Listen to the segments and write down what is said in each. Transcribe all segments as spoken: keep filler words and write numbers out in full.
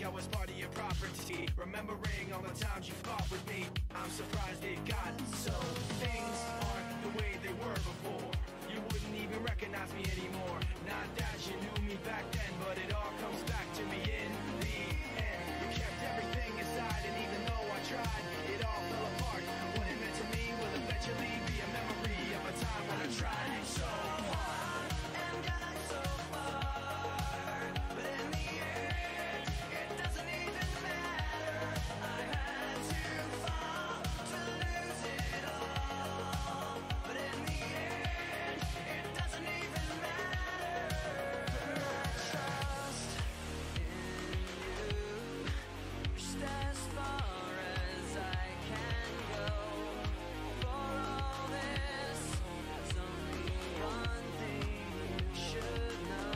now it's part of your property. Remembering all the times you fought with me, I'm surprised it got so. Things aren't the way they were before. You wouldn't even recognize me anymore. Not that you knew me back then, but it all comes back to me in the end. You kept everything inside, and even though I tried, it all fell apart. What it meant to me will eventually be a memory of a time when I tried so hard and got so far, but in the end, it doesn't even matter. I had to fall to lose it all, but in the end, it doesn't even matter. I trust in you, just as far as I can go. For all this, there's only one thing you should know.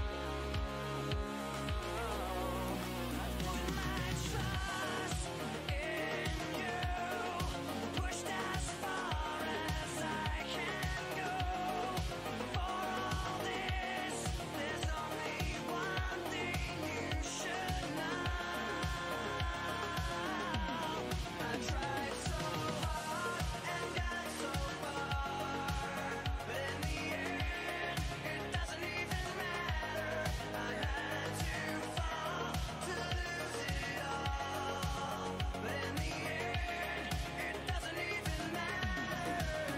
My trust in you, pushed as far as I can go. For all this, there's only one thing you should know. I tried so hard and got so far, but in the end, it doesn't even matter. I had to fall to lose it all, but in the end, it doesn't even matter.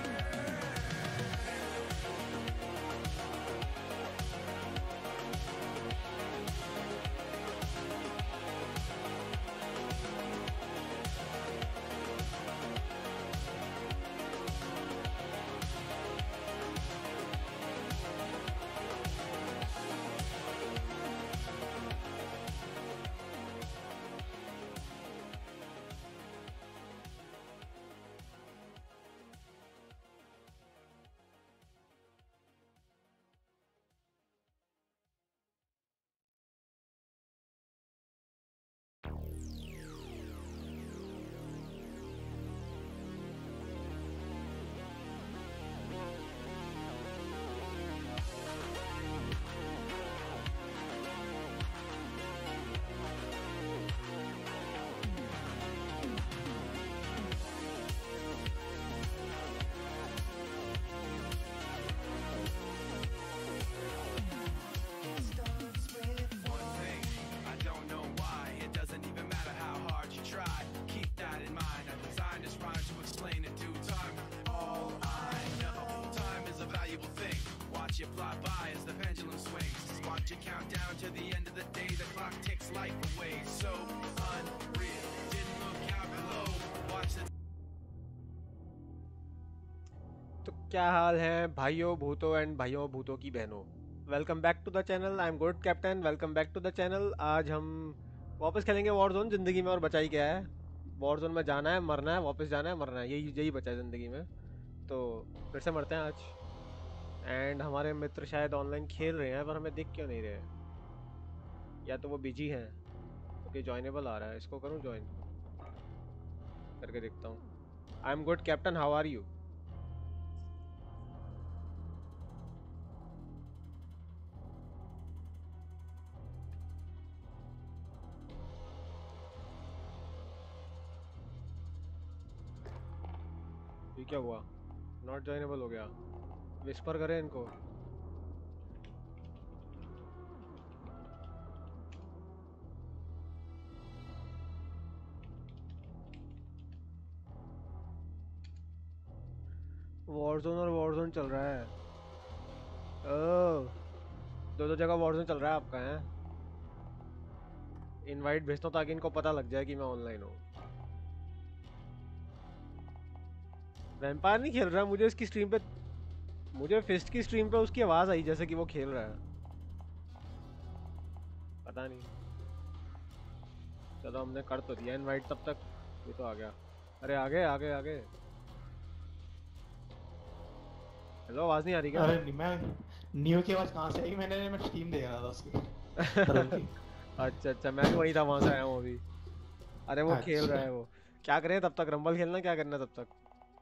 One thing, I don't know why. It doesn't even matter how hard you try. Keep that in mind. I designed this rhyme to explain in due time. All I know, time is a valuable thing. Watch it fly by as the pendulum swings. Watch it count down to the end of the day. The clock ticks life away. So unreal. Didn't look out below. Watch the तो क्या हाल है भाइयों भूतों and भाइयों भूतों की बहनों। Welcome back to the channel. I am good captain. Welcome back to the channel. आज हम वापस खेलेंगे वॉरजोन। ज़िंदगी में और बचा ही क्या है। वॉरजोन में जाना है, मरना है, वापस जाना है, मरना है, यही यही बचा है ज़िंदगी में। तो फिर से मरते हैं आज। एंड हमारे मित्र शायद ऑनलाइन खेल रहे हैं पर हमें दिख क्यों नहीं रहे। या तो वो बिजी हैं क्योंकि जॉइनेबल आ रहा है। इसको करूँ ज्वाइन करके देखता हूँ। I am good captain, how are you? ये क्या हुआ? नॉट जॉइनेबल हो गया। विस्पर करें इनको। वॉरजोन और वॉरजोन चल रहा है। ओह, दो दो जगह वॉरजोन चल रहा है आपका है। इनवाइट भेजता हूँ ताकि इनको पता लग जाए कि मैं ऑनलाइन हूँ। वैम्पायर नहीं खेल रहा। मुझे इसकी स्ट्रीम पे, मुझे फिस्ट की स्ट्रीम पे उसकी आवाज़ आई जैसे कि वो खेल रहा है। पता नहीं। चलो हमने कर तो दिया इनवाइट तब तक। ये तो आ गया। अरे आगे आगे आगे। हेलो, आवाज़ नहीं आ रही क्या? अरे नहीं, मैं न्यू की आवाज़ कहाँ से आएगी? मैंने मैं स्ट्रीम देख रहा था उसकी। अच्छा अच्छा, मैं भी वही था, वहाँ से आया हूँ अभी। अरे वो अच्छा। खेल रहा है। वो क्या करें तब तक? रंबल खेलना, क्या करना तब तक?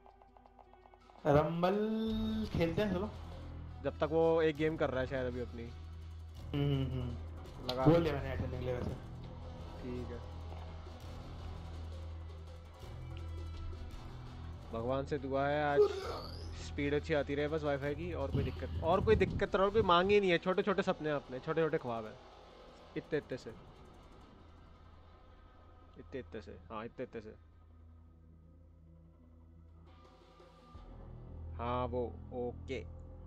रंबल खेलते हैं चलो। जब तक वो एक गेम कर रहा है शायद अभी अपनी। हम्म हम्म लगा बोल लिया मैंने, अटेंडिंग ले वैसे। ठीक है। भगवान से दुआ है आज स्पीड अच्छी आती रहे बस वाईफाई की, और कोई दिक्कत और कोई दिक्कत और कोई मांग ही नहीं है। छोटे छोटे सपने हैं अपने, छोटे छोटे ख्वाब हैं, इतने इतने से, इतने इतने से, हाँ इतने इतने से। हाँ वो ओके।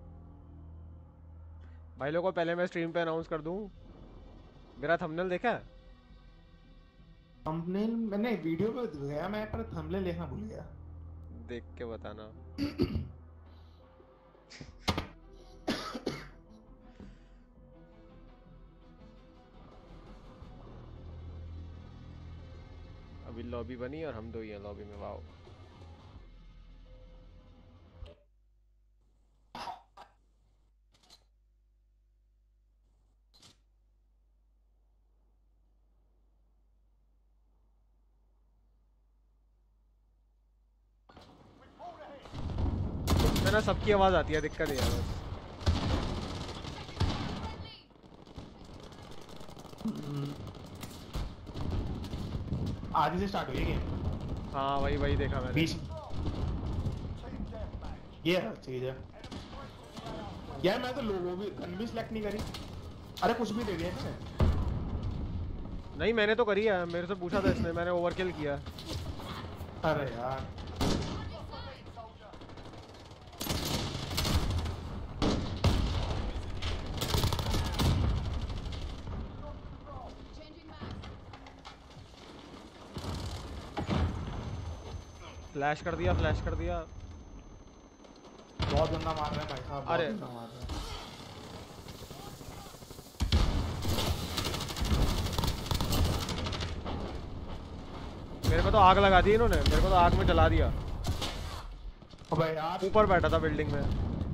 भाई लोगों को पहले मैं स्ट्रीम पे अनाउंस कर दूं, मेरा थंबनेल देखा है? थंबनेल मैंने वीडियो पे गया मैं, पर थंबनेल लिखना भूल गया। देख के बताना। अभी लॉबी बनी और हम दो ही हैं लॉबी में। वाओ उसमें ना सबकी आवाज आती है, दिक्कत नहीं है बस। आगे से स्टार्ट हुई है गेम। हाँ वही वही देखा मैंने। बीस ये है चीज है यार। मैं तो लोगों भी गन भी सिलेक्ट नहीं करी। अरे कुछ भी दे दिया इसने। नहीं मैंने तो करी है, मेरे से पूछा था इसने, मैंने ओवरकिल किया। अरे यार फ्लैश कर दिया, फ्लैश कर दिया। बहुत गंदा मार रहे हैं भाई साहब, बहुत अरे। गंदा मार रहे हैं। मेरे को तो आग लगा दी इन्होंने, मेरे को तो आग में जला दिया। अबे यार ऊपर बैठा था बिल्डिंग में।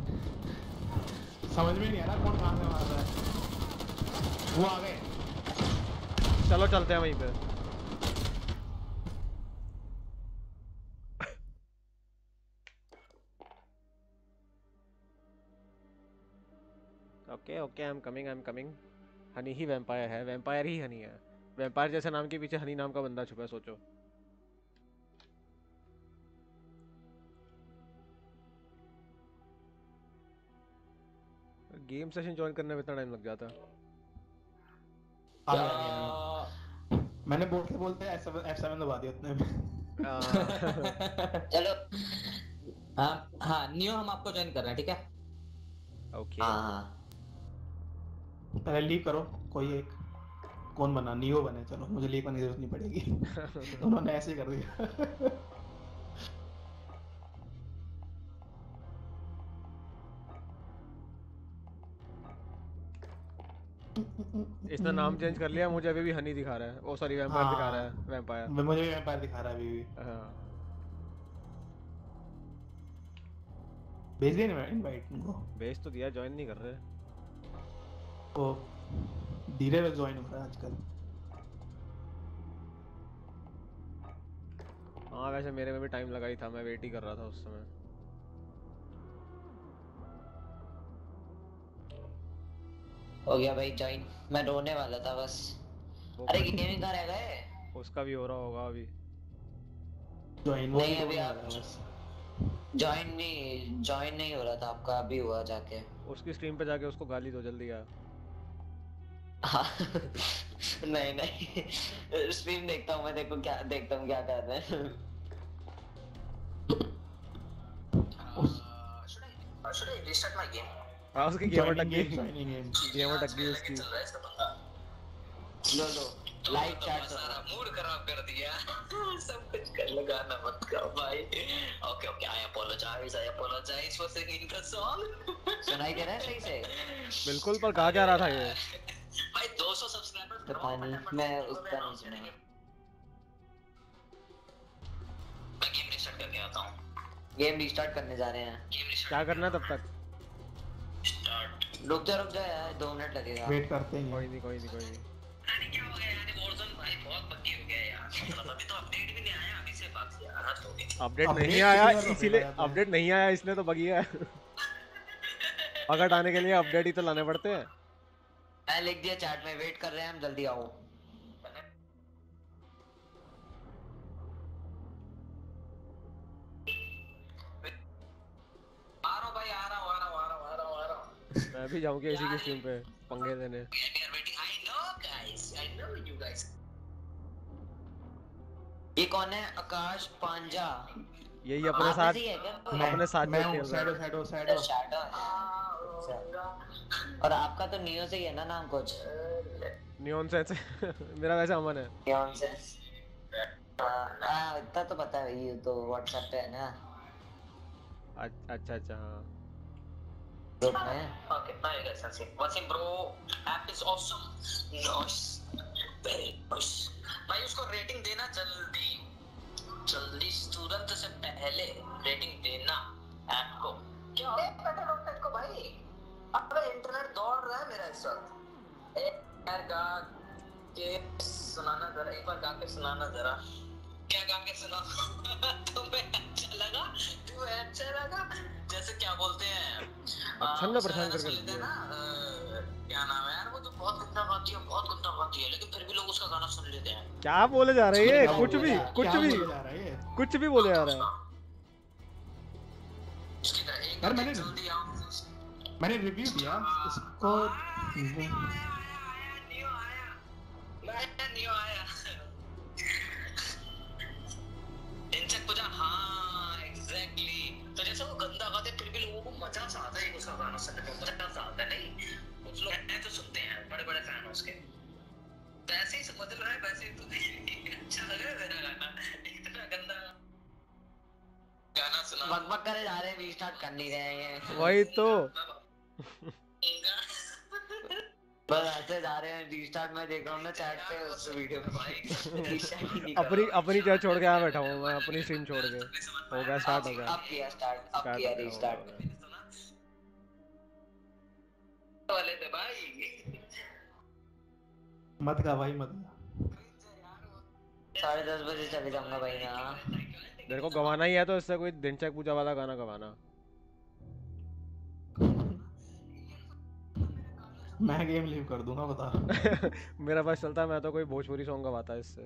समझ में नहीं आ रहा कौन कहां से मार रहा है। वो आ गए। चलो चलते हैं वहीं पे। Okay okay I am coming I am coming. Honey ही वैम्पायर है, वैम्पायर ही हनी है। वैम्पायर जैसे नाम के पीछे हनी नाम का बंदा छुपा है, सोचो। गेम सेशन ज्वाइन करने में इतना टाइम लग जाता है। आ गया। मैंने बोलते बोलते एफ सेवन दबा दिया उतने में। चलो हाँ हाँ नियो हम आपको ज्वाइन कर रहे हैं, ठीक है? ओके हाँ हाँ पहले लीव करो कोई एक। कौन बना? नियो बने। चलो मुझे लीव करने की जरूरत नहीं पड़ेगी। उन्होंने ऐसे ही कर दिया। इसने नाम चेंज कर लिया, मुझे अभी भी हनी दिखा रहा है। ओ सॉरी वैम्पायर दिखा रहा है, वैम्पायर। मुझे भी वैम्पायर दिखा रहा है अभी भी। हाँ भेज दिया ना इनवाइट उनको। भेज तो दिया, ज्वाइन नहीं कर रहे। ओ धीरे से ज्वाइन हो रहा है आजकल। हाँ वैसे मेरे में भी टाइम लगा ही था, मैं वेट ही कर रहा था उस समय। हो गया भाई ज्वाइन। मैं रोने वाला था बस। वो अरे गेमिंग कहाँ रह गए? उसका भी हो रहा होगा अभी। ज्वाइन नहीं अभी आप ज्वाइन नहीं ज्वाइन नहीं हो रहा था आपका, अभी हुआ जाके। उसकी स्ट्रीम पे जाके उसको गाली दो जल्दी यार। हाँ नहीं नहीं स्ट्रीम देखता हूँ मैं, देखो क्या देखता हूँ क्या कर रहे हैं। Should I restart my game? हाँ उसकी गेम अटक गई, ज्वाइनिंग गेम गेम अटक गई उसकी। लो लो लाइव चैट सारा मूड खराब कर दिया। सब कुछ कर लगाना मत करो भाई। Okay okay I apologize I apologize for singing the song. सुनाई दे रहा है सही से? बिल्कुल, पर कहा क्या रहा था ये? भाई दो सौ सब्सक्राइबर पता नहीं, मैं उसका नहीं सुना। मैं गेम रिस्टार्ट करके आता हूं। गेम रिस्टार्ट करने जा रहे हैं। गेम रिस्टार्ट क्या करना है तब तक? स्टार्ट। रुक जा रुक जा यार, दो मिनट लगेगा। वेट करते हैं। कोई नहीं कोई नहीं कोई नहीं। अरे क्या हो गया यार, वॉरज़ोन भाई बहुत बग्गी हो गया यार। मतलब अभी तो अपडेट भी नहीं आया, अभी से बात यार हद हो गई। अपडेट नहीं आया इसीलिए, अपडेट नहीं आया इसलिए तो बगी है। पकड़ आने के लिए अपडेट ही तो लाने पड़ते हैं। मैं लिख दिया चैट में, वेट कर रहे हैं हम, जल्दी आओ। मैं भी जाऊंगा इसी की स्ट्रीम पे पंगे लेने। I know guys, I know you guys. ये कौन है? आकाश पांजा। यही अपने साथ अपने साथ मैं जो हूँ खेल रहा शैडो है। Shadow shadow shadow. और आपका तो नियो से ही है ना नाम कुछ? नियॉन सेंस मेरा वैसे अमन है। Neon Sense. हाँ इतना तो पता है, ये तो व्हाट्सएप पे है ना। अच्छा अच्छा हाँ। ग्रुप में। Okay now you guys can see. Wasim bro, app is awesome. Nice. Very nice. भाई उसको रेटिंग देना जल्दी जल्दी तुरंत से पहले रेटिंग देना ऐप को। क्या हो बेटा डॉक्टर को भाई? अब इंटरनेट दौड़ रहा है मेरा इस वक्त। एक बार गा के सुनाना जरा, एक बार गा के सुनाना जरा। क्या गा के सुना? तुम्हें अच्छा लगा? तुम्हें अच्छा लगा? जैसे क्या बोलते हैं? अच्छा ना परेशान करके लेते हैं ना, क्या नाम है यार वो जो बहुत गंदा गाती है, बहुत गंदा गाती है, लेकिन फिर भी लोग उसका गाना सुन लेते हैं। क्या बोले जा रहे हैं? कुछ भी कुछ भी जा रहा है ये? कुछ भी बोले जा रहा है। उसकी तरह एक यार मैंने जल्दी आओ। मैंने रिव्यू दिया इसको। नियो आया, मैं नियो आया। इंचक पूजा, हाँ एग्जैक्टली। तो जैसे वो गंदा गाते फिर भी लोगों को मजा सा आता है उसका गाना सुनने में, मजा सा आता है। नहीं कुछ लोग हैं तो सुनते हैं, बड़े बड़े फैन उसके। तो ऐसे ही समझ रहा है, वैसे ही तो अच्छा लग रहा है मेरा गाना, इतना गंदा गाना सुना। बकबक करे जा रहे हैं, रीस्टार्ट कर नहीं रहे हैं। वही तो बस ऐसे जा रहे हैं रीस्टार्ट। मैं देख रहा हूँ ना चैट पे उस वीडियो में भाई अपनी अपनी चैट छोड़ के यहाँ बैठा हूँ मैं, अपनी स्ट्रीम छोड़ के। हो गया स्टार्ट हो गया। अब किया स्टार्ट, अब किया रीस्टार्ट वाले थे भाई। मत गा भाई मत गा। साढ़े दस बजे चले जाऊंगा भाई ना। तेरे को गवाना ही है तो इससे कोई दिनचक पूजा वाला गाना गवाना। मैं गेम लीव कर दूंगा बता। मेरा पास चलता है, मैं तो कोई भोजपुरी सॉन्ग गवाता है इससे।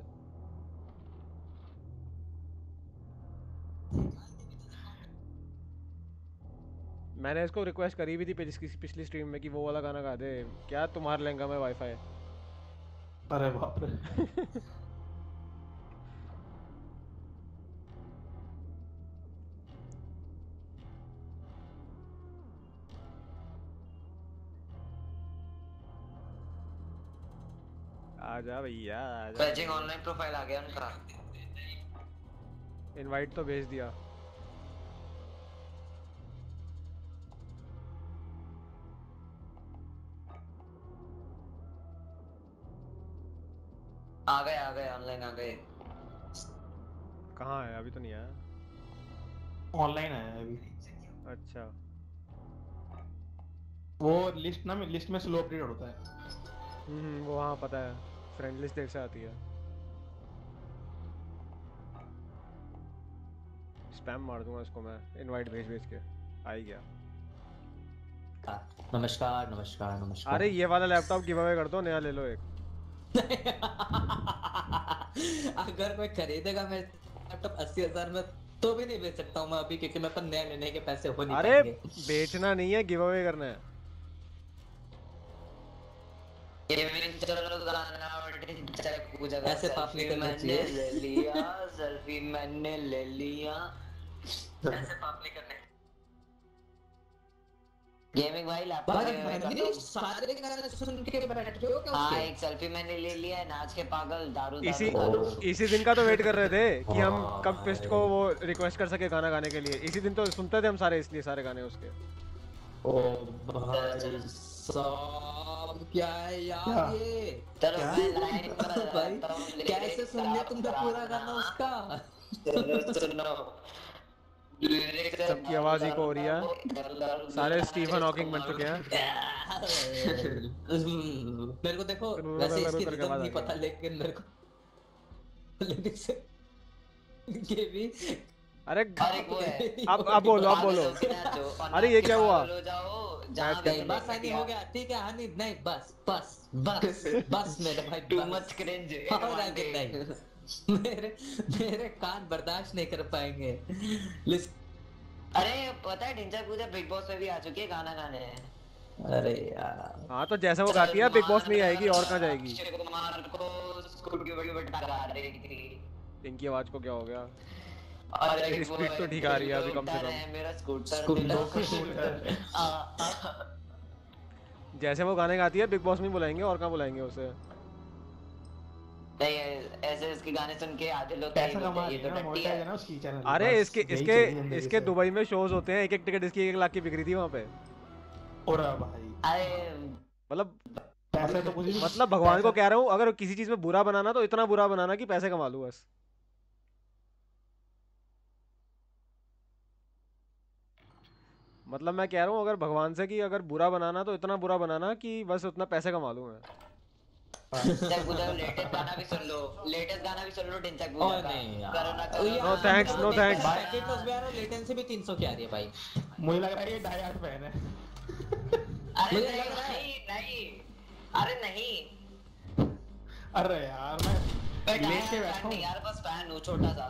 मैंने इसको रिक्वेस्ट करी भी थी पिछली पिछली स्ट्रीम में कि वो वाला गाना गा दे। क्या तुम्हारे लहंगा में वाईफाई? अरे बाप रे। आजा भैया आजा। बैचिंग ऑनलाइन प्रोफाइल आ गया उनका। इनवाइट तो भेज दिया। आ गए आ गए ऑनलाइन आ गए। कहाँ है? अभी तो नहीं आया। ऑनलाइन आया है अभी। अच्छा वो लिस्ट ना में लिस्ट में स्लो अपडेट होता है। हम्म वो हाँ पता है, फ्रेंड लिस्ट देख से आती है। स्पैम मार दूंगा इसको मैं, इनवाइट भेज भेज के। आ ही गया। नमस्कार नमस्कार नमस्कार। अरे ये वाला लैपटॉप गिव अवे कर दो, नया ले लो एक। अगर कोई खरीदेगा मेरे लैपटॉप अस्सी हजार में तो भी नहीं बेच सकता हूँ मैं अभी, क्योंकि मेरे पास नया लेने के पैसे हो नहीं अरे पाएंगे। बेचना नहीं है, गिव अवे करना है। ऐसे पाप नहीं करना चाहिए। ले लिया सेल्फी मैंने ले लिया। ऐसे पाप नहीं करने। गेमिंग भाई लैपटॉप सारे गाने सुन के बैठे हो क्या? हाँ एक सेल्फी मैंने ले लिया है, नाच के पागल दारू इसी दारू इसी दिन का तो वेट कर रहे थे कि हम कब पेस्ट को वो रिक्वेस्ट कर सके गाना गाने के लिए। इसी दिन तो सुनते थे हम सारे, इसलिए सारे गाने उसके। ओ भाई साहब क्या है यार ये? चलो मैं लाइन पर भाई कैसे सुन लिया तुमने पूरा गाना उसका? सुनो सबकी आवाज इको हो रही है, सारे स्टीफन हॉकिंग बन चुके हैं। मेरे को देखो वैसे इसकी रिदम नहीं पता, लेकिन मेरे को लिरिक्स के भी। अरे वो है। अब अब बोलो अब बोलो। अरे ये क्या हुआ? बस नहीं हो गया, ठीक है हनी नहीं, बस बस बस बस मेरे भाई टू मच क्रिंज। और आगे नहीं, मेरे मेरे कान बर्दाश्त नहीं कर पाएंगे। अरे पता है ढिंचा पूजा बिग बॉस में भी आ चुकी है गाना गाने। अरे यार हाँ तो जैसे वो गाती है बिग बॉस में ही आएगी और कहाँ जाएगी। कुमार को स्कूटी बड़ी बड़ी टकरा रही थी। इनकी आवाज को क्या हो गया? और मेरी वो स्पीड तो ठीक आ रही है अभी कम से स्कूटर कम। है, मेरा स्कूटर स्कूटर आ, आ, जैसे वो गाने गाती है बिग बॉस में ही बुलाएंगे और कहाँ बुलाएंगे उसे। नहीं ऐसे इसके गाने सुन के आधे लोग पैसा यही कमा बोलते हैं, रही ये है तो ना, टट्टी मोनेटाइज है है। ना उसकी चैनल। अरे बस इसके यही इसके चाहिए जिंदगी इसके से। दुबई में शोज होते हैं, एक एक टिकट इसकी एक लाख की बिक्री थी वहाँ पे। और भाई अरे मतलब पैसा तो कुछ भी मतलब भगवान को पैसा- कह रहा हूँ, अगर किसी चीज में बुरा बनाना तो इतना बुरा बनाना कि पैसे कमा लूँ बस। मतलब मैं कह रहा हूँ अगर भगवान से कि अगर बुरा बनाना तो इतना बुरा बनाना कि बस उतना पैसे कमा लूँ मैं। टिंचक पूजा लेटेस्ट गाना भी सुन लो, लेटेस्ट गाना भी सुन लो टिंचक पूजा और का। नहीं यार करो ना ओ करो यार, No thanks, no thanks. Packet loss भी आ रहा है, लेटेंसी भी तीन सौ की आ रही है भाई। मुझे लग रहा है ये डाई हार्ड फैन है। अरे मुझे नहीं लग रहा है। नहीं नहीं अरे नहीं अरे यार मैं मैं लेट के फैन बैठा नहीं हूँ। यार, बस फैन हूँ छोटा सा।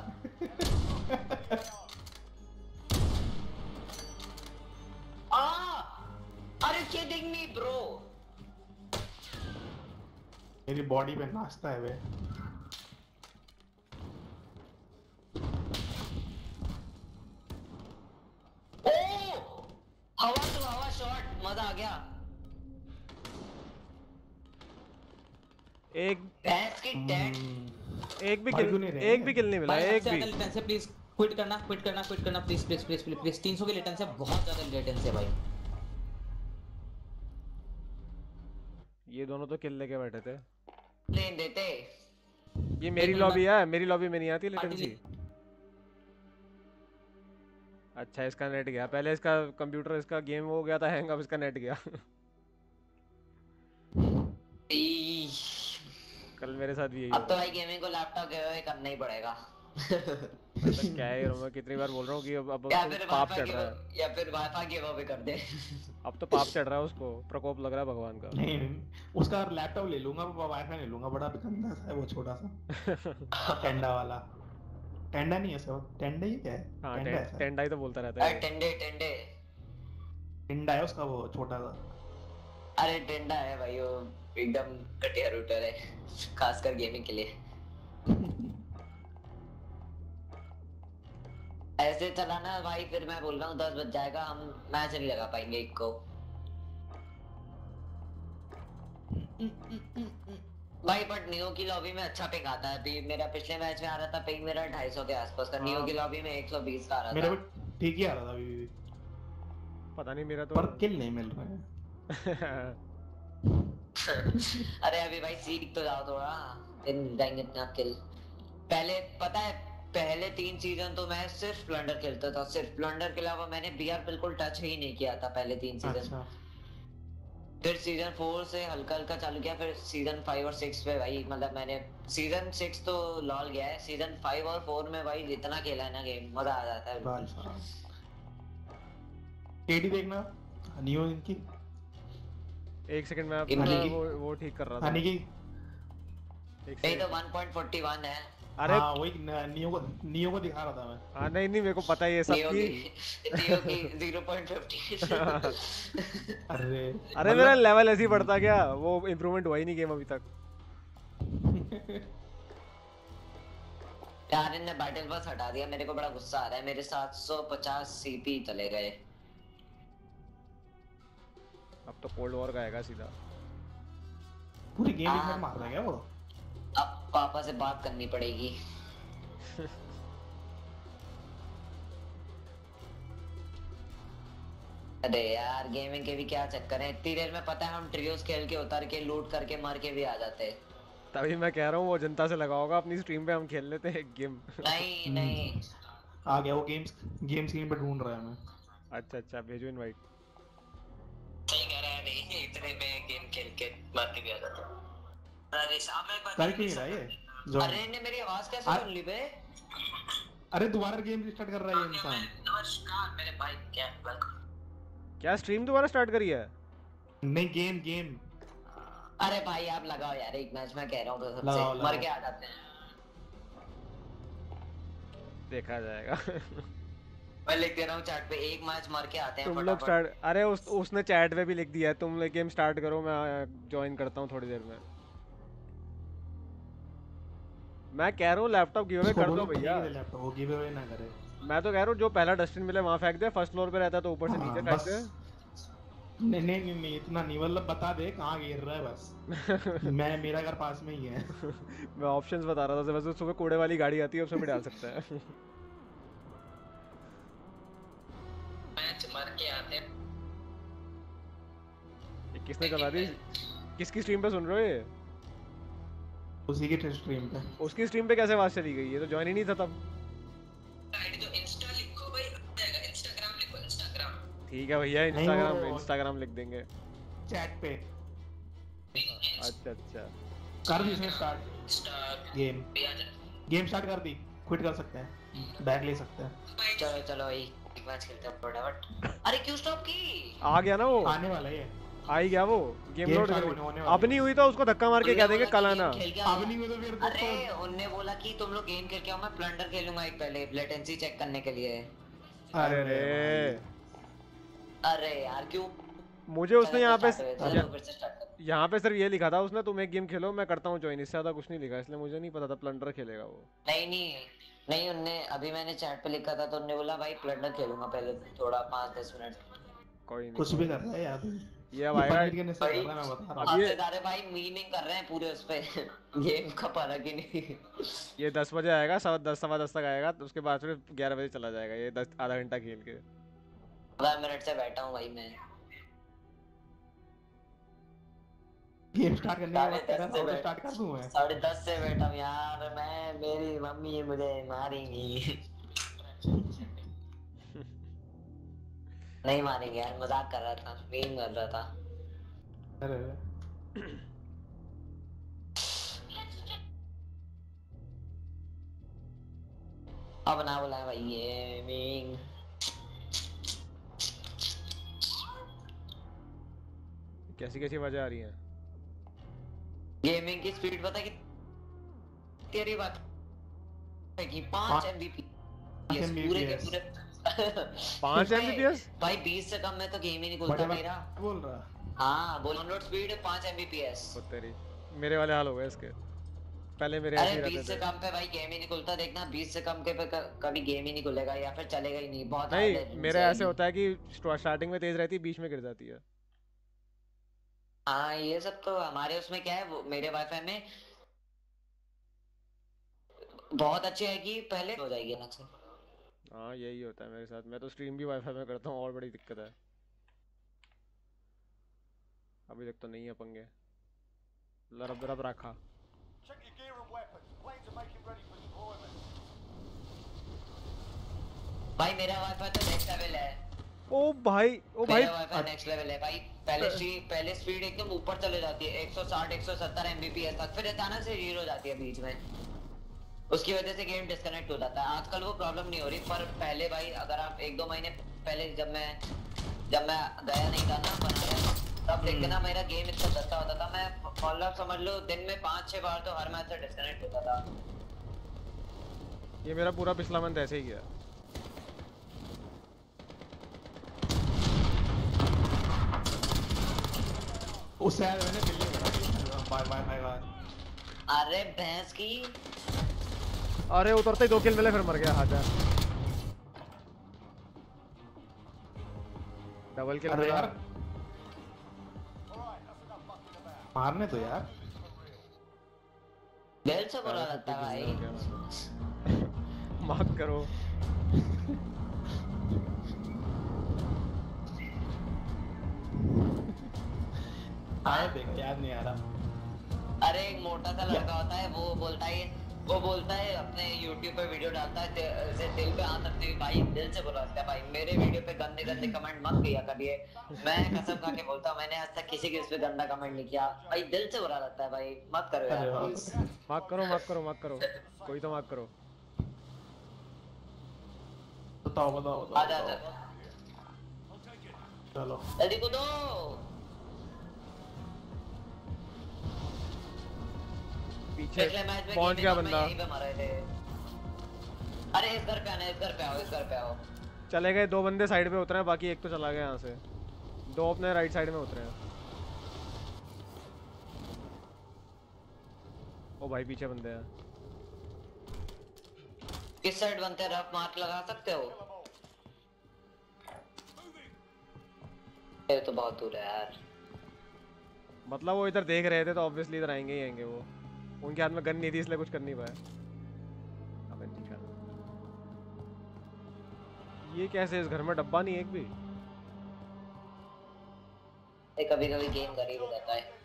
आ अरे किडिंग मी ब्रो। मेरी बॉडी पे नाचता है वे। ओ हवा तो हवा शॉट, मजा आ गया। एक भैंस की टेट। एक भी मर किल क्यों नहीं रहे एक भी किल नहीं मिला, भाई एक सबसे भी। ज्यादा लेटेंसी प्लीज क्विट करना, क्विट करना, क्विट करना please please please please please तीन सौ की लेटेंसी है, बहुत ज्यादा लेटेंसी है भाई। ये दोनों तो किल लेके बैठे थे। लेन देते। ये मेरी मिनट लॉबी है, मेरी लॉबी में नहीं आती पार्टी लेटेंसी। अच्छा इसका नेट गया, पहले इसका कंप्यूटर इसका गेम हो गया था हैंग, अब इसका नेट गया। ई, कल मेरे साथ भी यही अब तो हुआ। भाई गेमिंग को लैपटॉप गिव करना ही पड़ेगा। मतलब क्या है मैं कितनी बार बोल रहा हूँ कि अब अब या उसको फिर पाप वाईफाई चढ़ रहा है। गिव या फिर वाईफाई गिव अवे कर दे। अब तो पाप चढ़ रहा है उसको, प्रकोप लग रहा है भगवान का। नहीं नहीं, उसका लैपटॉप ले लूंगा, वाईफाई ले लूंगा, बड़ा गंदा सा है वो, छोटा सा टेंडा वाला। टेंडा नहीं है सर, टेंडा ही क्या है? हाँ टेंडा है सर। टेंडा ही तो बोलता रहता अरे है। टेंडे टेंडे टेंडा है उसका वो छोटा सा। अरे टेंडा है भाई, वो एकदम घटिया रूटर है, खासकर गेमिंग के लिए। ऐसे चलाना भाई, फिर मैं बोल रहा हूँ दस बज जाएगा, हम मैच नहीं लगा पाएंगे एक को। भाई बट नियो की लॉबी में अच्छा पिंग आता है। अभी मेरा पिछले मैच में आ रहा था पिंग मेरा ढाई सौ के आसपास का, नियो की लॉबी में एक सौ बीस का आ रहा मेरे था। को ठीक ही आ रहा था अभी भी, पता नहीं मेरा तो। पर किल नहीं मिल रहे हैं। अरे अभी भाई सीख तो जाओ थोड़ा, फिर जाएंगे इतना किल। पहले पता है पहले तीन सीजन तो मैं सिर्फ प्लंडर खेलता था, सिर्फ प्लंडर के अलावा मैंने बीआर बिल्कुल टच ही नहीं किया था पहले तीन सीजन। अच्छा फिर सीजन फोर से हल्का हल्का चालू किया, फिर सीजन फाइव और सिक्स पे भाई मतलब मैंने सीजन सिक्स तो लॉल गया है, सीजन फाइव और फोर में भाई जितना खेला है ना गेम, मजा आ जाता है। भाई साहब एडी देखना, नियो इनकी। एक सेकंड में आप इनकी- वो वो ठीक कर रहा था। हानि की एक नहीं तो second. One point forty one है। अरे हाँ वही न- नियो को नियो को दिखा रहा था मैं। हाँ नहीं नहीं मेरे को पता है ये सब नियो की। की नियो की ज़ीरो पॉइंट फिफ्टी। अरे अरे मेरा लेवल ऐसे ही बढ़ता गया, वो इम्प्रूवमेंट हुआ ही नहीं गेम अभी तक। यार इनने बैटल पास हटा दिया, मेरे को बड़ा गुस्सा आ रहा है। मेरे सात सौ पचास सीपी चले गए। अब तो कोल्ड वॉर का आएगा सीधा। पूरी गेम हाँ। में मार रहा है क्या वो? अब पापा से बात करनी पड़ेगी। अरे यार गेमिंग के भी क्या चक्कर है, इतनी देर में पता है हम ट्रियोस खेल के उतर के लूट करके मर के भी आ जाते। तभी मैं कह रहा हूँ वो जनता से लगा होगा, अपनी स्ट्रीम पे हम खेल लेते हैं एक गेम। नहीं नहीं आ गया वो, गेम्स गेम स्क्रीन पे ढूंढ रहा है मैं। अच्छा अच्छा भेजो इनवाइट। सही कह रहा है, नहीं इतने में गेम खेल के मर के भी आ जाते। अरे शाम में कर क्यों नहीं रहा ये जो? अरे इन्हें मेरी आवाज कैसे आ- सुन ली बे? अरे दोबारा गेम स्टार्ट कर रहा है ये इंसान। नमस्कार मेरे भाई, क्या वेलकम। क्या स्ट्रीम दोबारा स्टार्ट करी है? नहीं गेम गेम अरे भाई आप लगाओ यार एक मैच, मैं कह रहा हूँ तो लगाओ, सबसे लगाओ। मर के आ जाते हैं। देखा जाएगा। मैं लिख दे रहा हूँ चैट पे, एक मैच मार के आते हैं तुम लोग स्टार्ट, अरे उस उसने चैट पे भी लिख दिया है, तुम लोग गेम स्टार्ट करो, मैं ज्वाइन करता हूँ थोड़ी देर में। मैं कह रहा हूँ लैपटॉप गिव अवे कर दो भैया। लैपटॉप वो गिव अवे ना करे। मैं तो कह रहा हूँ जो पहला डस्टबिन मिले वहाँ फेंक दे, फर्स्ट फ्लोर पे रहता है तो ऊपर से नीचे फेंक दे। नहीं नहीं नहीं नहीं इतना नहीं, मतलब बता दे कहाँ गिर रहा है बस। मैं मेरा घर पास में ही है। मैं ऑप्शंस बता रहा था, वैसे सुबह कूड़े वाली गाड़ी आती है उसमें भी डाल सकता है। मैच मार के आते हैं। ये किसने चला दी? किसकी स्ट्रीम पे सुन रहे हो ये? उसी की स्ट्रीम पे। उसकी स्ट्रीम पे कैसे आवाज चली गई? ये तो ज्वाइन ही नहीं था तब। आईडी तो इंस्टा लिखो भाई, आ जाएगा। इंस्टाग्राम लिखो, इंस्टाग्राम। ठीक है भैया, इंस्टाग्राम इंस्टाग्राम लिख देंगे चैट पे। अच्छा अच्छा कर दी इसने start. Start game game start कर दी, क्विट कर सकते हैं, बैक ले सकते हैं। चलो चलो भाई एक मैच खेलते हैं फटाफट। अरे क्यों स्टॉप की? आ गया ना वो, आने वाला है ये। आ ही गया वो। गेम लोड अब नहीं हुई तो उसको धक्का मार के कह देंगे कल आना। अब नहीं हुई तो फिर अरे उनने बोला कि तुम लोग गेम खेल के आओ, मैं प्लंडर खेलूंगा एक पहले लेटेंसी चेक करने के लिए। अरे रे अरे यार क्यों? मुझे उसने यहाँ पे यहाँ पे सिर्फ ये लिखा था उसने, तुम एक गेम खेलो मैं करता हूँ ज्वाइन, इससे ज्यादा कुछ नहीं लिखा, इसलिए मुझे नहीं पता था प्लंडर खेलेगा वो। नहीं नहीं नहीं, उनने अभी मैंने चैट पे लिखा था तो उनने बोला भाई प्लंडर खेलूंगा पहले थोड़ा पाँच दस मिनट। कोई नहीं, कुछ भी कर रहा है यार ये अब आएगा। भाई अब ये सारे भाई मीमिंग कर रहे हैं पूरे उस पे। गेम का फर्क ही नहीं। ये दस बजे आएगा, सवा दस सवा दस तक आएगा, तो उसके बाद फिर ग्यारह बजे चला जाएगा। ये दस आधा घंटा खेल के पंद्रह मिनट से बैठा हूँ भाई मैं। गेम स्टार्ट करने के बाद तेरा ऑटो स्टार्ट कर दूं मैं? साढ़े दस से बैठा हूँ यार मैं, मेरी मम्मी मुझे मारेंगी। नहीं मारेंगे यार, मजाक कर रहा था, मीम कर रहा था। अरे अब ना बुलाए भाई ये मीम। कैसी कैसी आवाजें आ रही हैं? गेमिंग की स्पीड पता कि तेरी बात है कि पाँच एमबीपीएस पूरे के पूरे। पाँच एमबीपीएस भाई बीस से कम में तो गेम ही नहीं खुलता मेरा। बोल रहा हाँ बोल, डाउनलोड स्पीड पाँच एमबीपीएस। तेरी मेरे वाले हाल हो गए इसके, पहले मेरे ऐसे ही रहते थे। बीस से कम पे भाई गेम ही नहीं खुलता, देखना बीस से कम के पे कभी गेम ही नहीं खुलेगा या फिर चलेगा ही नहीं। बहुत नहीं मेरा ऐसे होता है कि स्टार्टिंग में तेज रहती है, बीच में गिर जाती है। हाँ ये सब तो हमारे उसमें क्या है, वो मेरे वाईफाई में बहुत अच्छे है कि पहले हो जाएगी ना से। हाँ यही होता है मेरे साथ, मैं तो स्ट्रीम भी वाईफाई में करता हूँ और बड़ी दिक्कत है। अभी तक तो नहीं है पंगे, लरब लरब रखा। भाई मेरा वाईफाई तो नेक्स्ट लेवल है। ओ भाई ओ भाई मेरा वाईफाई नेक्स्ट लेवल है भाई। पहले स्पीड पहले स्पीड एकदम ऊपर चले जाती है एक सौ साठ एक सौ सत्तर एमबीपीएस तक, फिर अचानक से जीरो हो जाती है बीच में। उसकी वजह से गेम डिस्कनेक्ट हो जाता है। आजकल वो प्रॉब्लम नहीं हो रही, पर पहले भाई अगर आप एक दो महीने पहले जब मैं जब मैं गया नहीं था ना बनाया, तब देखते ना मेरा गेम इतना सस्ता होता था, मैं मतलब समझ लो दिन में पाँच छह बार तो हर मैच से डिस्कनेक्ट होता था। ये मेरा पूरा पिछला मंथ ऐसे ही गया। उससे यार मैंने दिल्ली करा बाय बाय बाय बाय। अरे भैंस की, अरे उतरते ही दो किल मिले फिर मर गया। हाजा डबल किल अरे मिला। यार मारने तो यार दिल से बुरा लगता है भाई। माफ करो। आया देखो याद नहीं आ रहा। अरे एक मोटा सा लड़का होता है, वो बोलता है वो बोलता है अपने YouTube पे वीडियो डालता है, ऐसे दिल पे हाथ रखते हुए, भाई दिल से बुरा लगता है भाई। मेरे वीडियो पे गंदे गंदे कमेंट मत किया करिए, मैं कसम खा के बोलता हूँ मैंने आज तक किसी के इस पे गंदा कमेंट नहीं किया भाई। दिल से बुरा लगता है भाई, मत करो यार प्लीज। माफ करो माफ करो माफ करो, कोई तो माफ करो। बताओ बताओ बताओ आजा आजा चलो जल्दी कूदो। पीछे पिछले मैच में पहुंच गया बंदा। यहीं पे मरे थे। अरे इस घर पे आना, इस घर पे आओ, इस घर पे आओ। चले गए दो बंदे साइड पे उतरे हैं, बाकी एक तो चला गया यहाँ से। दो अपने राइट साइड में उतरे हैं। ओ भाई पीछे बंदे हैं। किस साइड बनते हैं? रफ मार्क लगा सकते हो? ये तो बहुत दूर है यार। मतलब वो इधर देख रहे थे तो ऑब्वियसली इधर आएंगे ही आएंगे। वो उनके हाथ में गन नहीं थी इसलिए कुछ कर नहीं पाए। अबे निकल। ये कैसे, इस घर में डब्बा नहीं है एक भी? ये कभी कभी गेम गरीब हो जाता है।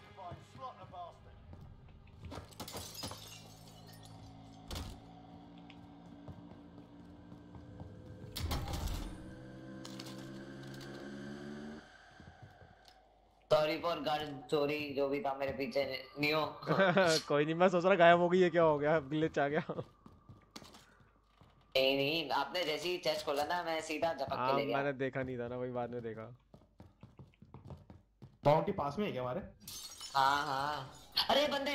सॉरी फॉर गार्ड चोरी जो भी था मेरे पीछे नियो। कोई नहीं, मैं सोच रहा गायब हो गई है, क्या हो गया, ग्लिच आ गया। नहीं नहीं, आपने जैसे ही चेस्ट खोला ना मैं सीधा झपक के ले गया। मैंने देखा नहीं था ना, वही बाद में देखा। बाउंटी पास में है क्या हमारे? हाँ हाँ। अरे बंदे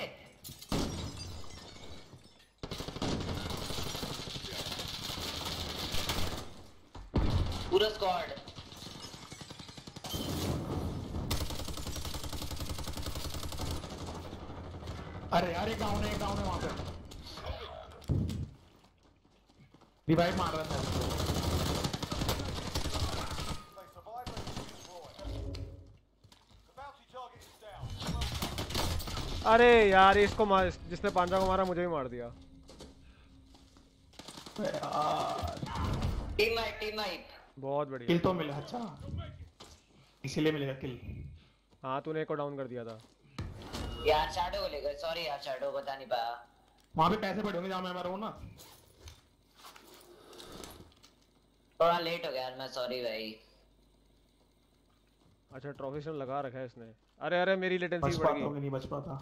पूरा स्क्वाड। अरे यार एक डाउन है, एक डाउन है वहां पे। रिवाइव मार रहा था। अरे यार इसको मार, जिसने पांजा को मारा मुझे भी मार दिया। Teammate teammate. बहुत बढ़िया। किल तो मिला। अच्छा इसीलिए मिलेगा किल। हाँ तूने एक को डाउन कर दिया था यार। शैडो को लेकर सॉरी यार, शैडो बता नहीं पाया। वहां पे पैसे पड़े होंगे जहां मैं मरा हूं ना। थोड़ा लेट हो गया यार मैं, सॉरी भाई। अच्छा ट्रॉफी से लगा रखा है इसने। अरे अरे मेरी लेटेंसी बच बढ़ पाता गई। नहीं बच पाता।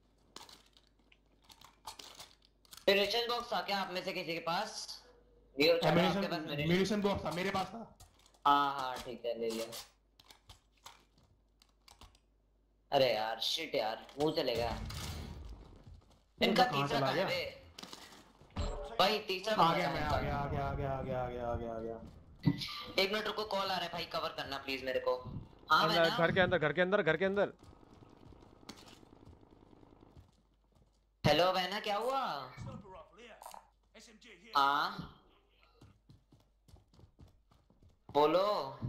रिचेस बॉक्स था क्या आप में से किसी के पास? ये आपके पास? मेरे म्यूनिशन बॉक्स था, मेरे पास था। हाँ हाँ ठीक है, ले लिया। अरे यार शिट यार, मुंह चले गया। इनका तीसरा कहाँ है बे? भाई तीसरा आ गया मैं, आ गया आ गया आ गया आ गया आ गया आ गया आ गया। एक मिनट रुको, कॉल आ रहा है भाई, कवर करना प्लीज मेरे को। हाँ मैं ना घर के अंदर घर के अंदर घर के अंदर। हेलो बहना क्या हुआ? हाँ बोलो।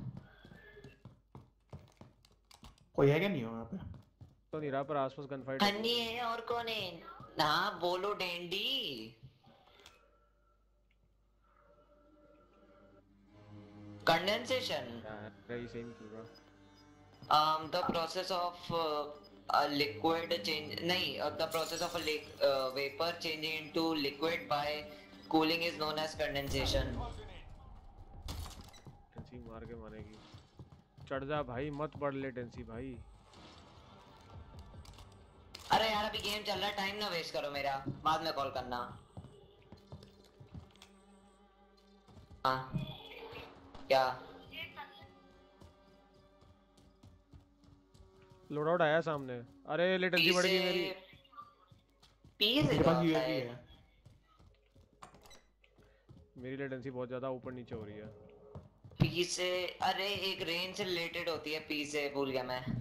कोई है क्या? नहीं हो यहाँ पे तो नहीं रहा, पर आसपास गन फाइट अन्नी है और कौन है? हाँ बोलो डेंडी। कंडेंसेशन रही सेम पूरा। um the process of uh, a liquid change नहीं uh, the process of a li uh, vapor changing into liquid by cooling is known as condensation। टेंसी मार के मारेगी। चढ़ जा भाई, मत बढ़ ले टेंसी भाई। अरे यार अभी गेम चल रहा है, टाइम ना वेस्ट करो मेरा, बाद में कॉल करना। हाँ क्या? लोड आउट आया सामने। अरे लेटेंसी बढ़ गई मेरी। पी से मेरे पास यूएवी है। मेरी लेटेंसी बहुत ज्यादा ऊपर नीचे हो रही है। पी से? अरे एक रेंज से रिलेटेड होती है पी से, भूल गया मैं।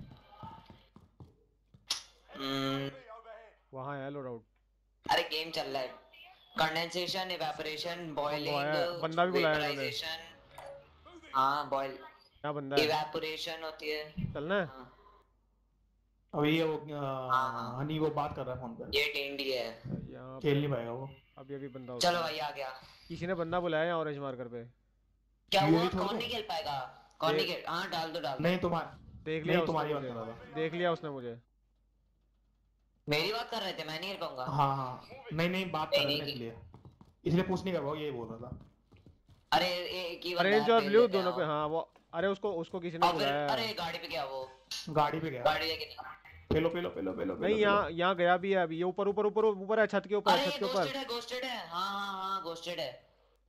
हम्म वहाँ है लोड आउट। अरे गेम चल रहा है। कंडेंसेशन, इवेपोरेशन, बॉइलिंग, बंदा भी बुलाया मैंने। वेपराइजेशन। हाँ बॉयल क्या बंदा है? इवेपोरेशन होती है। चलना है? हाँ। अभी ये वो हाँ, हाँ। हनी वो बात कर रहा है फोन पे। ये टेंडी है। यहाँ खेल नहीं पाएगा वो। अभी अभी बंदा चलो भाई आ गया। किसी ने बंदा बुलाया है ऑरेंज मार्कर पे। क्या ये हुआ? भी छोड़ कौन दो। नहीं खेल पाएगा? कौन नहीं खेल? हाँ डाल दो डाल दो। नहीं तुम्हारा देख लिया नहीं उसने तुम्हारी बात मुझे। कर रहा था। देख लिया उसने मुझे। मेरी बात कर रहे थे, मैं नहीं खेल पाऊंगा। हाँ हाँ नहीं नहीं बात कर रहे थे इसलिए इसलिए पूछ नहीं कर पाओ, यही बोल रहा था। अरे एक ही बंदा ऑरेंज है, और पेल ब्लू लेते दोनों पे। आओ। हाँ वो, अरे उसको उसको किसी ने और फिर बुलाया अरे है। गाड़ी पे गया वो। गाड़ी पे गया। गाड़ी लेके नहीं। पेलो पेलो पेलो पेलो नहीं यहाँ यहाँ गया भी है अभी। ये ऊपर ऊपर ऊपर ऊपर है, छत के ऊपर, अरे छत के ऊपर। घोस्टेड है, घोस्टेड है। हाँ हाँ हाँ घोस्टेड है।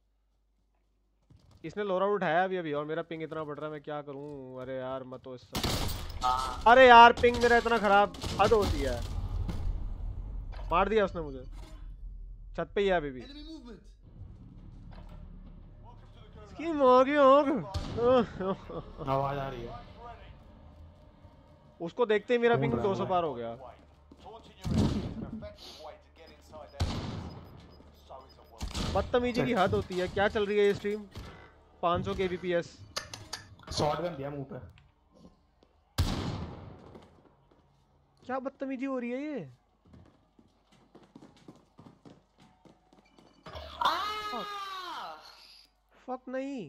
इसने लोरा उठाया अभी अभी, और मेरा पिंग इतना बढ़ रहा है, मैं क्या करूं? अरे यार मत तो इससे। हाँ अरे यार पिंग मेरा इतना खराब, हद होती है। मार दिया उसने मुझे। छत पे ही है अभी भी। की माँ की आँख। आवाज आ रही है। उसको देखते ही मेरा ढूंढ पिंग रहा दो हूँ सौ मैं। पार हो गया। बदतमीजी की हद होती है। क्या चल रही है ये स्ट्रीम? पाँच सौ के बी पी एस। शॉटगन दिया मुंह पे। क्या बदतमीजी हो रही है ये? फक नहीं।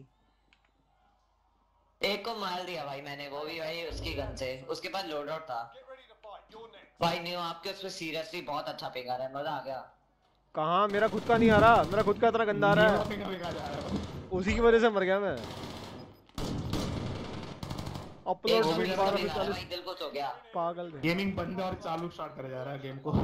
एक को मार दिया भाई मैंने, वो भी भाई उसकी गन से। उसके पास लोड आउट था भाई। नहीं आपके उसमें सीरियसली बहुत अच्छा पिंग आ रहा है, मजा आ गया। कहाँ? मेरा खुद का नहीं आ रहा। मेरा खुद का इतना गंदा आ रहा है। पिंग पिंग आ जा रहा है। उसी की वजह से मर गया मैं। अपलोड एक स्पीड मिनट बारह का सौ पिंग आ रहा है चालीस। भाई, दिल खुश हो गया। पागल है। गेमिंग बंद और चालू स्टार्ट करे जा रहा है गेम को।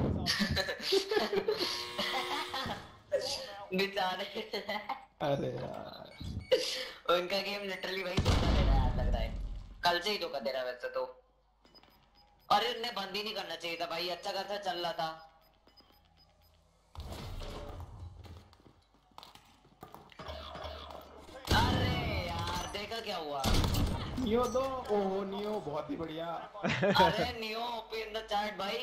बेचारे। अरे यार उनका गेम लिटरली भाई धोखा दे रहा है लग रहा है। कल से ही धोखा दे रहा है वैसे तो। अरे उन्हें बंद ही नहीं करना चाहिए था भाई, अच्छा खासा चल रहा था। अरे यार देखा क्या हुआ। नियो दो। ओह नियो बहुत ही बढ़िया। अरे नियो ओपन द चैट भाई।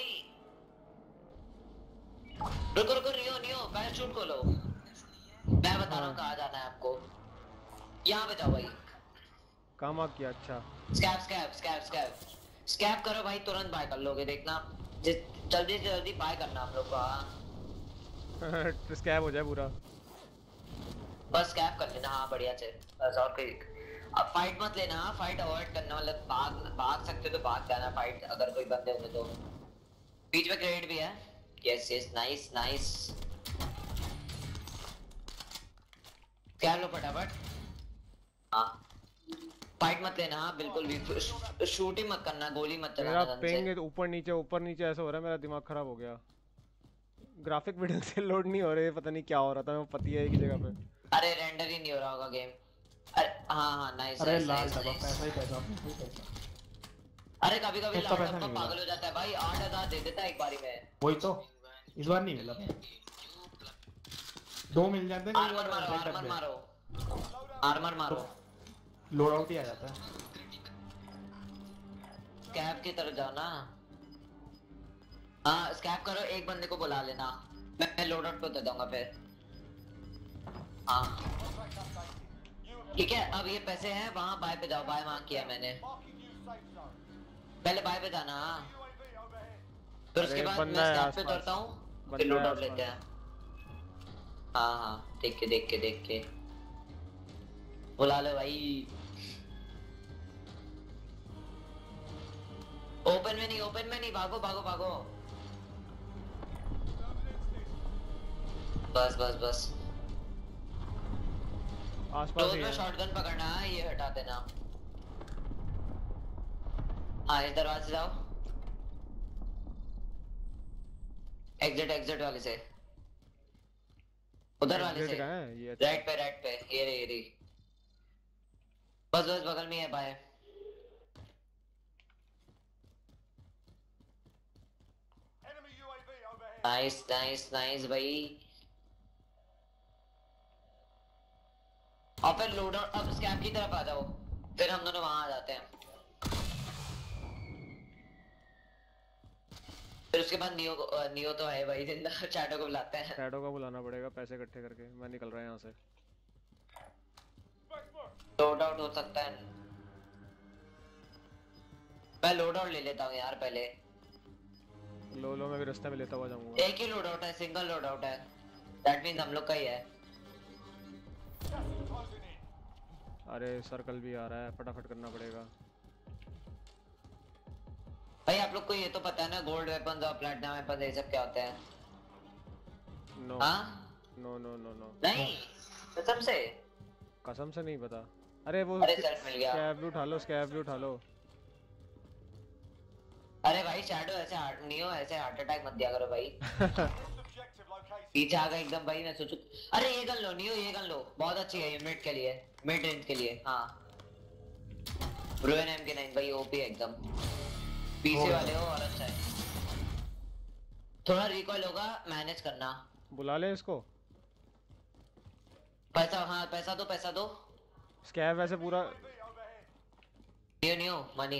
रुको रुको नियो नियो पैराशूट खोलो। मैं बता रहा हूँ कहाँ जाना है आपको। यहाँ पे जाओ भाई। काम आ किया। अच्छा स्कैप स्कैप स्कैप स्कैप स्कैप करो भाई, तुरंत बाय कर लोगे देखना। जल्दी से जल्दी बाय करना हम लोग को। स्कैप हो जाए पूरा। बस स्कैप कर लेना। हाँ बढ़िया से बस। और कोई अब फाइट मत लेना। फाइट अवॉइड करना, मतलब भाग भाग सकते हो तो भाग जाना। फाइट अगर कोई बंदे होंगे तो। बीच में क्रेडिट भी है। Yes yes nice nice. क्या लो फटाफट। हाँ फाइट मत लेना। हाँ बिल्कुल भी शूट ही मत करना, गोली मत चलाना। मेरा पिंग ऊपर नीचे ऊपर नीचे ऐसा हो रहा है। मेरा दिमाग खराब हो गया। ग्राफिक वीडियो से लोड नहीं हो रहे। पता नहीं क्या हो रहा था। मैं पति है एक ही जगह पे। अरे रेंडर ही नहीं हो रहा होगा गेम। अरे हाँ हाँ नाइस। अरे लाल डब्बा पैसा ही पैसा पैसा ही पैसा। अरे कभी कभी उसका लाल पैसा डब्बा नहीं मिला। पागल हो जाता है भाई। आठ हजार दे देता है एक बारी में। वही तो इस बार नहीं मिला। दो मिल जाते हैं आर्मर मारो आर्मर मारो आर्मर मारो। लोड आउट ही आ जाता है। स्कैप की तरफ जाओ ना। हाँ स्कैप करो, एक बंदे को बुला लेना। मैं लोड आउट पे उतर जाऊंगा फिर। हाँ ठीक है। अब ये पैसे हैं वहाँ बाय पे जाओ। बाय वहाँ किया मैंने। पहले बाय पे जाना। हाँ फिर उसके बाद मैं स्कैप पे उतरता हूँ, फिर लोड आउट लेते हैं। हाँ हाँ देख के देख के देख के बुला लो भाई। ओपन में नहीं ओपन में नहीं। भागो भागो भागो। बस बस बस। आसपास ही में है। शॉटगन पकड़ना है, ये हटा देना। हाँ इस दरवाजे जाओ। एग्जिट एग्जिट वाले से। उधर वाले से। ये राइट पे राइट पे। ये रही ये रही। बस बस बगल में है बाय। नाइस नाइस नाइस भाई। और फिर लोड आउट। अब स्कैप की तरफ आ जाओ, फिर हम दोनों वहां आ जाते हैं। फिर उसके बाद नियो को नियो तो है भाई जिंदा। चैटो को बुलाते हैं। चैटो को बुलाना पड़ेगा पैसे इकट्ठे करके। मैं निकल रहा है यहाँ से। लोड आउट हो सकता है। मैं लोड आउट ले लेता हूँ यार पहले। लो लो मैं भी रास्ते में लेता हुआ जाऊंगा। एक ही लोड आउट है, सिंगल लोड आउट है। दैट मींस हम लोग का ही है। अरे सर्कल भी आ रहा है। फटाफट करना पड़ेगा। भाई आप लोग को ये तो पता है ना गोल्ड वेपन्स और प्लैटिनम वेपन्स ये सब क्या होते हैं? नो हाँ नो नो नो नो नहीं कसम से कसम से नहीं पता। अरे वो अरे सेल्फ मिल गया। स्कैब भी उठा लो। स्कैब भी उठा लो। अरे भाई शैडो ऐसे हार्ट नियो ऐसे हार्ट अटैक मत दिया करो भाई। पीछे आ गया एकदम भाई। मैं सोचू अरे ये गन लो नियो, ये गन लो बहुत अच्छी है ये मिड के लिए, मिड रेंज के लिए। हाँ रुइन एम के नाइन भाई ओपी एकदम। पीछे वाले हो और अच्छा है। थोड़ा रिकॉइल होगा, मैनेज करना। बुला ले इसको। पैसा हाँ पैसा दो पैसा दो। स्कैव वैसे पूरा न्यू न्यू मनी।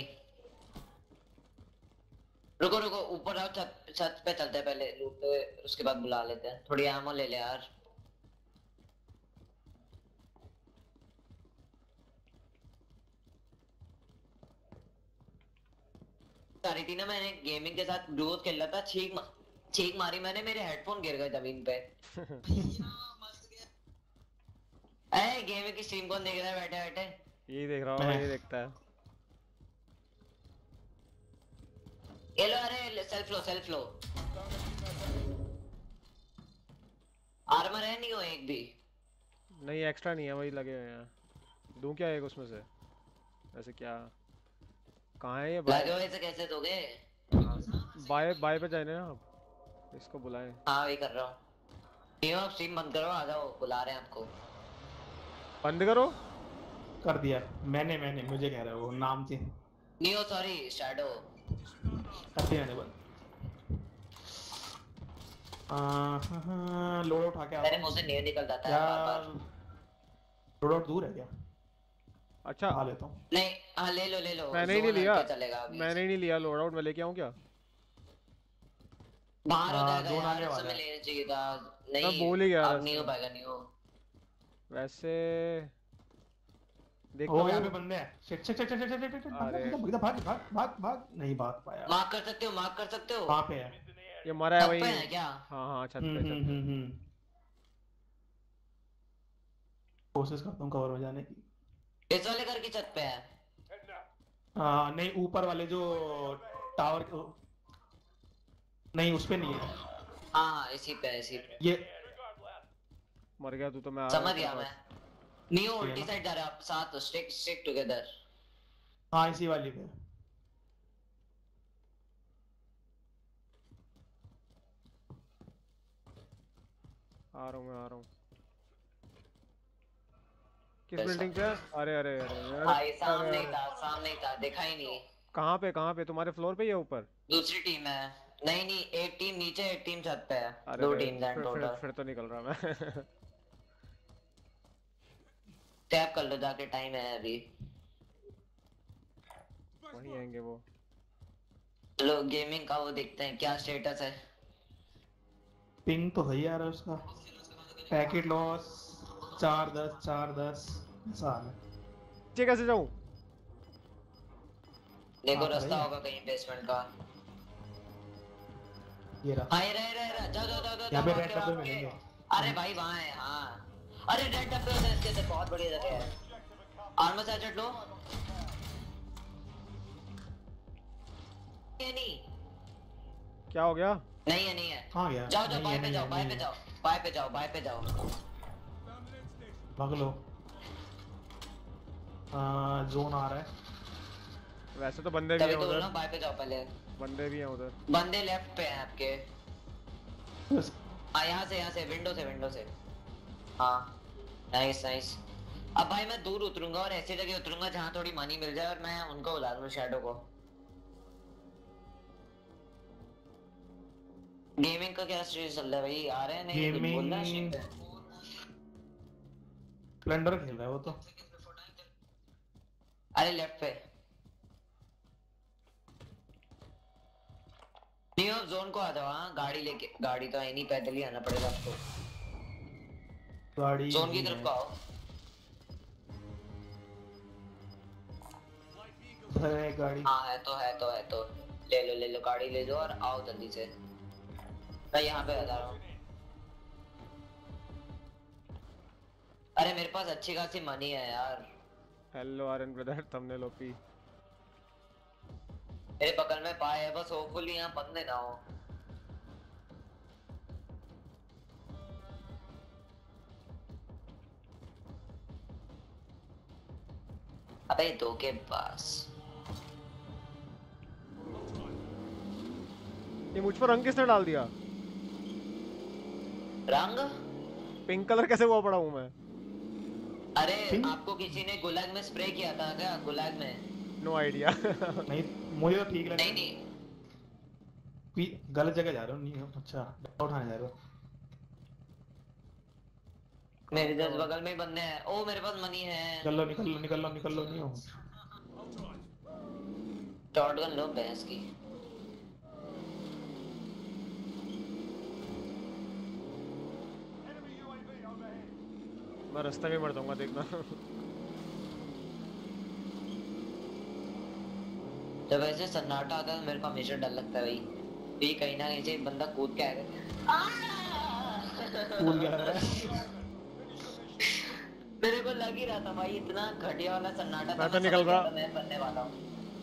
रुको रुको ऊपर आओ, छत छत पे चलते हैं पहले लूट पे, उसके बाद बुला लेते हैं। थोड़ी एमो ले ले यार। सारी थी ना, मैंने गेमिंग के साथ ग्रोथ खेल रहा था, छींक मा, छींक मारी मैंने, मेरे हेडफोन गिर गए जमीन पे। ए गेमिंग की स्ट्रीम कौन देख रहा है बैठे बैठे? यही देख रहा हूँ, ये देखता है। ये लो, अरे सेल्फ लो सेल्फ लो। आर्मर है नहीं हो एक भी? नहीं एक्स्ट्रा नहीं है, वही लगे हुए हैं। दूं क्या एक उसमें से? वैसे क्या कहाँ है ये? लगे हुए से कैसे दोगे? बाय बाय पे जाने ना आप, इसको बुलाएं। हाँ वही कर रहा हूँ। नियो आप स्ट्रीम बंद करो, आ जाओ, बुला रहे हैं आपको। बंद करो। कर दिया मैंने मैंने मुझे कह रहा है वो नाम से। Neo sorry shadow. कर दिया मैंने बंद। हाँ लोड उठा के आ। मेरे मुंह से नियो निकल जाता है बार बार। लोड आउट दूर है क्या? अच्छा खा लेता हूँ। नहीं हाँ ले लो ले लो। मैंने ही नहीं लिया, चलेगा अभी। मैंने ही नहीं लिया लोड आउट। मैं लेके आऊँ क्या? बाहर हो जाएगा जोन यार, आने वाला समय है। लेना चाहिए था। नहीं मैं बोल ही गया अब था। नहीं हो पाएगा नहीं हो। वैसे देखता ओ यहाँ पे हूँ। बंदे हैं। Shit shit shit shit shit shit shit अरे। भाग भाग भाग भाग भाग नहीं भाग पाया। मार्क कर सकते हो, मार्क कर सकते हो। वहाँ पे है। ये मरा है छत वही। पे है क्या? हाँ हाँ छत हम्म पे, छत हम्म पे। हम्म हम्म। कोशिश करता हूँ कवर हो जाने की। इस वाले घर की छत पे है। आ, नहीं ऊपर वाले जो टावर नहीं उस पे नहीं है। हाँ हाँ इसी पे है, इसी पे। ये मर गया तू तो। मैं आ समझ रहा गया हूँ मैं। तेरे पास। नियो उल्टी साइड जा रहा है, आप साथ स्टिक स्टिक टुगेदर। हाँ इसी वाली पे। आ रहा हूँ मैं, आ रहा हूँ। किस बिल्डिंग पे है? अरे अरे अरे अरे, हाँ ये अरे, सामने ही अरे। था, सामने ही था, देखा ही नहीं। कहाँ पे कहाँ पे? तुम्हारे फ्लोर पे या ऊपर? दूसरी टीम है। नहीं नहीं, एक टीम नीचे, एक टीम छत पे है। अरे दो अरे, टीम हैं फिर, फिर, टोटल। फिर तो निकल रहा मैं। टैप कर लो जाके, टाइम है अभी। वहीं आएंगे वो। चलो गेमिंग का वो देखते हैं क्या स्टेटस है। पिंग तो सही आ रहा है उसका। पैकेट लॉस चार दस चार दस साल है। नीचे कैसे जाऊँ? देखो हाँ, रास्ता है। होगा कहीं बेसमेंट का। ये रहा। हाँ ये रहा, ये रहा, ये रहा। जाओ जाओ जाओ जाओ यहाँ पे भाग रेड के, डब्बे भाग के। मिलेंगे। अरे भाई वहाँ है हाँ। अरे रेड डब्बे होते हैं इसके अंदर, बहुत बढ़िया जगह है। आर्मर सैचेट लो। ये नहीं क्या हो गया? नहीं है, नहीं है। हाँ यार जाओ जाओ नहीं बाय है, पे नहीं जाओ, है, बाय नहीं पे है। जाओ, बाय पे जाओ, बाय पे जाओ। भाग लो। आ, जोन आ रहा है। वैसे तो बंदे भी तभी हैं तो बोल रहा उधर। हूँ बाय पे जाओ पहले। बंदे भी हैं उधर। बंदे लेफ्ट पे हैं आपके। बस हाँ यहाँ से, यहाँ से, विंडो से, विंडो से। हाँ नाइस नाइस। अब भाई मैं दूर उतरूंगा और ऐसी जगह उतरूंगा जहाँ थोड़ी मनी मिल जाए, और मैं उनको बुला दूँ, शैडो को। गेमिंग का क्या स्टेज चल रहा है भाई? आ रहे हैं नहीं? कुछ बोल रहा है गेमिंग stream पे? स्प्लेंडर खेल रहा है वो तो। अरे लेफ्ट पे। न्यू जोन को आ जाओ। हाँ गाड़ी लेके, गाड़ी तो है नहीं, पैदल ही आना पड़ेगा आपको। गाड़ी जोन की नहीं तरफ है। को आओ। है गाड़ी। हाँ है तो, है तो, है तो। ले लो ले लो गाड़ी ले लो और आओ जल्दी से। मैं यहाँ पे आ जा रहा हूँ। अरे मेरे पास अच्छी खासी मनी है यार। Hello Aryan brother, thumbnail OP. मेरे बगल में पाए है, बस होपफुली यहाँ बंदे ना हो। अबे दो के पास। ये मुझ पर रंग किसने डाल दिया? रंग? पिंक कलर कैसे हुआ पड़ा हूँ मैं? अरे पिंक? आपको किसी ने गुलाग में स्प्रे किया था क्या? गुलाग में? No idea. नहीं मुझे तो ठीक लग नहीं नहीं, गलत जगह जा रहा हूँ। नहीं अच्छा उठाने जा रहा हूँ। मेरे जस्ट बगल में ही बंदे हैं। ओ मेरे पास मनी है। निकल लो निकल लो निकल लो निकल लो नहीं हो। शॉटगन लो भैंस की। मैं रास्ते में मर जाऊंगा देखना। जब ऐसे सन्नाटा आता है तो मेरे को हमेशा डर लगता है भाई, ये कहीं ना कहीं से बंदा कूद के आएगा। कूद गया है। मेरे को लग ही रहा था भाई, इतना घटिया वाला सन्नाटा था। मैं तो निकल रहा। मैं बनने वाला हूँ।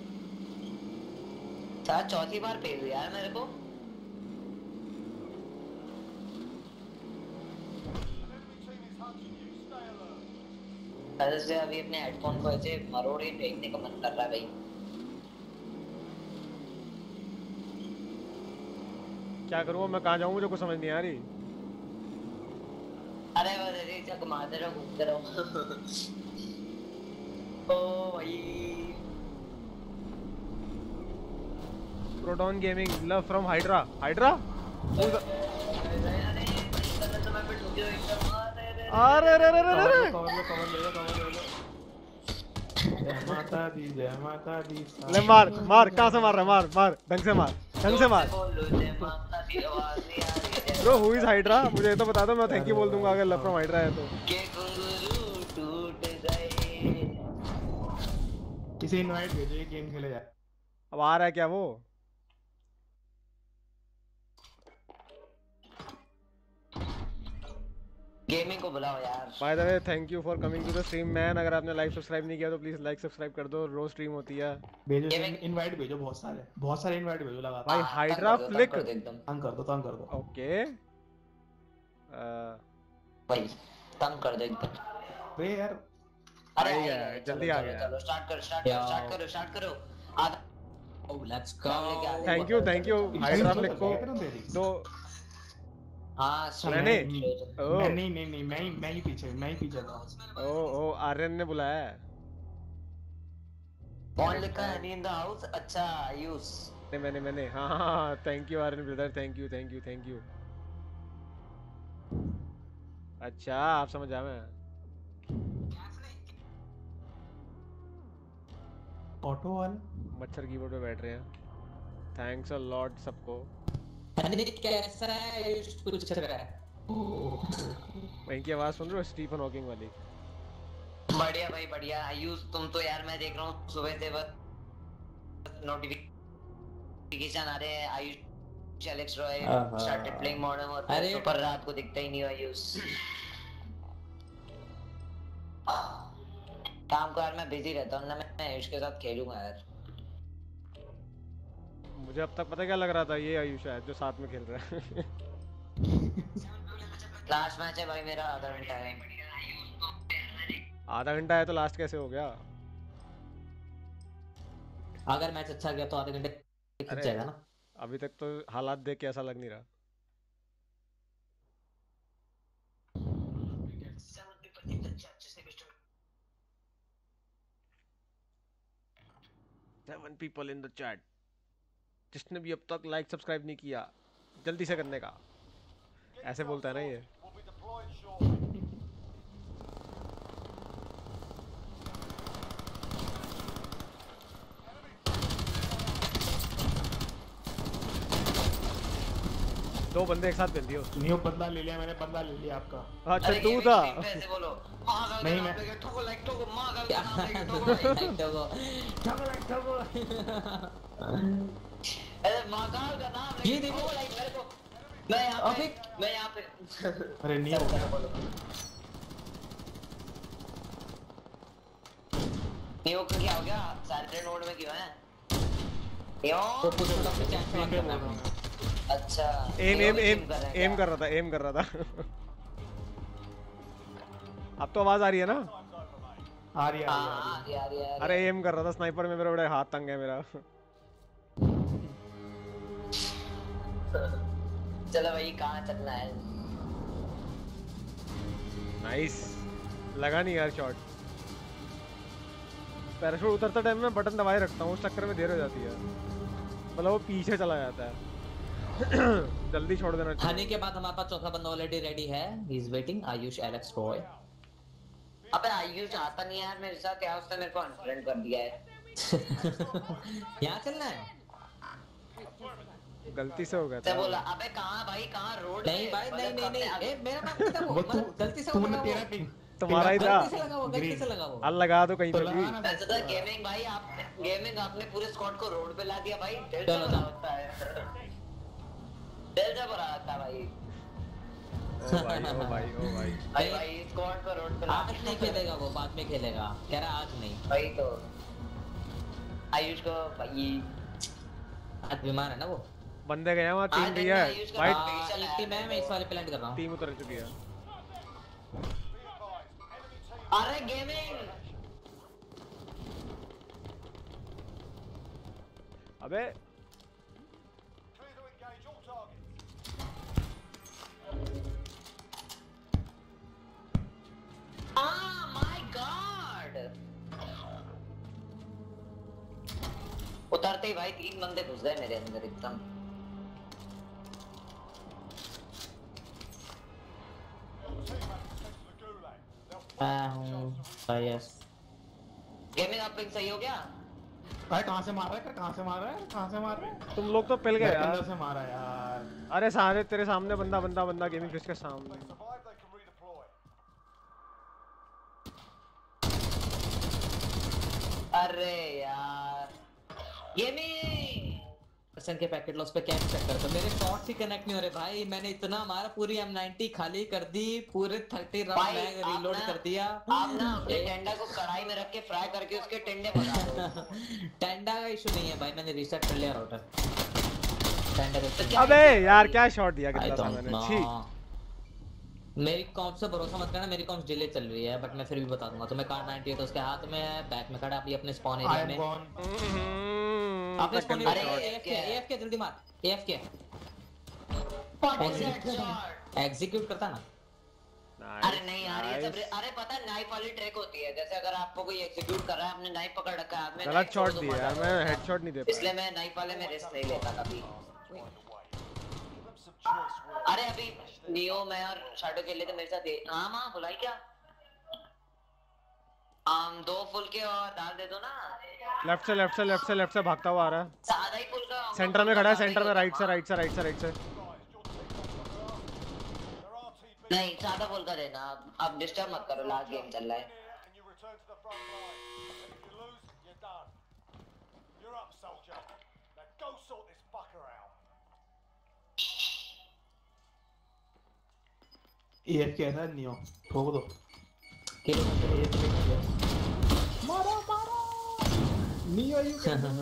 शायद चौथी बार फेल हुआ यार मेरे को। से अभी अपने हेडफोन को ऐसे मरोड़े फेंकने का मन कर रहा है भाई। क्या करूँ मैं, कहाँ जाऊँ, मुझे कुछ समझ नहीं आ रही। अरे बस ऐसे ही चक मारते रहो, घूमते रहो। ओ भाई Proton gaming love from Hydra. Hydra अरे अरे अरे अरे अरे कवर लो कवर ले लो कवर ले लो। जय माता दी जय माता दी। ले मार मार, कहाँ से मार रहा है, मार मार ढंग से मार, ढंग से मार। ब्रो हु इज हाइड्रा, मुझे ये तो बता दो, मैं थैंक यू बोल दूंगा अगर लव फ्रॉम हाइड्रा है तो। किसी इनवाइट भेजो, ये गेम खेले जाए। अब आ रहा है क्या वो? गेमिंग को बुलाओ यार। By the way thank you for coming to the stream man. अगर आपने लाइक सब्सक्राइब नहीं किया तो प्लीज लाइक सब्सक्राइब कर दो, रोज स्ट्रीम होती है। भेजो इनवाइट भेजो, बहुत सारे बहुत सारे इनवाइट भेजो लगातार। भाई हाइड्रा फ्लिक तंग कर दो तंग कर दो। ओके भाई तंग कर दो एकदम। बे यार अरे आ गया, जल्दी आ गया। चलो स्टार्ट करो स्टार्ट करो स्टार्ट करो स्टार्ट करो। आधा oh let's go. Thank you thank you Hydra flick को दो। हाँ मैंने ओ मैं नहीं नहीं नहीं मैं ही मैं ही पीछे मैं ही पीछे था। ओ ओ आर्यन ने बुलाया है। कौन लिखा है इन द हाउस? अच्छा आयुष नहीं मैंने मैंने हाँ हाँ thank you Aryan brother, thank you thank you thank you. अच्छा आप समझ आ मैं ऑटो वाला मच्छर कीबोर्ड पे बैठ रहे हैं। थैंक्स अ लॉट सबको। कैसा है आयुष? कुछ रहा है वहीं की आवाज सुन रहे हो, स्टीफन हॉकिंग वाली। बढ़िया भाई बढ़िया। आयुष तुम तो यार मैं देख रहा हूँ सुबह से बस नोटिफिकेशन आ रहे हैं। Ayush Alex Roy started playing Modern Warfare, पर रात को दिखता ही नहीं आयुष। काम को यार मैं बिजी रहता हूँ ना, मैं आयुष के साथ खेलूंगा यार। मुझे अब तक पता क्या लग रहा था, ये आयुष है जो साथ में खेल रहा है। लास्ट मैच है भाई मेरा, आधा घंटा है। आधा घंटा है तो लास्ट कैसे हो गया? अगर मैच अच्छा गया तो आधे घंटे खिंच जाएगा ना। अभी तक तो हालात देख के ऐसा लग नहीं रहा। Seven people in the chat. जिसने भी अब तक लाइक सब्सक्राइब नहीं किया जल्दी से करने का, ऐसे बोलता है ना ये। दो बंदे एक साथ मिल दिए। न्यू बंदा ले लिया मैंने, बंदा ले लिया आपका। अच्छा तू था। ऐसे बोलो नहीं मैं ठोको लाइक ठोको मां का नाम लेके ठोको लाइक ठोको ठोको लाइक ठोको। अरे मां का नाम लेके ये देखो लाइक मेरे को। मैं यहां पे मैं यहां पे अरे नहीं हो गया। नहीं हो क्या हो गया? सैटरडे नोड में क्यों है? क्यों तो कुछ अपने चैट में कर रहा हूं। अच्छा एम एम एम एम कर रहा था एम कर रहा था। अब तो आवाज आ रही है ना? आ रही है आ रही है। अरे एम कर रहा था स्नाइपर में, मेरा बड़ा हाथ तंग है मेरा। चलो भाई कहाँ चलना है? नाइस लगा नहीं यार शॉट। पैराशूट उतरता टाइम में बटन दबाए रखता हूँ, उस चक्कर में देर हो जाती है, मतलब वो पीछे चला जाता है। जल्दी छोड़ देना चाहिए। हनी के बाद हमारे पास चौथा बंदा ऑलरेडी रेडी है, he is waiting, Ayush Alex Roy. अबे आयुष आता नहीं यार मेरे साथ, क्या उसने मेरे को अनफ्रेंड कर दिया है। यहाँ चलना है, गलती से हो गया था। बोला अबे कहाँ भाई कहाँ रोड नहीं भाई नहीं नहीं नहीं, ए मेरा बात नहीं था वो, मतलब गलती से तूने लगा तेरा वो, पिंग तुम्हारा ही था। गलती से लगा वो, गलती से लगा वो। हल लगा दो कहीं पे भी। वैसे तो गेमिंग भाई आप गेमिंग आपने पूरे स्क्वाड को रोड पे ला दिया भाई, दिल से चलो, बुरा होता है, दिल से बुरा होता है भाई। ओ भाई ओ भाई ओ भाई भाई भाई स्क्वाड को रोड पे ला आज नहीं खेलेगा वो, बाद में खेलेगा, कह रहा आज नहीं। भाई तो आयुष को भाई आज बीमार है ना वो। बंदे गए वहाँ, टीम गई है भाई। हाँ, एक टीम है, मैं इस वाले पे लैंड कर रहा हूँ। टीम उतर चुकी है। अरे गेमिंग अबे ah my god, उतरते ही भाई तीन बंदे घुस गए मेरे अंदर एकदम। यस गेमिंग आप पिक सही हो गया? भाई कहाँ से मार रहा है, कहाँ से मार रहा है, कहाँ से मार रहा है? तुम लोग तो पिल गए यार। अंदर से मारा यार। अरे सारे तेरे सामने बंदा बंदा बंदा गेमिंग फिश के सामने। अरे यार गेमिंग पर्सन के पैकेट लॉस पे क्या चेक करता, मेरे शॉट्स ही कनेक्ट नहीं हो रहे भाई। मैंने इतना मारा, पूरी एम नाइंटी खाली कर दी, पूरे थर्टी राउंड मैं रीलोड कर दिया। आप ना अपने टेंडा को कढ़ाई में रख के फ्राई करके उसके टेंडे बना दो। टेंडा का इशू नहीं है भाई, मैंने रीसेट कर लिया राउटर। टेंडा का अबे यार क्या शॉट दिया कितना था मैंने, छी। मेरी कॉम्प से भरोसा मत करना, मेरी कॉम्प डिले चल रही है, बट मैं फिर भी बता दूंगा तुम्हें। कार नाइंटी एट उसके हाथ में है, बैक में खड़ा अभी अपने स्पॉन एरिया में। अपने स्पॉन एरिया में एएफके एएफके जल्दी मार, एएफके एग्जीक्यूट करता ना। अरे नहीं यार ये सब, अरे पता है नाइफ वाली ट्रिक होती है, जैसे अगर आपको कोई एग्जीक्यूट कर रहा है, आपने नाइफ पकड़ रखा है, आपने गलत शॉट दिया यार, मैं हेडशॉट नहीं दे पाया, इसलिए मैं नाइफ वाले में रिस्क नहीं लेता कभी। अरे अभी नियो मैं और शैडो के लिए तो मेरे साथ हाँ माँ बुलाई क्या आम दो फुल के और दाल दे दो ना। लेफ्ट से लेफ्ट से लेफ्ट से लेफ्ट से भागता हुआ आ रहा है, सादा ही फुल का सेंटर में खड़ा है, सेंटर में राइट से राइट से राइट से राइट से। नहीं सादा फुल का देना, अब डिस्टर्ब मत करो, लास्ट गेम चल रहा है। ये कैसा है नियो, ठोक दो। किलो मारो मारो नियो यू।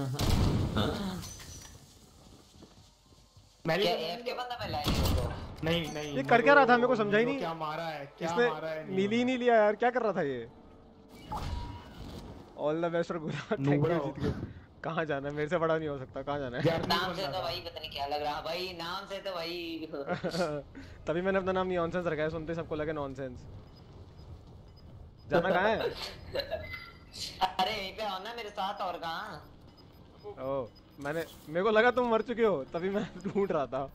मैंने क्या एफ के बंदा पहला है नियो को? नहीं नहीं ये कर क्या रहा था, मेरे को समझा ही नहीं। क्या मारा है, क्या इसने मारा है? नीली ही नहीं लिया यार, क्या कर रहा था ये। ऑल द बेस्ट और गुड लक, थैंक यू जीत गए। कहाँ जाना है, मेरे से बड़ा नहीं हो सकता, कहाँ जाना है। नाम से तो भाई पता नहीं क्या लग रहा है भाई, नाम से तो भाई तभी मैंने अपना नाम नॉनसेंस रखा है, सुनते सबको लगे नॉनसेंस। जाना कहाँ है? अरे यहीं पे हो ना मेरे साथ, और कहाँ? ओ मैंने मेरे को लगा तुम मर चुके हो, तभी मैं ढूंढ रहा था।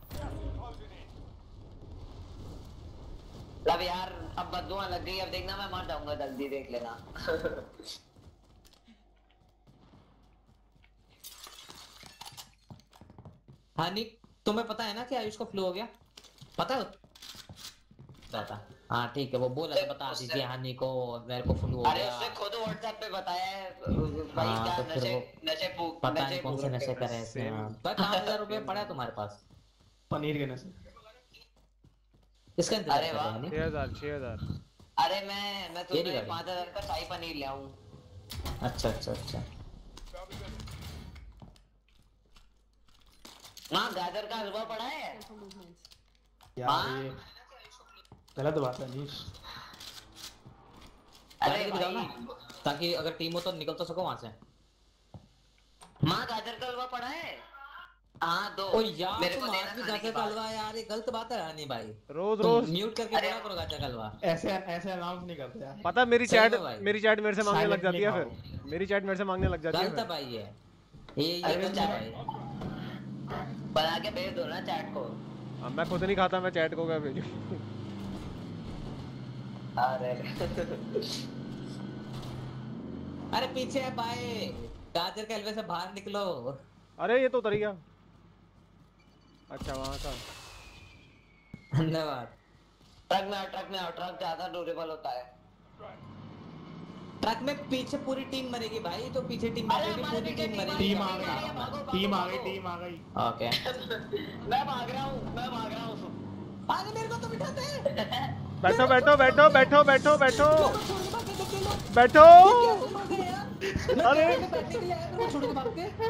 अब यार अब बदुआ लग गई, अब देखना मैं मर जाऊंगा जल्दी, देख लेना। हाँ निक, तुम्हें पता है ना कि आयुष को फ्लू हो गया, पता है? पता। हाँ ठीक है, वो बोला था बता दीजिए हानि को, मेरे को फ्लू हो गया। अरे उसने खुद व्हाट्सएप पे बताया है भाई। हाँ, क्या तो नशे नशे पता नहीं कौन से नशे करे इसने। भाई पाँच हजार रुपए पड़ा है तुम्हारे पास पनीर के नशे, इसका इंतजार अरे कर रहे हैं। छह हजार छह हजार। अरे मैं मैं तुम्हें पाँच हजार का शाही पनीर ले आऊं। अच्छा अच्छा अच्छा। माँ गाजर का हलवा पड़ा है यार ये गलत बात है नीश। अरे भाई ताकि अगर टीम हो तो निकल तो सको वहां से। माँ गाजर का हलवा पड़ा है। हाँ दो। ओ यार मेरे तुम को आज देना भी खाने गाजर के का बाद। हलवा, यार ये गलत बात है रानी भाई। रोज रोज म्यूट करके बोला करो गाजर का हलवा। ऐसे ऐसे अनाउंस नहीं करते यार। पता मेरी सही चैट में भाई। मेरी चैट मेरे से मांगने लग जाती है, Silently फिर मेरी चैट मेरे से मांगने लग जाती है गलत है फिर। भाई ये ये ये अरे गलत है चैट- भाई। बना के भेज दो ना चैट को। अब मैं खुद नहीं खाता, मैं चैट को क्या भेजूं? अरे अरे पीछे है भाई, गाजर के हलवे से बाहर निकलो। अरे ये तो उतर गया। अच्छा वहाँ का। धन्यवाद। ट्रक में आओ, ट्रक में आओ, ट्रक ज्यादा ड्यूरेबल होता है। ट्रक में पीछे पूरी टीम मरेगी भाई, तो पीछे टीम मरेगी, पूरी टीम मरेगी। टीम आ गई, टीम आ गई, टीम आ गई। ओके मैं भाग रहा हूँ, मैं भाग रहा हूँ। आगे मेरे को तो बिठाते हैं। बैठो बैठो बैठो बैठो बैठो बैठो बैठो। अरे छोड़ के भाग के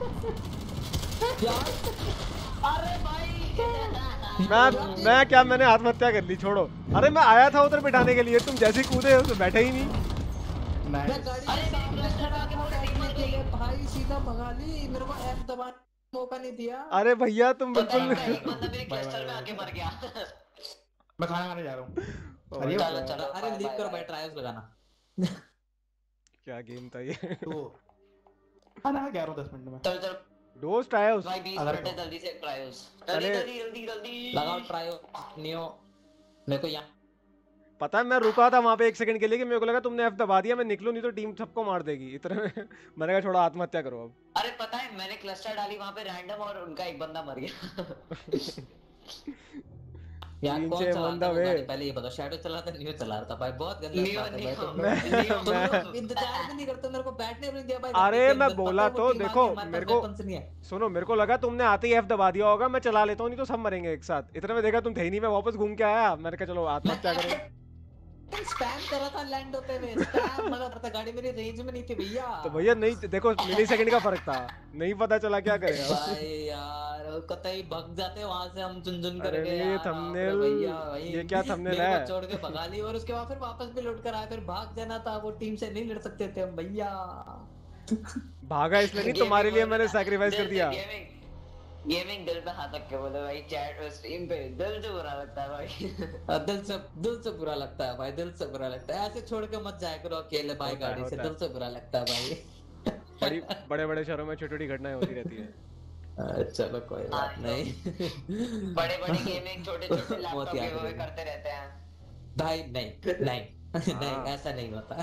यार। अरे भाई मैं मैं क्या मैंने आत्महत्या कर ली, छोड़ो। अरे मैं आया था उधर बिठाने के लिए, तुम जैसे कूदे हो तो बैठे ही नहीं। मैं गाड़ी के सामने खड़ा के बैठने के लिए भाई सीधा भगा ली, मेरे को एफ दबाने का मौका नहीं दिया। अरे भैया तुम बिल्कुल एक बंदा मेरे क्लस्टर में आके मर गया। मैं खाना खाने जा रहा हूँ। अरे चलो चलो, अरे लीव करो भाई, ट्रायल्स लगाना। क्या गेम था ये? तो खाना खा के आ रहा हूँ दस मिनट में। चल चल दोस्त ट्रायल्स भाई बीस अगर मिनट है, जल्दी से ट्रायल्स। जल्दी अरे- जल्दी जल्दी जल्दी लगाओ ट्रायो नियो। मेरे को यहाँ पता है मैं रुका था वहाँ पे एक सेकंड के लिए कि मेरे को लगा तुमने एफ दबा दिया, मैं निकलूं नहीं तो टीम सबको मार देगी। इतने में मैंने कहा छोड़ा आत्महत्या करो अब। अरे पता है मैंने क्लस्टर डाली वहाँ पे रैंडम और उनका एक बंदा मर गया। यार तीन कौन छह चलाता बंदा है वो वे। गाड़ी? पहले ये बताओ, शैडो चलाता है, नियो चला रहा था भाई, बहुत गंदा नियो, था भाई। नियो, तुम मैं- लोग तुम मैं- लोग इंतजार भी नहीं करते, मेरे को बैठने भी नहीं दिया भाई। अरे गाड़ी के मैं अंदर। बोला पता है वो तो, टीम देखो, आगे, हमारे मेरे पास को- weapons नहीं है। सुनो, मेरे को लगा तुमने आते ही एफ दबा दिया होगा, मैं चला लेता हूँ नहीं तो सब मरेंगे एक साथ। इतने में देखा तुम थे ही नहीं, मैं वापस घूम के आया, मैंने कहा चलो आत्महत्या करो। स्पैम कर रहा था लैंड होते हुए, स्पैम मजा रहा था, गाड़ी मेरी रेंज में नहीं थी भैया। तो भैया नहीं, देखो मिली सेकंड का फर्क था, नहीं पता चला क्या करेगा। भाई यार कतई भग जाते वहां से हम चुन चुन अरे करके ये यार, thumbnail, बाप रे भैया भाई। ये क्या thumbnail मेरे है? को छोड़ के भगा ली और उसके बाद फिर वापस भी लौट कर आए, फिर भाग जाना था, वो टीम से नहीं लड़ सकते थे हम भैया। भागा इसलिए नहीं, तुम्हारे लिए मैंने सैक्रिफाइस कर दिया। गेमिंग गेमिंग दिल पे हाथ रख के बोलो भाई, चैट और स्ट्रीम पे दिल से बुरा लगता है भाई। दिल से दिल से बुरा लगता है भाई, दिल से बुरा लगता है। ऐसे छोड़ के मत जाया करो अकेले भाई होता है, गाड़ी से, होता है। दिल से बुरा लगता है भाई। बड़ी बड़े बड़े शहरों में छोटी छोटी घटनाएं होती रहती है। चलो कोई बात हाँ, नहीं। बड़े बड़े गेमिंग छोटे छोटे लैपटॉप बहुत याद गिव अवे रहेगा। करते रहते हैं। भाई नहीं नहीं नहीं, ऐसा नहीं होता।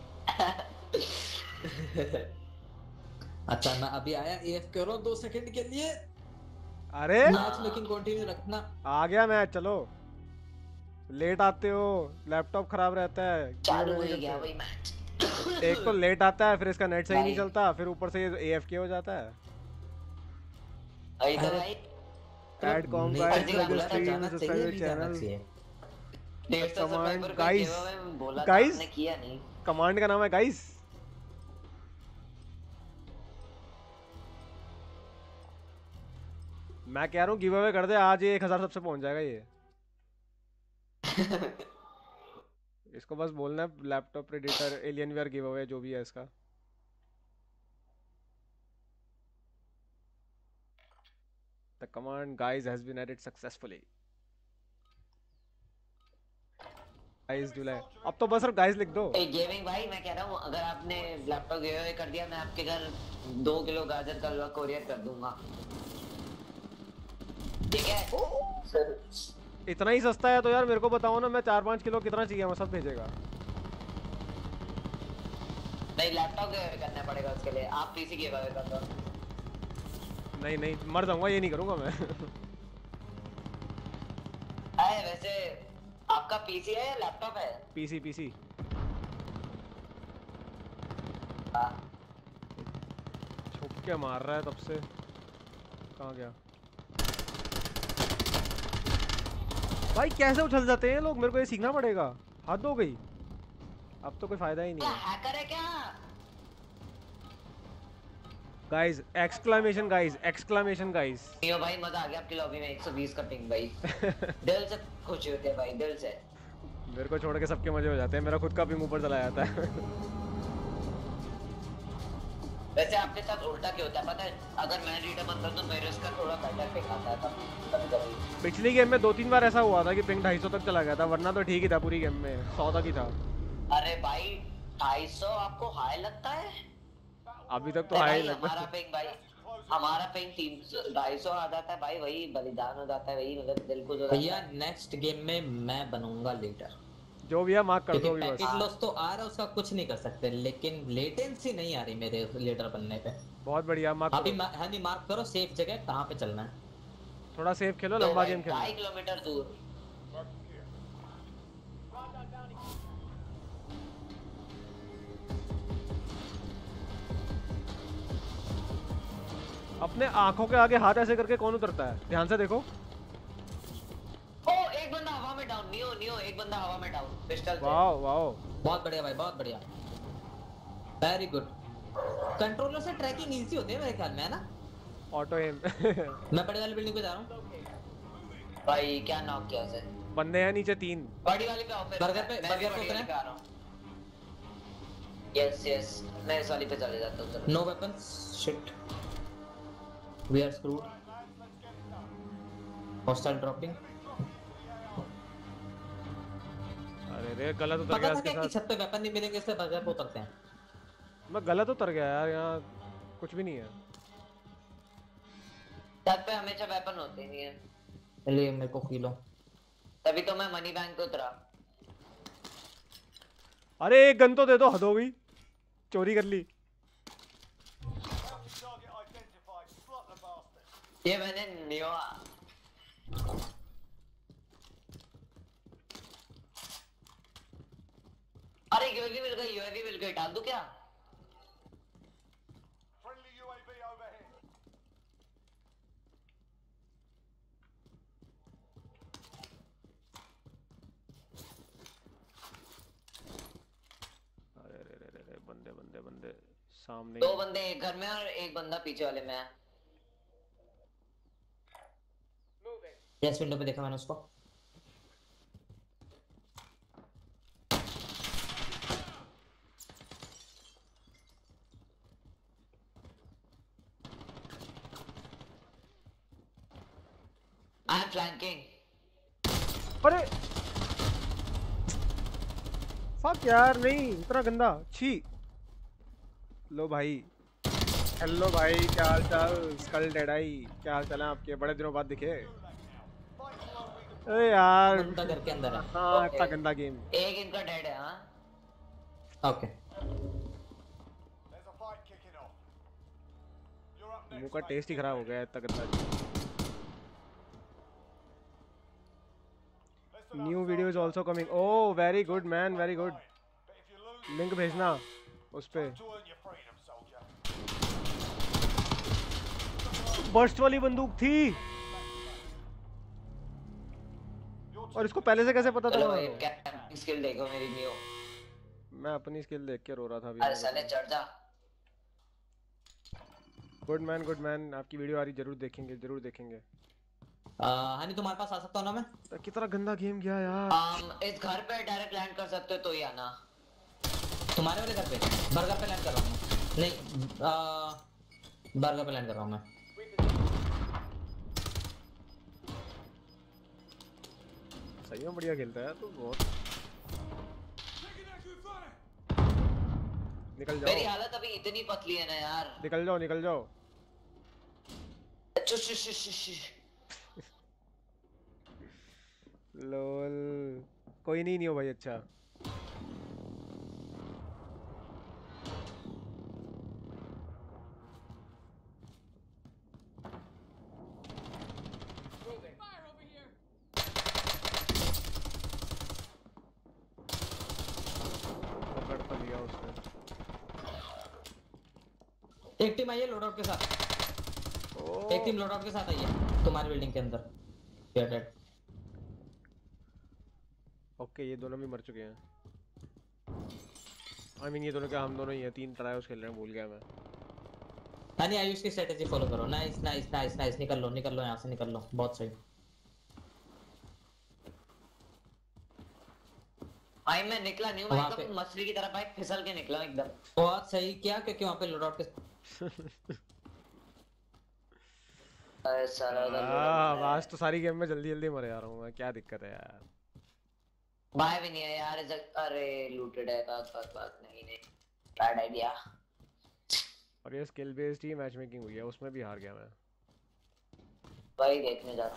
अच्छा मैं अभी आया, एफ करो दो सेकंड के लिए। अरे मैच मेकिंग कंटिन्यू रखना। आ गया मैच, चलो। लेट आते हो, लैपटॉप खराब रहता है, चालू हो गया भाई मैच। एक तो लेट आता है, फिर इसका नेट सही नहीं भाई। चलता, फिर ऊपर से ये एएफके हो जाता है। अरे तो भाई ऐड कॉम नहीं, गाइस, नहीं, लाइक बोला था, स्ट्रीम, जाना चाहिए, सब्सक्राइब नहीं जाना चैनल। चाहिए। डेढ़ सौ सब्सक्राइबर का guys, गिव अवे बोला था, guys, आपने किया नहीं। कमांड का नाम है गाइस। मैं कह रहा हूँ गिव अवे कर दे, आज ये एक हजार सबसे पहुंच जाएगा ये। इसको बस बोलना है laptop Predator Alienware giveaway, जो भी है इसका। The command guys has been added successfully. Guys जुलाई, अब तो बस सिर्फ guys लिख दो। ए गेमिंग भाई, मैं कह रहा हूँ अगर आपने लैपटॉप गिव अवे कर दिया, मैं आपके घर दो किलो गाजर का हलवा कोरियर कर दूंगा, ठीक है? इतना ही सस्ता है तो यार मेरे को बताओ ना, मैं चार पाँच किलो कितना चाहिए, मैं सब भेजेगा। नहीं लैपटॉप गिव अवे करना पड़ेगा उसके लिए, आप पीसी गिव अवे कर दो। नहीं नहीं, मर जाऊंगा, ये नहीं करूंगा मैं। अरे वैसे आपका पीसी है या लैपटॉप है? PC PC. हाँ। छुप के मार रहा है तब से, कहाँ गया भाई? कैसे उछल जाते हैं लोग, मेरे को ये सीखना पड़ेगा। हद हो गई, अब तो कोई फायदा ही नहीं क्या है। हैकर है क्या? Guys exclamation guys, exclamation guys. Yo भाई मजा आ गया आपकी लॉबी में, एक सौ बीस का पिंग भाई। दिल से खुश होते हैं भाई, दिल से। मेरे को छोड़ के सबके मजे हो जाते हैं, मेरा खुद का पिंग ऊपर चला जाता है। वैसे आपके साथ उल्टा क्यों होता है पता है? अगर मैं रीडर बनता तो मेरे उसका थोड़ा बेटर पिंग आता है कभी कभी। पिछली गेम में दो तीन बार ऐसा हुआ था कि पिंग ढाई सौ तक चला गया था, वरना तो ठीक ही था पूरी गेम में, सौ तक ही था। अरे भाई ढाई सौ आपको हाई लगता है? अभी तक तो अरे हाई भाई लगता हमारा है। पिंग भाई हमारा पिंग तीन सौ ढाई सौ आ जाता है भाई, वही बलिदान हो जाता है, वही मतलब दिल को जो भैया नेक्स्ट गेम में मैं बनूंगा लीडर, जो भी है मार्क कर दो अभी बस। पैकेट लॉस तो आ रहा है उसका कुछ नहीं कर सकते, लेकिन लेटेंसी नहीं आ रही मेरे लीडर बनने पे। बहुत बढ़िया मार्क अभी करो। हाँ नहीं मार्क करो सेफ जगह कहाँ पे चलना है। थोड़ा सेफ खेलो, लंबा गेम खेलो। ढाई किलोमीटर दूर। अपने आंखों के आगे हाथ ऐसे करके कौन उतरता है, ध्यान से देखो। ओ एक बंदा हवा में डाउन, नियो नियो एक बंदा हवा में डाउन पिस्टल से। वाओ वाओ बहुत बढ़िया भाई, बहुत बढ़िया, वेरी गुड। कंट्रोलर से ट्रैकिंग इजी होती है मेरे ख्याल में, है ना? Auto aim. मैं बड़ी वाली बिल्डिंग पे जा रहा हूँ भाई। क्या नॉक किया उसे? बंदे हैं नीचे तीन। बड़ी वाली पे ऑफिस बर्गर पे बर्गर पे उतरे। यस यस मैं इस वाली पे चले जाता हूँ। No weapons, shit we are screwed. Hostile dropping. अरे रे गलत उतर पता गया था इसके क्या कि साथ। छत पे वेपन नहीं मिलेंगे इसलिए बर्गर पे उतरते हैं। मैं गलत उतर गया यार, यहाँ कुछ भी नहीं है। छत पे हमेशा वेपन होते नहीं है। ले मेरे को किलो। तभी तो मैं मनी बैंक पे उतरा। अरे एक गन तो दे दो, हद हो गई, चोरी कर ली। ये मैंने नियो। अरे यूएवी मिल गई, यूएवी मिल गई, डाल दूं क्या? अरे रे रे रे बंदे बंदे बंदे सामने। दो बंदे एक घर में और एक बंदा पीछे वाले में है। यस विंडो पे देखा मैंने उसको। I am flanking. अरे फक यार, नहीं इतना गंदा, छी। लो भाई, हेलो भाई, क्या हाल चाल? स्कल डेड आई, क्या हाल चाल है आपके? बड़े दिनों बाद दिखे। अरे यार बंदा घर के अंदर है। हाँ इतना गंदा गेम। एक इनका डेड है। हाँ ओके मुंह का टेस्ट ही खराब हो गया इतना गंदा game. New video is also coming. Oh very good man, very good. Link भेजना उस पे। बर्स्ट वाली बंदूक थी, और इसको पहले से कैसे पता चलो था? भाई कैंपिंग स्किल देखो मेरी नियो। मैं अपनी स्किल देख के रो रहा था अभी। अरे साले चढ़ जा। गुड मैन गुड मैन, आपकी वीडियो आ रही, जरूर देखेंगे जरूर देखेंगे। हनी तुम्हारे पास आ सकता हूँ ना मैं? कितना गंदा गेम गया यार। um, इस घर पे डायरेक्ट लैंड कर सकते हो तो ही आना। तुम्हारे वाले घर पे बर्गर पे लैंड कर रहा हूँ मैं। नहीं आ, बर्गर पे लैंड कर रहा हूँ मैं। सही में बढ़िया खेलता है तू बहुत। निकल जाओ। मेरी हालत अभी इतनी पतली है ना यार। निकल जाओ निकल जाओ। Shush shush shush shush. Lol कोई नहीं नहीं हो भाई। अच्छा पकड़ तो लिया उसने। एक टीम आई है लोडआउट के साथ। एक टीम लोडआउट के साथ आई है तुम्हारी बिल्डिंग के अंदर। डेड। ओके ये दोनों भी मर चुके हैं। आई मीन ये दोनों क्या, हम दोनों ही हैं। तीन ट्रायल्स खेल रहे हैं, भूल गया मैं। हनी आयुष की स्ट्रेटजी फॉलो करो। Nice nice nice nice. निकल लो निकल लो यहाँ से, निकल लो। बहुत सही। भाई मैं निकला नहीं हूँ भाई, तो मछली की तरह भाई फिसल के निकला एकदम। बहुत सही किया क्योंकि वहाँ पे लोडआउट के आज तो सारी गेम में जल्दी जल्दी मर जा रहा हूँ मैं, क्या दिक्कत है यार। भाई भी नहीं है यार। अरे लूटेड है। बात बात बात नहीं नहीं बैड आइडिया। और ये स्किल बेस्ड ही मैच मेकिंग हुई है, उसमें भी हार गया मैं भाई। देखने जा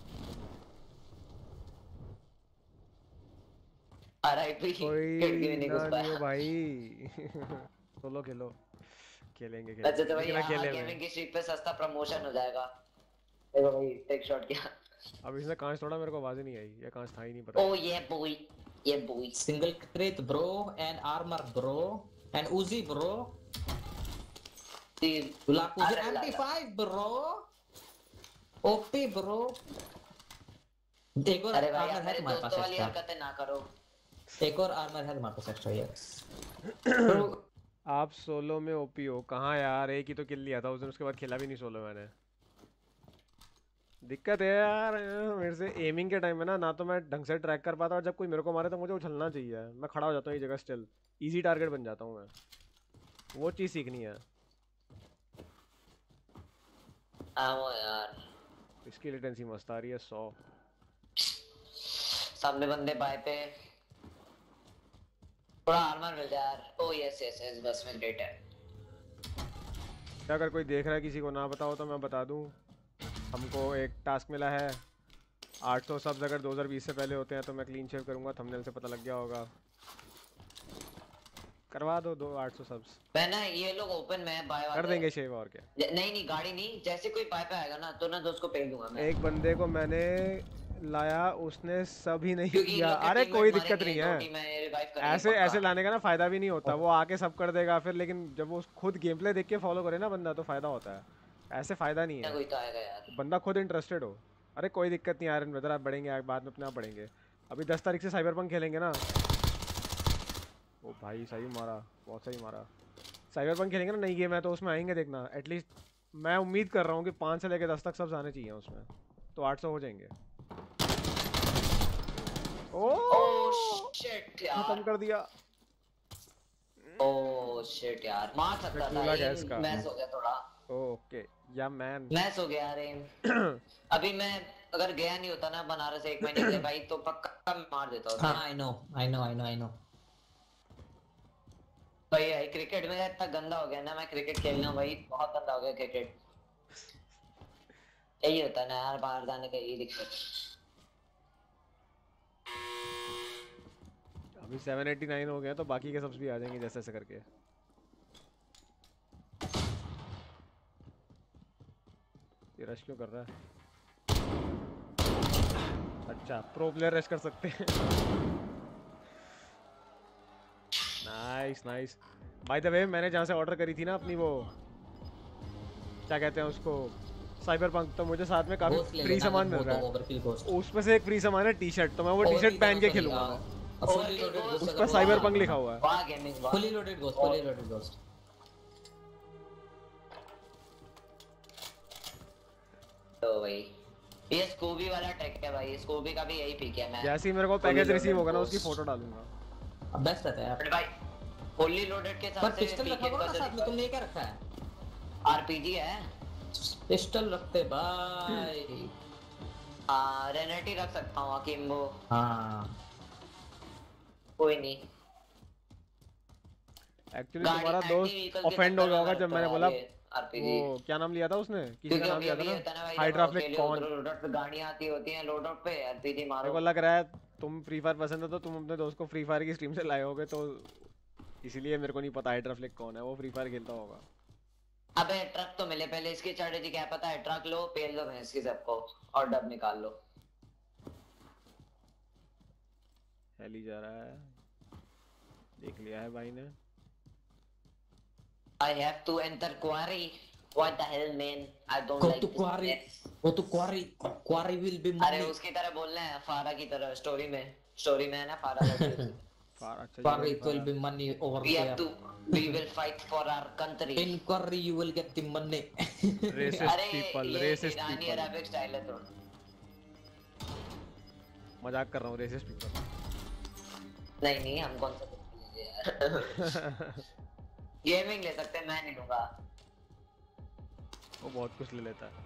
आरआईपी खिड़की में नहीं घुस पाया भाई। सोलो खेलो, खेलेंगे खेलेंगे। अच्छा तो भाई यहाँ गेमिंग की स्ट्रीक पे सस्ता प्रमोशन हो जाएगा। देखो भाई टेक शॉट किया। अब इसने कांच तोड़ा, मेरे को आवाज ही नहीं आई, ये कांच था ही नहीं पता। ओह ये बॉय, ये boy. Single crate bro and armor bro and uzi bro. लाकुजी M P five bro, OP bro. एक और आर्मर है तुम्हारे पास एक्स्ट्रा, हरकतें ना करो। एक और आर्मर है तुम्हारे पास एक्स्ट्रा यार। आप सोलो में ओपी हो कहाँ यार? एक ही तो किल लिया था उस दिन, उसके बाद खेला भी नहीं सोलो मैंने। दिक्कत है यार मेरे से एमिंग के टाइम में ना, ना तो मैं ढंग से ट्रैक कर पाता, और जब कोई मेरे को मारे तो मुझे उछलना चाहिए, मैं खड़ा हो जाता हूँ एक जगह स्टिल, इजी टारगेट बन जाता हूँ मैं। वो चीज़ सीखनी है। आओ यार इसकी लेटेंसी मस्त आ रही है। सौ सामने बंदे बाय पे, थोड़ा आर्मर मिल जाए यार। ओ यस यस यस बस में ग्रेट है। अगर कोई देख रहा है किसी को ना बताओ तो मैं बता दूं, हमको एक टास्क मिला है आठ सौ सब्स अगर दो हज़ार बीस से पहले होते हैं तो मैं क्लीन शेव करूंगा। थंबनेल से पता लग गया होगा, करवा दो दो आठ सौ सब्स। मैं ना ये लोग ओपन में बाय वाले कर देंगे शेव, और क्या। नहीं नहीं गाड़ी नहीं, जैसे कोई बाय पे आएगा ना तो ना दोस्त को पेल दूंगा मैं। एक बंदे को मैंने लाया, उसने सभी नहीं किया। अरे कोई दिक्कत नहीं है, ऐसे ऐसे लाने का ना फायदा भी नहीं होता। वो आके सब कर देगा फिर, लेकिन जब वो खुद गेम प्ले देख के फॉलो करे ना बंदा तो फायदा होता है। ऐसे फायदा नहीं है, कोई तो आएगा यार। बंदा खुद इंटरेस्टेड हो। अरे कोई दिक्कत नहीं यार ब्रदर, आप बढ़ेंगे बाद में अपने आप बढ़ेंगे। अभी दस तारीख से साइबरपंक खेलेंगे ना। ओ भाई सही मारा, बहुत सही मारा। साइबरपंक खेलेंगे ना, नई गेम है तो उसमें आएंगे देखना। एटलीस्ट मैं उम्मीद कर रहा हूँ कि पाँच से लेकर दस तक सब आने चाहिए उसमें, तो आठ सौ हो जाएंगे। ओह शिट यार, खत्म कर दिया। ओह शिट यार, मार सकता था। मैच हो गया थोड़ा। ओके या मैन, मैच हो गया। अरे अभी मैं अगर गया नहीं होता ना बनारस एक महीने के लिए भाई तो पक्का मार देता हूँ। I know I know I know I know भाई यार क्रिकेट में इतना गंदा हो गया ना, मैं क्रिकेट खेलना भाई बहुत गंदा हो गया क्रिकेट। यही होता है ना यार, बाहर जाने का यही दिक्कत। अभी सात सौ नवासी हो गए तो बाकी के सब्स भी आ जाएंगे जैसे ऐसे करके। ये रश क्यों कर रहा है? अच्छा प्रो प्लेयर रश कर सकते हैं। Nice nice. By the way मैंने जहाँ से ऑर्डर करी थी ना अपनी वो क्या कहते हैं उसको, साइबरपंक, तो मुझे साथ में काफी फ्री सामान मिल रहा है। उसमें से एक फ्री सामान है टी शर्ट, तो मैं वो टी शर्ट पहन के खेलूंगा मैं। उस पर साइबरपंक लिखा हुआ है। Fully loaded ghost, fully loaded ghost. तो भाई ये स्कूबी वाला ट्रैक है भाई, स्कूबी का भी यही पीक है। मैं जैसे ही मेरे को पैकेज रिसीव होगा ना उसकी फोटो डालूंगा। बेस्ट रहता है यार भाई, फुली लोडेड के साथ पर पिस्टल रखा होगा ना साथ में, तुमने क्या रखा है? आरपीजी है। पिस्टल रखते भाई। आ रेनेटी रख सकता हूं, अकिम्बो। हां कोई नहीं। एक्चुअली तुम्हारा दोस्त ऑफेंड हो गया होगा जब मैंने बोला वो क्या नाम लिया था उसने, किसी का नाम लिया था ना, हाइड्राफ्लिक कौन। लोडआउट पे गाड़ियां आती होती हैं लोडआउट पे, आरपीजी मारो। मेरे को लग रहा है तुम फ्री फायर पसंद है तो तुम अपने दोस्त को फ्री फायर की स्ट्रीम से लाए होगे, तो इसीलिए मेरे को नहीं पता हाइड्राफ्लिक कौन है। वो फ्री फायर खेलता होगा। अबे ट्रक तो मिले पहले, इसकी स्ट्रेटजी क्या पता है? ट्रक लो, पेल दो भैंस की सबको और डब निकाल लो। हेली जा रहा है, देख लिया है भाई ने। I have to enter quarry. What the hell man? I don't Go like to this quarry. place. Go to quarry. Quarry will be money. अरे उसकी तरह बोलना है, फारा की तरह। स्टोरी में स्टोरी में है ना फारा लड़की। फारा अच्छा। Quarry will be money over We there. have to, we will fight for our country. In quarry you will get the money. Racist people, racist people. ये अरबिक स्टाइल है तो। मजाक कर रहा हूँ, racist people। नहीं नहीं हम कौन सा लेंगे यार। गेमिंग ले सकते हैं, मैं नहीं लूंगा। वो बहुत कुछ ले लेता है।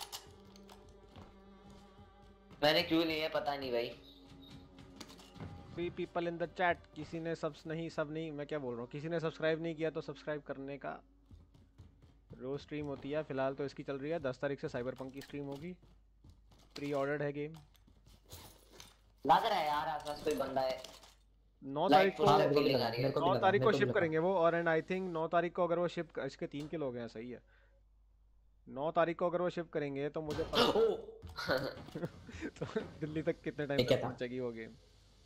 मैंने क्यों लिया पता नहीं भाई। Three people in the chat. किसी ने सब्स नहीं सब नहीं मैं क्या बोल रहा हूँ, किसी ने सब्सक्राइब नहीं किया तो सब्सक्राइब करने का। रोज स्ट्रीम होती है फिलहाल तो इसकी चल रही है, दस तारीख से साइबरपंक की स्ट्रीम होगी। प्री ऑर्डर्ड है गेम। लग रहा है यार आसपास कोई बंदा है। नौ तारीख को मेरे को नौ तारीख को शिप करेंगे वो, और एंड आई थिंक नौ तारीख को अगर वो शिप, इसके तीन किलो हो गए हैं, सही है। नौ तारीख को अगर वो शिप करेंगे तो मुझे पता तो दिल्ली तक कितने टाइम तक पहुंचेगी वो गेम।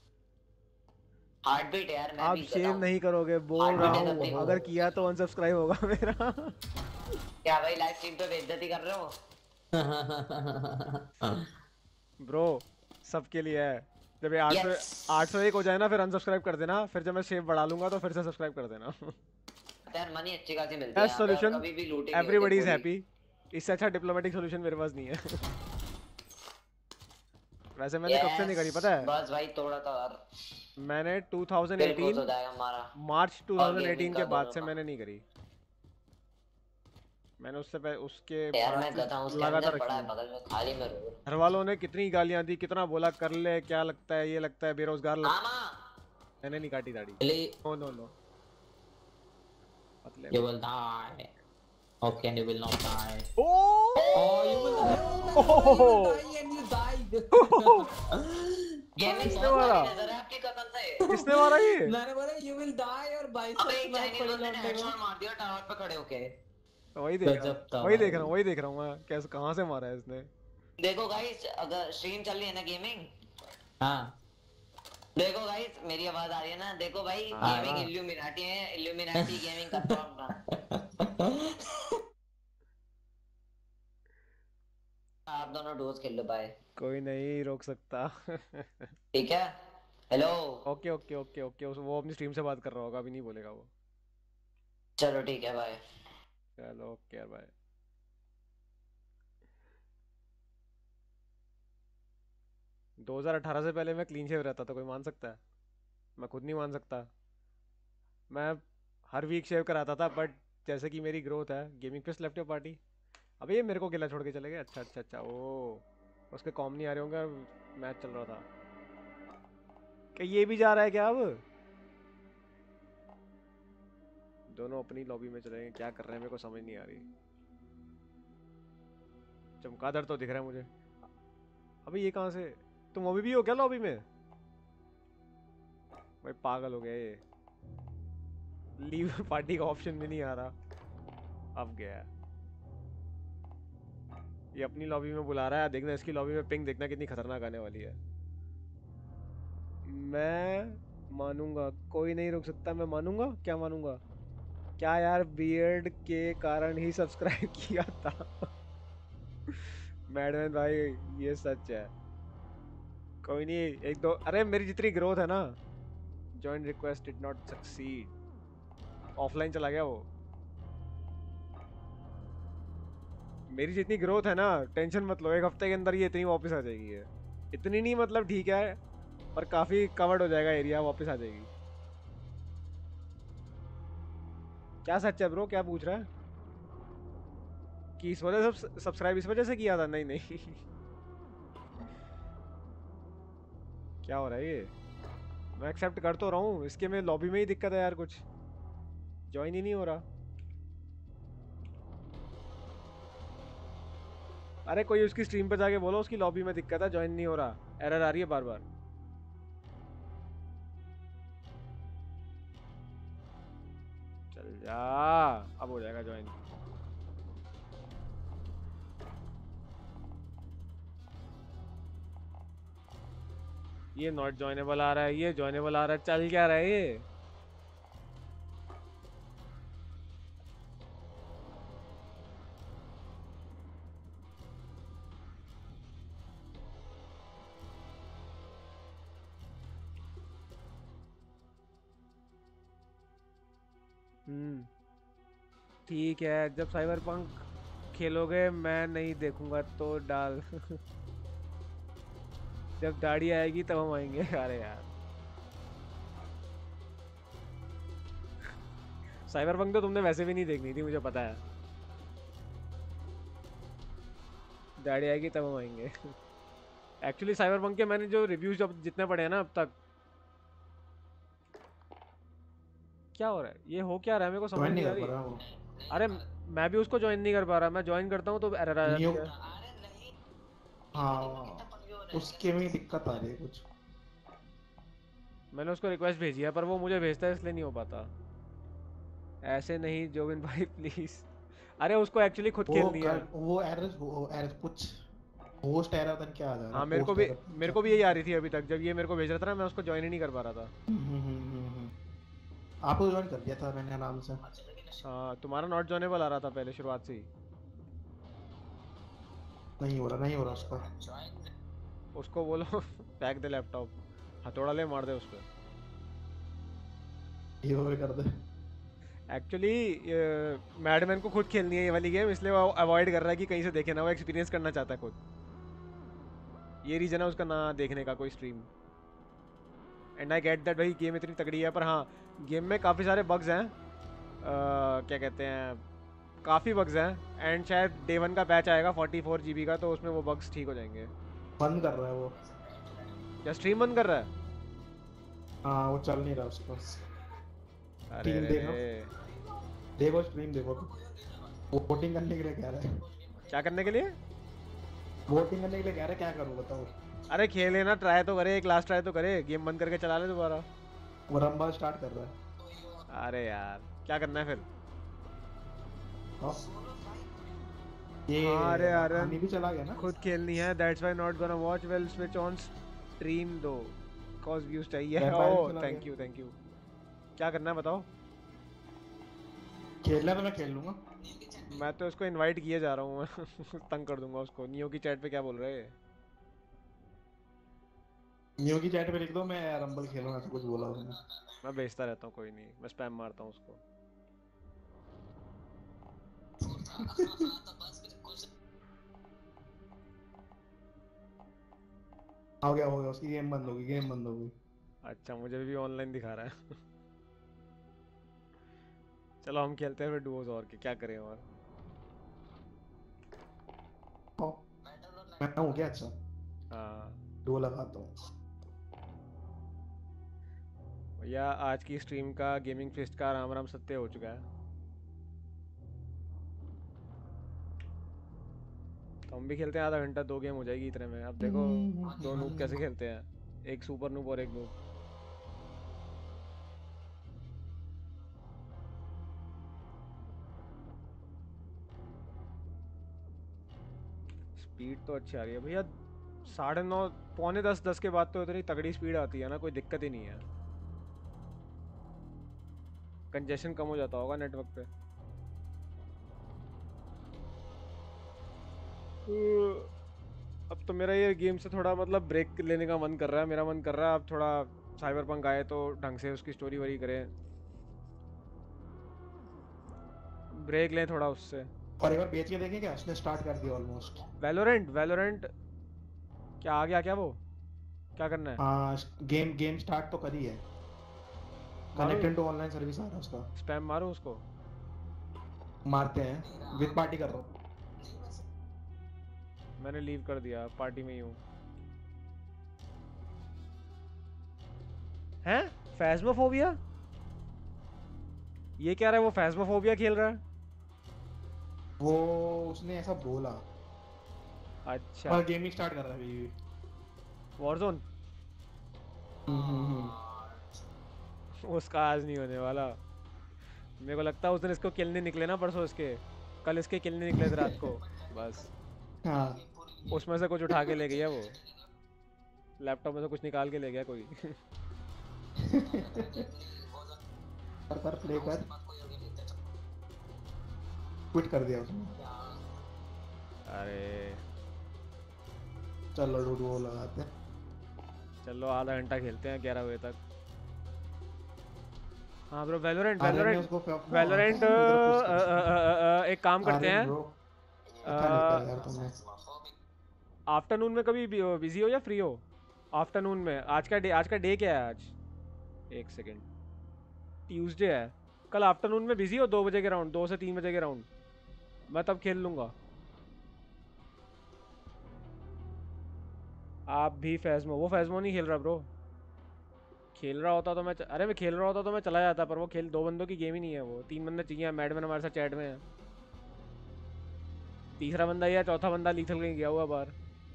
हार्ट बीट यार मैं आप भी शेयर नहीं करोगे बोल रहा हूँ, अगर किया तो अनसब्सक्राइब होगा मेरा। क्या भाई लाइव स्ट्रीम पे बेइज्जती कर रहे हो? ब्रो सबके लिए है। जब ये आठ सौ आठ सौ एक हो जाए ना फिर अनसब्सक्राइब कर देना, फिर जब मैं शेप बढ़ा लूंगा तो फिर से सब्सक्राइब कर देना। यार मनी अच्छी खासी मिलती है बेस्ट सॉल्यूशन, कभी भी लूटेंगे एवरीबॉडी इज हैप्पी। इससे अच्छा डिप्लोमेटिक सॉल्यूशन मेरे पास नहीं है। वैसे मैंने कब से नहीं करी पता है? बस भाई थोड़ा था यार। मैंने two thousand eighteen March two thousand eighteen के बाद से मैंने नहीं करी। मैंने उससे पहले उसके यार मैं गधा हूं, उसके अंदर पड़ा है बगल में खाली में। घर वालों ने कितनी गालियां दी, कितना बोला कर ले, क्या लगता है ये लगता है बेरोजगार लगता है। मैंने नहीं काटी दाढ़ी। No no no You will die. Okay, and you will not die. Oh! Oh, you will die. Oh, you will die and you died. किसने मारा? किसने मारा ये? मैंने बोला you will die और बाईस अबे एक चाइनीज बंदे ने हेडशॉट मार दिया टावर पे खड़े होके। वही देख रहा हूँ वही देख रहा हूँ वही देख रहा हूँ मैं, कैसे कहाँ से मारा है इसने। देखो गाइस अगर स्ट्रीम चल रही है ना गेमिंग, हाँ देखो गाइस मेरी आवाज आ रही है ना, देखो भाई गेमिंग इल्यूमिनाटी है, इल्यूमिनाटी गेमिंग कर रहा हूं। आप दोनों डोज खेल लो बाय। कोई नहीं रोक सकता। ठीक है hello. Okay okay okay okay वो अपनी स्ट्रीम से बात कर रहा होगा, अभी नहीं बोलेगा वो। चलो ठीक है बाय। चलो ओके बाय। दो हज़ार अठारह से पहले मैं क्लीन शेव रहता था, कोई मान सकता है? मैं खुद नहीं मान सकता। मैं हर वीक शेव कराता था, बट जैसे कि मेरी ग्रोथ है। गेमिंग पे लेफ्ट योर पार्टी। अबे ये मेरे को अकेला छोड़ के चले गए। अच्छा अच्छा अच्छा ओ उसके कॉम नहीं आ रहे होंगे, मैच चल रहा था। क्या ये भी जा रहा है क्या अब? दोनों अपनी लॉबी में चले गए, क्या कर रहे हैं मेरे को समझ नहीं आ रही। चमगादड़ तो दिख रहा है मुझे। अबे ये कहाँ से? तुम अभी भी हो क्या लॉबी में? भाई पागल हो गया ये। लीव पार्टी का ऑप्शन भी नहीं आ रहा। अब गया ये अपनी लॉबी में बुला रहा है। देखना इसकी लॉबी में पिंग देखना कितनी खतरनाक आने वाली है। मैं मानूंगा, कोई नहीं रोक सकता। मैं मानूंगा, क्या मानूंगा? क्या यार बियर्ड के कारण ही सब्सक्राइब किया था। मैडम भाई ये सच है। कोई नहीं एक दो, अरे मेरी जितनी ग्रोथ है ना। Join request did not succeed. Offline चला गया वो। मेरी जितनी ग्रोथ है ना, टेंशन मत लो, एक हफ्ते के अंदर ये इतनी वापस आ जाएगी है। इतनी नहीं मतलब ठीक है, पर काफी कवर्ड हो जाएगा एरिया, वापस आ जाएगी। क्या सच है ब्रो? क्या पूछ रहा है कि इस वजह से सब्सक्राइब इस वजह से किया था? नहीं नहीं। क्या हो रहा है ये? मैं एक्सेप्ट कर तो रहा हूँ, इसके में लॉबी में ही दिक्कत है यार, कुछ ज्वाइन ही नहीं हो रहा। अरे कोई उसकी स्ट्रीम पे जाके बोलो उसकी लॉबी में दिक्कत है, ज्वाइन नहीं हो रहा, एरर आ रही है बार बार। चल जा, अब हो जाएगा ज्वाइन। ये नॉट ज्वाइनेबल आ रहा है, ये ज्वाइनेबल आ रहा है, चल क्या रहा है ये? हम्म ठीक है, जब साइबरपंक खेलोगे मैं नहीं देखूंगा तो डाल। जब दाढ़ी आएगी तब हम आएंगे। अरे यार साइबरपंक तो तुमने वैसे भी नहीं देखनी थी, मुझे पता है। दाढ़ी आएगी तब हम आएंगे। एक्चुअली साइबरपंक के मैंने जो रिव्यूज जब जितने पढ़े हैं ना अब तक, क्या हो रहा है? ये हो क्या रहा है मेरे को समझ ज्वाइन नहीं नहीं आ कर रही। पा रहा वो। अरे मैं भी उसको ज्वाइन नहीं कर पा रहा, मैं ज्वाइन करता हूँ तो एरर आ जाती नियो है। हाँ उसके में दिक्कत आ रही है कुछ। मैंने उसको रिक्वेस्ट भेजी है पर वो मुझे भेजता है इसलिए नहीं हो पाता। ऐसे नहीं जोबिन भाई प्लीज। अरे उसको एक्चुअली खुद वो खेलनी है। कर वो एरर वो एरर कुछ होस्ट एरर तन क्या आ जा रहा हाँ है, मेरे को होस्ट भी एरर मेरे को भी यही आ रही थी अभी तक, जब ये मेरे को भेज रहा था ना मैं उसको ज्वाइन ही नहीं कर पा रहा था। हम्म हम्म हम्म हम्म। आपको ज्वाइन कर दिया था मैंने आराम से। हाँ तुम्हारा नॉट ज्वाइनेबल आ रहा था पहले शुरुआत से ही। नहीं हो रहा नहीं हो रहा उसका। उसको बोलो फेंक दे लैपटॉप, हथौड़ा ले मार दे उस पर। ये वो भी कर दे। एक्चुअली मैडमैन को खुद खेलनी है ये वाली गेम, इसलिए वो अवॉइड कर रहा है कि कहीं से देखे ना, वो एक्सपीरियंस करना चाहता है खुद। ये रीजन है उसका ना देखने का कोई stream. And I get that भाई गेम इतनी तगड़ी है, पर हाँ गेम में काफ़ी सारे बग्स हैं। uh, क्या कहते हैं, काफ़ी बग्स हैं। एंड शायद डे वन का बैच आएगा फोर्टी फोर जी बी का, तो उसमें वो बग्स ठीक हो जाएंगे। बंद कर रहा है वो। क्या स्ट्रीम बंद कर रहा है? हाँ वो चल नहीं रहा उसका। अरे टीम रे देखो रे। देखो स्ट्रीम देखो। वोटिंग करने के लिए कह रहा है। क्या करने के लिए? वोटिंग करने के लिए कह रहा है, क्या करूँ बताओ। अरे खेले ना, ट्राई तो करे, एक लास्ट ट्राई तो करे, गेम बंद करके चला ले दोबारा। वो रंबा स्टार्ट कर रहा है। अरे यार क्या करना है फिर? हाँ। ये अरे यार हनी भी चला गया ना। खुद खेलनी है, that's why not gonna watch, well switch on stream दो कॉज व्यूज चाहिए। Vampire ओह चला थैंक गया। You thank you. क्या करना है बताओ? खेलना तो मैं खेल लूंगा। मैं तो उसको इनवाइट किए जा रहा हूँ मैं तंग कर दूंगा उसको। नियो की चैट पे क्या बोल रहे हैं? नियो की चैट पे लिख दो मैं रंबल खेलूंगा, ऐसा कुछ बोला उसने। मैं भेजता रहता हूँ, कोई नहीं, मैं स्पैम मारता हूँ उसको। हो गया हो गया, उसकी गेम बंद होगी गेम बंद होगी। अच्छा मुझे भी ऑनलाइन दिखा रहा है चलो हम खेलते हैं फिर डुओस, और के क्या करें और। ओ, मैं हूँ क्या? अच्छा हाँ दो लगाता हूँ। भैया आज की स्ट्रीम का गेमिंग फेस्ट का राम राम सत्य हो चुका है। तो हम भी खेलते हैं आधा घंटा, दो गेम हो जाएगी इतने में। अब देखो दो नूब कैसे खेलते हैं, एक सुपर नूब और एक नूब। स्पीड तो अच्छी आ रही है भैया। साढ़े नौ पौने दस दस के बाद तो इतनी तगड़ी स्पीड आती है ना, कोई दिक्कत ही नहीं है। कंजेशन कम हो जाता होगा नेटवर्क पे। अब तो मेरा ये गेम से थोड़ा मतलब ब्रेक लेने का मन कर रहा है, मेरा मन कर रहा है अब थोड़ा साइबरपंक आए तो ढंग से उसकी स्टोरी वरी करें, ब्रेक लें थोड़ा उससे। और एक बार बेच के देखें क्या, उसने स्टार्ट कर दिया ऑलमोस्ट। वैलोरेंट वैलोरेंट क्या आ गया क्या? वो क्या करना है? हाँ गेम गेम स्टार्ट तो करी है, कनेक्टेड टू ऑनलाइन सर्विस आ रहा है उसका। स्पैम मारो उसको। मारते हैं, विद पार्टी कर रहा हूँ। मैंने लीव कर दिया, पार्टी में ही हूँ। हैं फैज़्मोफोबिया? ये क्या रहा है, वो फैज़्मोफोबिया खेल रहा है? वो उसने ऐसा बोला। अच्छा और गेमिंग स्टार्ट कर रहा है अभी। वॉरज़ोन उसका आज नहीं होने वाला। मेरे को लगता है उस दिन इसको किलने निकले ना, परसों इसके, कल इसके किलने निकले थे रात को बस। हाँ उसमें से कुछ उठा के ले गया वो, लैपटॉप में से कुछ निकाल के ले गया कोई कर कर प्ले कर। क्विट कर दिया उसने। अरे चलो डूडू लगाते हैं। चलो आधा घंटा खेलते हैं ग्यारह बजे तक। हाँ ब्रो वैलोरेंट आर्यन ने वैलोरेंट उसको फ- वैलोरेंट उधर push कर एक काम करते आर्यन हैं, bro, अच्छा निकला यार तुमने। आफ्टरनून में कभी बिजी हो या फ्री हो? आफ्टरनून में आज का डे, आज का डे क्या है आज? एक सेकेंड, ट्यूसडे है। कल आफ्टरनून में बिजी हो दो बजे के राउंड, दो से तीन बजे के राउंड, मैं तब खेल लूंगा। आप भी फैज़्मो, वो फैज़्मो नहीं खेल रहा ब्रो, खेल रहा होता तो मैं च... अरे मैं खेल रहा होता तो मैं चला जाता, पर वो खेल दो बंदों की गेम ही नहीं है, वो तीन बंदे चाहिए। मैडमैन हमारे साथ चैट में है, तीसरा बंदा या चौथा बंदा लीथल कहीं गया हुआ बाहर।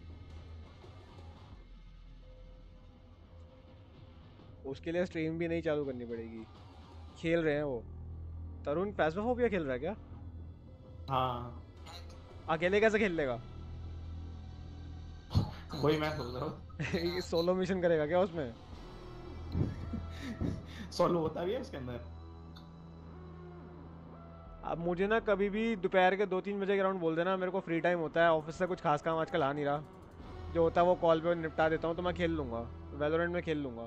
उसके लिए स्ट्रीम भी नहीं चालू करनी पड़ेगी। खेल रहे हैं वो। तरुण पैस्मोफोबिया खेल रहा है क्या? हाँ। अकेले कैसे खेल लेगा? वही मैं सोच रहा हूँ। सोलो मिशन करेगा क्या उसमें? सोलो होता भी है उसके अंदर। अब मुझे ना कभी भी दोपहर के दो तीन बजे के अराउंड बोल देना, मेरे को फ्री टाइम होता है, ऑफिस से कुछ खास काम आजकल आ नहीं रहा, जो होता है वो कॉल पे निपटा देता हूँ, तो मैं खेल लूँगा, वैलोरेंट में खेल लूँगा।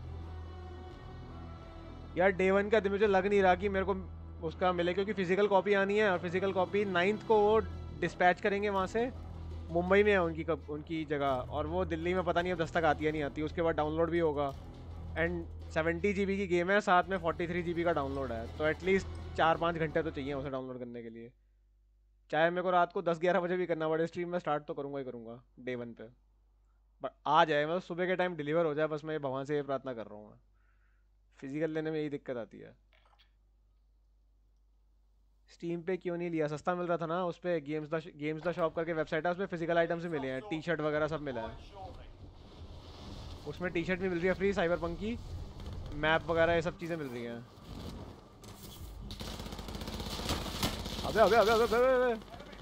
यार डे वन का मुझे लग नहीं रहा कि मेरे को उसका मिले, क्योंकि फिजिकल कॉपी आनी है, और फिजिकल कॉपी नाइन्थ को वो डिस्पैच करेंगे वहाँ से। मुंबई में है उनकी कब उनकी जगह, और वो दिल्ली में पता नहीं अब दस तक आती है नहीं आती। उसके बाद डाउनलोड भी होगा, एंड सेवेंटी जी बी की गेम है, साथ में फोर्टी थ्री जी बी का डाउनलोड है, तो एटलीस्ट चार पाँच घंटे तो चाहिए उसे डाउनलोड करने के लिए। चाहे मेरे को रात को दस ग्यारह बजे भी करना पड़े, स्ट्रीम में स्टार्ट तो करूँगा ही करूँगा डे वन पे। बट आ जाए मतलब सुबह के टाइम डिलीवर हो जाए, बस मैं भगवान से ये प्रार्थना कर रहा हूँ। मैं फिजिकल लेने में यही दिक्कत आती है। स्टीम पे क्यों नहीं लिया? सस्ता मिल रहा था ना उस पर। Games the games the shop करके वेबसाइट है, उसमें फिजिकल आइटम्स भी मिले हैं, टी शर्ट वगैरह सब मिला है उसमें। टी शर्ट भी मिल रही है फ्री, साइबर पंक की, मैप वगैरह ये सब चीज़ें मिल रही हैं। अबे अबे अबे अबे अबे अबे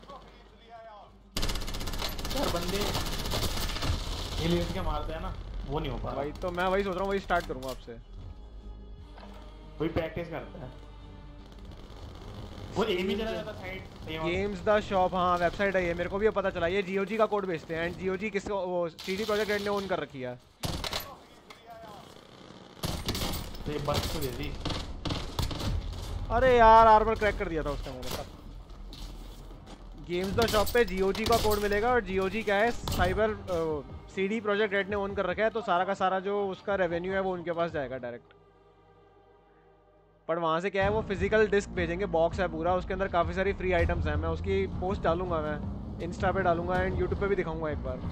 यार बंदे हिल के मारते हैं ना, वो नहीं हो पा रहा। भाई तो मैं वही सोच रहा हूँ, वही स्टार्ट करूँगा आपसे। वही प्रैक्टिस करता है वो। एम ही चला जाता साइड। गेम्स द शॉप, हाँ वेबसाइट है ये, मेरे को भी पता चला। ये जीओजी का कोड बेचते हैं, एंड जीओजी किसको, वो सीडी प्रोजेक्ट रेड ने ओन कर रखी है। तो ये बस तो दे दी। अरे यार आर्मर क्रैक कर दिया था उसका मैंने। गेम्स द शॉप पे जीओजी का कोड मिलेगा, और जीओजी क्या है, साइबर सीडी प्रोजेक्ट रेड ने ओन कर रखा है, तो सारा का सारा जो उसका रेवेन्यू है वो उनके पास जाएगा डायरेक्ट। पर वहाँ से क्या है, वो फिजिकल डिस्क भेजेंगे, बॉक्स है पूरा, उसके अंदर काफ़ी सारी फ्री आइटम्स हैं। मैं उसकी पोस्ट डालूंगा, मैं इंस्टा पे डालूंगा, एंड यूट्यूब पे भी दिखाऊंगा एक बार,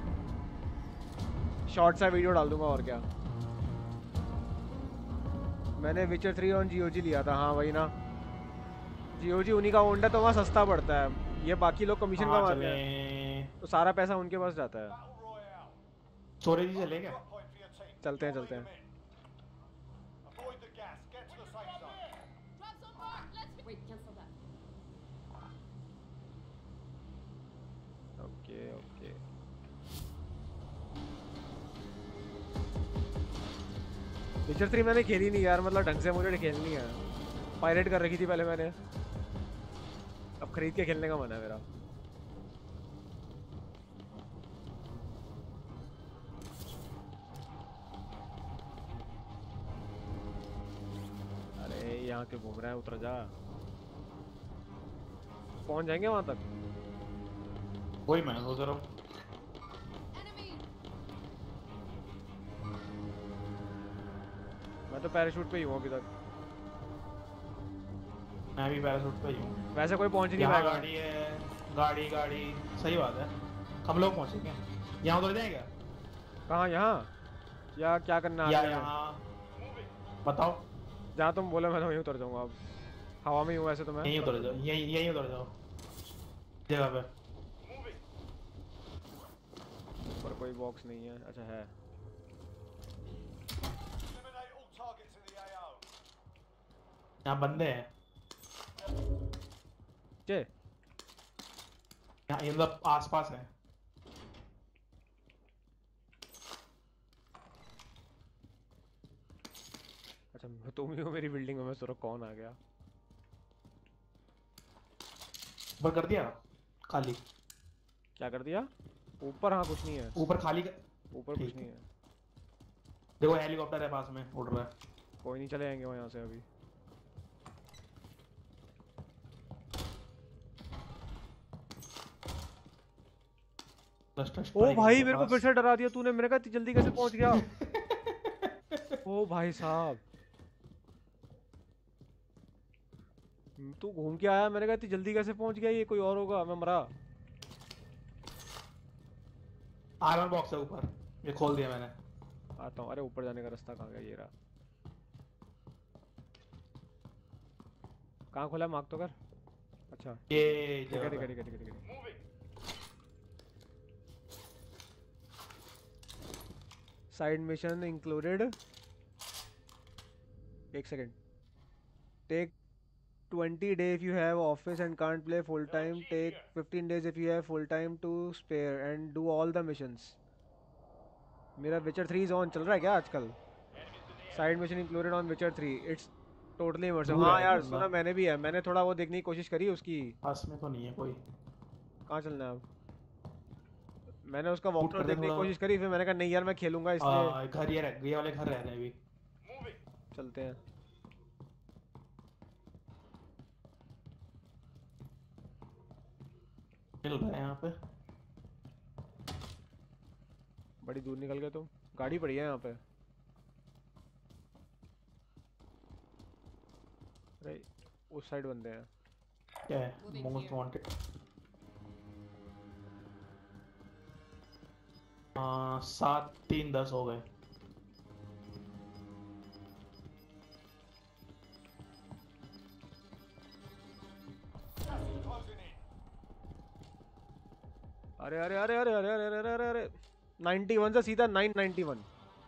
शॉर्ट्स है वीडियो डाल दूंगा। और क्या, मैंने विचर थ्री ऑन जीओजी लिया था। हाँ वही ना, जीओजी उन्हीं का ओन्ड है, तो वहाँ सस्ता पड़ता है। ये बाकी लोग कमीशन कमाते हैं, तो सारा पैसा उनके पास जाता है। स्टोरेज ही चले क्या? चलते हैं चलते हैं। ओके ओके, विचर थ्री मैंने खेली नहीं यार, मतलब ढंग से मुझे खेलनी है। पायरेट कर रखी थी पहले मैंने, अब खरीद के खेलने का मन है मेरा। अरे यहाँ के घूम रहा है, उतर जा। पहुंच जाएंगे वहां तक? वही मैं सोच रहा हूँ। मैं तो पैराशूट पे ही हूँ अभी तक। मैं भी पैराशूट पे ही हूँ। वैसे कोई पहुंच नहीं पाएगा। गाड़ी है, गाड़ी गाड़ी सही बात है। हम लोग पहुंचेंगे। यहाँ उतर जाएगा? कहाँ? यहाँ या क्या करना है? या यहाँ बताओ। जहाँ तुम बोले मैं तो वहीं उतर जाऊंगा। अब हवा में ही हूँ वैसे तो मैं। यहीं उतर जाओ, यहीं यहीं उतर जाओ जगह पे। पर कोई बॉक्स नहीं है। अच्छा है। यहाँ बंदे हैं। के यहाँ मतलब आसपास है। अच्छा तुम ही हो मेरी बिल्डिंग में, मैं सोच रहा कौन आ गया। ऊपर कर दिया खाली? क्या कर दिया ऊपर? हाँ कुछ नहीं है ऊपर खाली कर... ऊपर कुछ नहीं है। देखो हेलीकॉप्टर है पास में, उड़ रहा है। कोई नहीं, चले जाएंगे वहाँ से अभी। ओ भाई मेरे को फिर से डरा दिया तूने। मेरे कहा जल्दी कैसे पहुंच गया? ओ भाई साहब तू घूम के आया, मैंने कहा जल्दी कैसे पहुंच गया? ये कोई और होगा, मैं मरा। आर्मर बॉक्स है ऊपर, ये खोल दिया मैंने। आता हूँ। अरे ऊपर जाने का रास्ता कहाँ गया? ये रहा। कहाँ खुला है? मार्क तो कर। अच्छा ये ठीक है ठीक है ठीक है ठीक है। Side mission included. एक second. Take twenty day if you have office and can't play full time. Take fifteen days if you have full time to spare and do all the missions. मेरा विचर three is on चल रहा है क्या आजकल? Side mission included on Witcher three. It's totally immersive. हाँ यार सुना मैंने भी है। मैंने थोड़ा वो देखने की कोशिश करी उसकी। पास में तो नहीं है कोई। कहाँ चलना है अब? मैंने उसका वॉकथ्रू देखने की कोशिश करी, फिर मैंने कहा नहीं यार मैं खेलूंगा इसलिए। घर ये रह, ये वाले घर रह रहे हैं अभी। चलते हैं। मिल रहा है यहाँ पे। बड़ी दूर निकल गए तुम। गाड़ी पड़ी है यहाँ पे। अरे उस साइड बंदे हैं। क्या है? Most wanted. हाँ सात तीन दस हो गए। अरे अरे अरे अरे अरे अरे अरे अरे अरे नाइन्टी वन से सीधा नाइन नाइन्टी वन।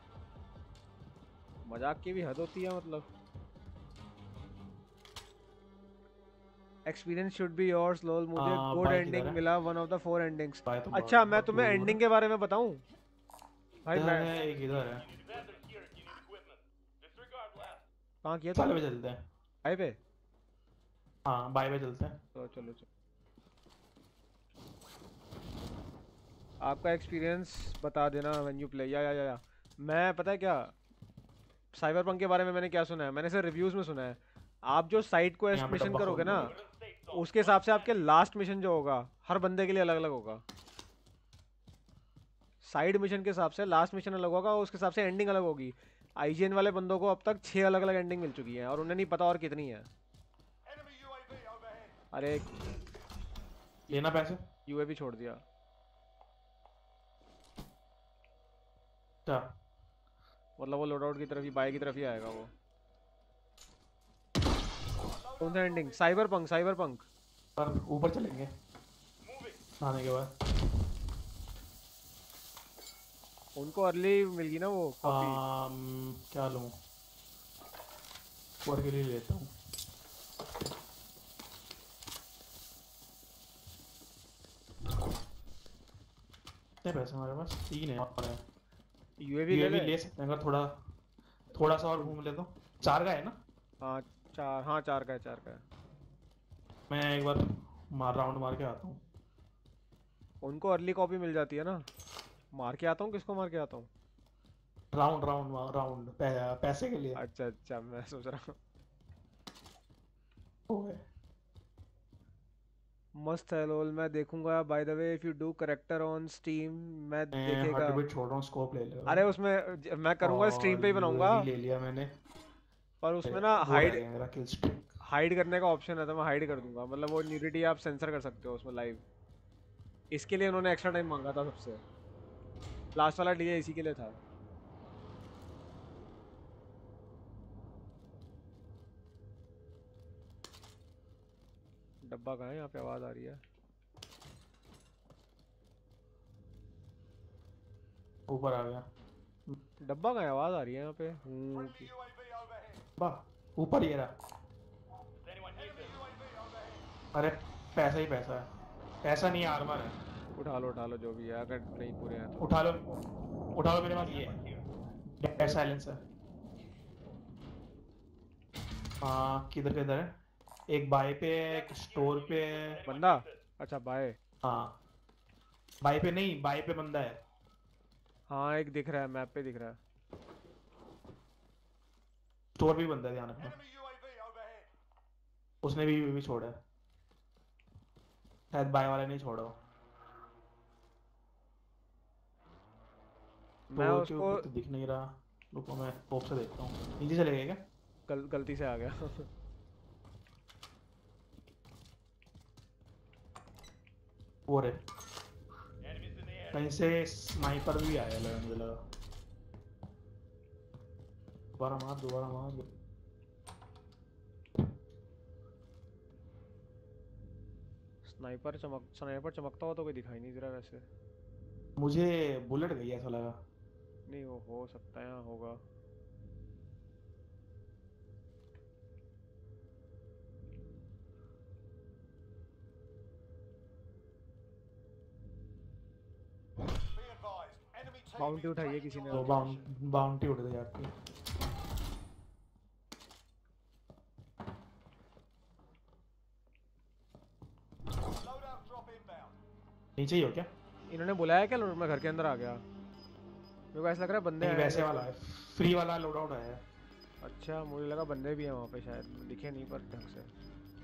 मजाक की भी हद होती है मतलब। Experience should be yours lol. मुझे गुड एंडिंग मिला, one of the four endings. अच्छा मैं तुम्हें एंडिंग के बारे में बताऊं भाई? मैं एक इधर है। कहाँ किया? चलो पे चलते हैं। बाय पे? हाँ बाय पे चलते हैं। तो चलो चलो। आपका एक्सपीरियंस बता देना व्हेन यू प्ले। या या या मैं पता है क्या साइबरपंक के बारे में मैंने क्या सुना है? मैंने सिर्फ रिव्यूज में सुना है। आप जो साइड क्वेस्ट मिशन करोगे ना उसके हिसाब से आपके लास्ट मिशन जो होगा हर बंदे के लिए अलग अलग होगा। साइड मिशन के हिसाब से लास्ट मिशन अलग होगा, उसके हिसाब से एंडिंग अलग होगी। आईजीएन वाले बंदों को अब तक छह अलग अलग एंडिंग मिल चुकी है और उन्हें नहीं पता और कितनी है। अरे लेना पैसे। यूएवी छोड़ दिया। क्या मतलब वो लोड आउट की तरफ ही, बाय की तरफ ही आएगा वो। कौन सा एंडिंग? साइबरपंक। साइबरपंक पर ऊपर चलेंगे आने के बाद। उनको अर्ली मिल गई ना वो कॉपी। क्या लूं? और के लिए लेता हूँ। कितने पैसे हमारे पास? तीन है और है। यूएवी ले, ले सकते हैं अगर थोड़ा थोड़ा सा और घूम ले तो। चार का है ना? हाँ चार। हाँ चार का है, चार का है। मैं एक बार मार राउंड मार के आता हूँ। उनको अर्ली कॉपी मिल जाती है ना। मार के आता हूँ। किसको मार के आता हूँ? राउंड राउंड राउंड पै, पैसे के लिए। अच्छा अच्छा मैं सोच रहा हूँ। मस्त है लोल। मैं देखूंगा by the way if you do character on Steam. मैं देखेगा। हार्टबीट छोड़ रहा हूँ। स्कोप ले ले। अरे उसमें मैं करूंगा स्ट्रीम पे ही बनाऊंगा। ले लिया मैंने। पर उसमें ना हाइड हाइड करने का ऑप्शन है तो मैं हाइड कर दूंगा। मतलब वो न्यूडिटी आप सेंसर कर सकते हो उसमें लाइव। इसके लिए उन्होंने एक्स्ट्रा टाइम मांगा था सबसे। लास्ट वाला डीले इसी के लिए था। डब्बा कहाँ है? यहाँ पे आवाज आ रही है। ऊपर आ गया। डब्बा कहाँ है? आवाज आ रही है यहाँ पे। ऊपर ये रहा। अरे पैसा ही पैसा है। पैसा नहीं आर्मर है। उठा लो उठा लो जो भी है। अगर नहीं पूरे हैं तो उठा लो उठा लो। मेरे पास ये है साइलेंस है। हाँ किधर किधर है? एक बाय पे, एक स्टोर पे बंदा। अच्छा बाय। हाँ बाय पे नहीं, बाय पे बंदा है। हाँ एक दिख रहा है, मैप पे दिख रहा है। स्टोर भी बंदा है, ध्यान रखना। उसने भी भी छोड़ा है शायद, बाय वाले नहीं छोड़ा। मैं तो उसको तो दिख नहीं रहा। रुको मैं टॉप से देखता हूँ। नीचे चले गए क्या? गल, गलती से आ गया। वो रे कहीं से स्नाइपर भी आया लगा मुझे लगा। दोबारा मार दोबारा मार। स्नाइपर चमक स्नाइपर चमकता हो तो कोई दिखाई नहीं दे रहा वैसे। मुझे बुलेट गई ऐसा लगा। नहीं वो हो सकता है, यहाँ होगा। बाउंटी उठाइए किसी ने। तो बाउंटी बाउंटी उठ गई आपकी। नीचे ही हो क्या? इन्होंने बुलाया क्या? मैं घर के अंदर आ गया, मेरे को ऐसा लग रहा है बंदे नहीं, वैसे वाला है, फ्री वाला लोड आउट है। अच्छा मुझे लगा बंदे भी हैं वहाँ पे, शायद दिखे नहीं पर ढंग से।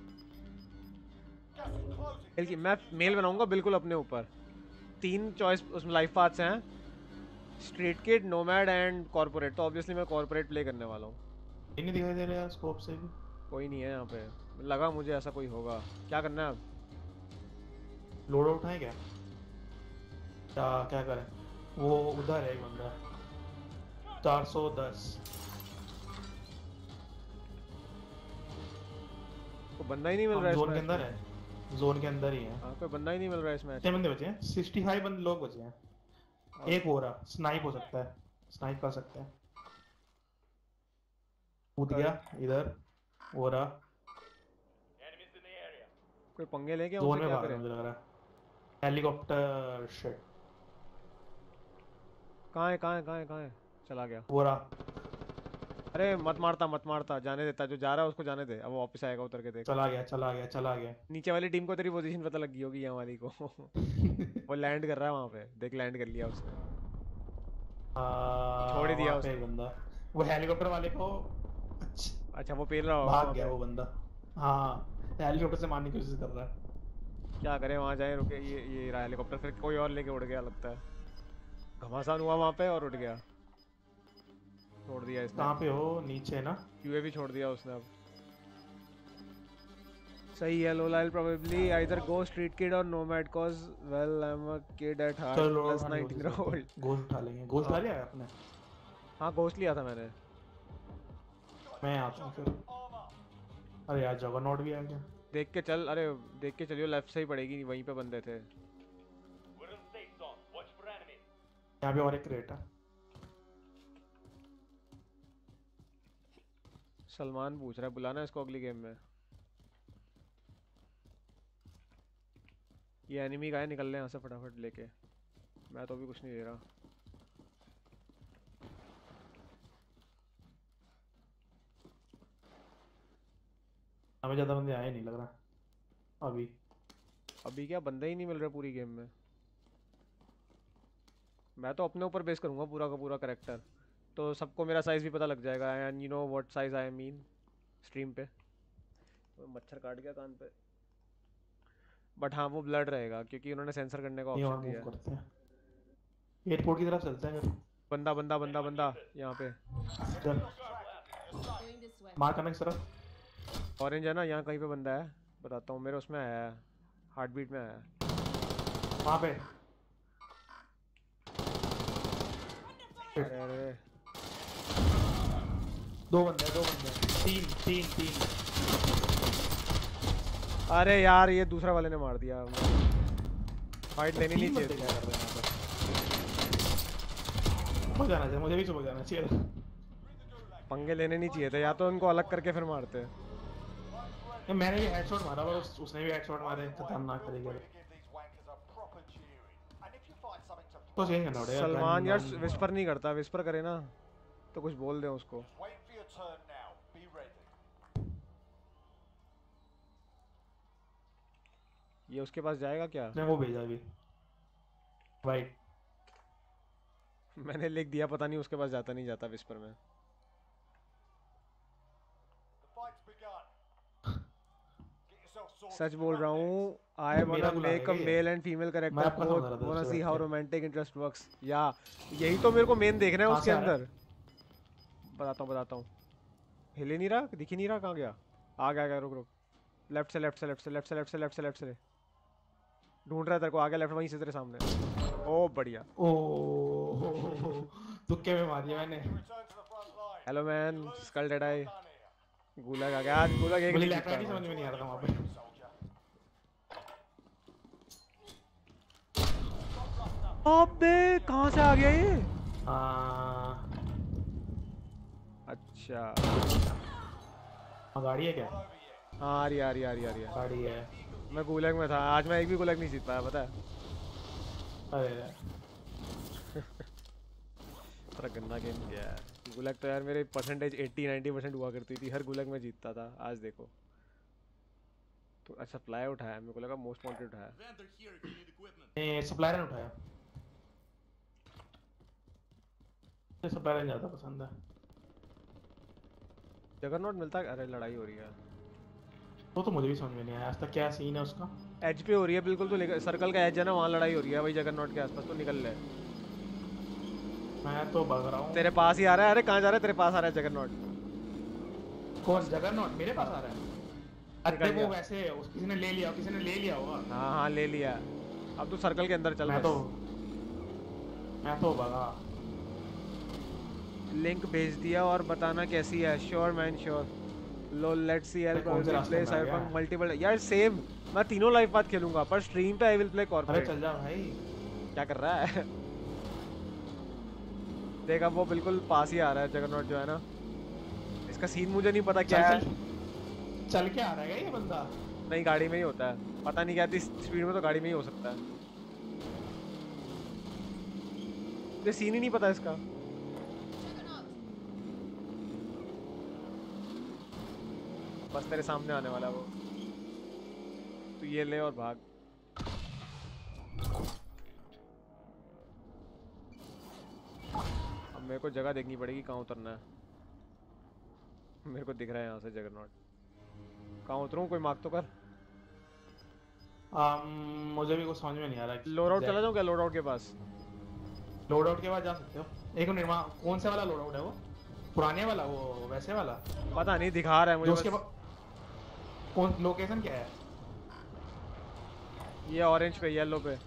बल्कि मैं मेल बनाऊंगा बिल्कुल अपने ऊपर। तीन चॉइस उसमें लाइफ पाथ्स हैं, street kid, nomad and corporate. तो ऑब्वियसली मैं कॉर्पोरेट प्ले करने वाला हूँ। नहीं दिखाई दे रहा है स्कोप से भी। कोई नहीं है यहाँ पे, लगा मुझे ऐसा कोई होगा। क्या करना है अब? लोड आउट है क्या? क्या क्या करें? वो उधर है एक बंदा, चार सौ दस। तो बंदा ही नहीं मिल रहा है जोन के अंदर है, जोन के अंदर ही है। हाँ कोई बंदा ही नहीं मिल रहा है इसमें। कितने बंदे बचे हैं? पैंसठ बंदे लोग बचे हैं। एक हो रहा स्नाइप हो सकता है, स्नाइप कर सकते हैं। कूद गया इधर हो रहा। कोई पंगे लेके जोन में भाग रहा है मुझे लग रहा है। Helicopter shit. कहाँ है कहाँ है कहाँ है कहाँ है? चला गया हो रहा। अरे मत मारता मत मारता, जाने देता, जो जा रहा है उसको जाने दे। अब वो वापस आएगा उतर के देख। चला गया चला गया चला गया। नीचे वाली टीम को तेरी पोजीशन पता लगी होगी, यहाँ वाली को। वो लैंड कर रहा है वहाँ पे, देख लैंड कर लिया उसने। छोड़ दिया उसने बंदा, वो हेलीकॉप्टर वाले को। अच्छा वो पेल रहा होगा, भाग गया वो बंदा। हाँ हेलीकॉप्टर से मारने की कोशिश कर रहा है। क्या करे, वहाँ जाए रुके। ये ये रहा हेलीकॉप्टर, फिर कोई और लेके उड़ गया लगता है। घमासान हुआ वहाँ पे और उड़ गया। छोड़ दिया इसने। कहाँ पे हो? नीचे ना। यूएवी छोड़ दिया उसने अब। सही है। लोला I'll probably either go street kid or nomad cause well I'm a kid at heart plus nineteen year old। गोश्त उठा लेंगे। गोश्त उठा लिया है आपने? हाँ गोश्त लिया था मैंने। मैं आता हूँ फिर। अरे यार जगरनॉट भी आ गया। देख के चल, अरे देख के चलियो, लेफ्ट से ही पड़ेगी, वहीं पे बंदे थे। यहाँ पे और एक क्रेट है। सलमान पूछ रहा है बुलाना इसको अगली गेम में। ये एनिमी का है, निकल ले यहाँ से फटाफट लेके। मैं तो अभी कुछ नहीं दे रहा। हमें ज्यादा बंदे आए नहीं लग रहा अभी। अभी क्या बंदे ही नहीं मिल रहे पूरी गेम में। मैं तो अपने ऊपर बेस करूंगा पूरा का पूरा कैरेक्टर, तो सबको मेरा साइज भी पता लग जाएगा। And you know what size I mean stream पे। तो मच्छर काट गया कान पे। बट हाँ वो ब्लड रहेगा क्योंकि उन्होंने सेंसर करने का ऑप्शन दिया है। एयरपोर्ट की तरफ चलते हैं। बंदा बंदा बंदा बंदा यहाँ पे। चल मार करने की तरफ। ऑरेंज है ना, यहाँ कहीं पे बंदा है, बताता हूँ। मेरे उसमें आया है, हार्ट बीट में आया है वहाँ पे। अरे अरे दो बंदे दो बंदे तीन तीन तीन। अरे यार ये दूसरा वाले ने मार दिया। फाइट लेनी नहीं चाहिए। क्या कर रहे हैं यहाँ पर? मुझे जाना चाहिए, मुझे भी चुप जाना चाहिए। पंगे लेने नहीं चाहिए थे, या तो उनको अलग करके फिर मारते। मैंने भी हेडशॉट मारा और उसने भी हेडशॉट मारे खतरनाक तरीके से। तो चेंज करना पड़ेगा। सलमान यार विस्पर नहीं करता, विस्पर करे ना तो कुछ बोल दे उसको। ये उसके पास जाएगा क्या? नहीं वो भेजा अभी वाइट। मैंने लिख दिया, पता नहीं उसके पास जाता नहीं जाता विस्पर में। सच बोल रहा हूँ। I wanna make a male and female character both, wanna see how romantic interest works। या यही तो मेरे को मेन देखना है उसके अंदर। बताता हूँ बताता हूँ। हिल ही नहीं रहा, दिख ही नहीं रहा, कहाँ गया? आ गया गया रुक रुक। लेफ्ट से लेफ्ट से लेफ्ट से लेफ्ट से लेफ्ट से लेफ्ट से लेफ्ट से ढूंढ रहा है तेरे को। आ गया लेफ्ट, वहीं से तेरे सामने। ओ बढ़िया। ओ तुक्के में मार दिया मैंने। Hello man, skull dead eye. Gulag आ गया आज, गुलाग एक मुझे नहीं लेफ्ट राइट जीता समझ में नहीं आ रहा वहां पे। अबे कहां से आ गया ये? हाँ अच्छा गाड़ी है क्या? हाँ आ रही आ रही आ रही आ रही है। गाड़ी है। मैं गुलाग में था आज, मैं एक भी गुलाग नहीं जीत पाया पता है। अरे थोड़ा गंदा गेम किया है। गुलाग तो यार मेरे परसेंटेज अस्सी नब्बे परसेंट हुआ करती थी, हर गुलाग में जीतता था। आज देखो तो अच्छा सप्लाई उठाया, मेरे को लगा मोस्ट वांटेड उठाया। नहीं सप्लायर ने उठाया। मुझे सप्लायर ज्यादा पसंद है। जगरनॉट मिलता है? अरे लड़ाई हो रही है। वो तो मुझे भी समझ में नहीं आया आज तक क्या सीन है उसका। एज पे हो रही है बिल्कुल, तो सर्कल का एज है ना, वहाँ लड़ाई हो रही है भाई जगरनॉट के आसपास, तो निकल ले। मैं तो भाग रहा हूँ। तेरे पास ही आ रहा है। अरे कहाँ जा रहा है? तेरे पास आ रहा है जगरनॉट। कौन जगरनॉट? मेरे पास आ रहा है। अरे वो वैसे उस किसी ने ले लिया, किसी ने ले लिया होगा। हाँ हाँ ले लिया। अब तू सर्कल के अंदर चल। मैं तो मैं तो भागा। लिंक भेज दिया और बताना कैसी है। Sure man sure. लो let's see help play Cyberpunk multiple. यार सेम, मैं तीनों लाइव बात खेलूंगा पर स्ट्रीम पे आई विल प्ले कॉर्पोरेट। अरे चल जा भाई। क्या कर रहा है? देख अब वो बिल्कुल पास ही आ रहा है जगरनॉट जो है ना। इसका सीन मुझे नहीं पता क्या है। चल के आ रहा है ये बंदा? नहीं गाड़ी में ही होता है, पता नहीं क्या थी स्पीड में, तो गाड़ी में ही हो सकता है। मुझे सीन ही नहीं पता इसका। बस तेरे सामने आने वाला वो, तो ये ले और भाग। अब मेरे को जगह देखनी पड़ेगी कहाँ उतरना है। मेरे को दिख रहा है यहाँ से जगरनॉट। कहाँ उतरूँ? कोई मार्क तो कर। um, मुझे भी कुछ समझ में नहीं आ रहा। लोड आउट चला जाऊँ क्या? लोड आउट के पास। लोड आउट के बाद जा सकते हो। एक मिनट, वहाँ कौन से वाला लोड आउट है? वो पुराने वाला, वो वैसे वाला? पता नहीं, दिखा रहा है मुझे उसके कौन लोकेशन क्या है? ये ऑरेंज पे, येलो पे।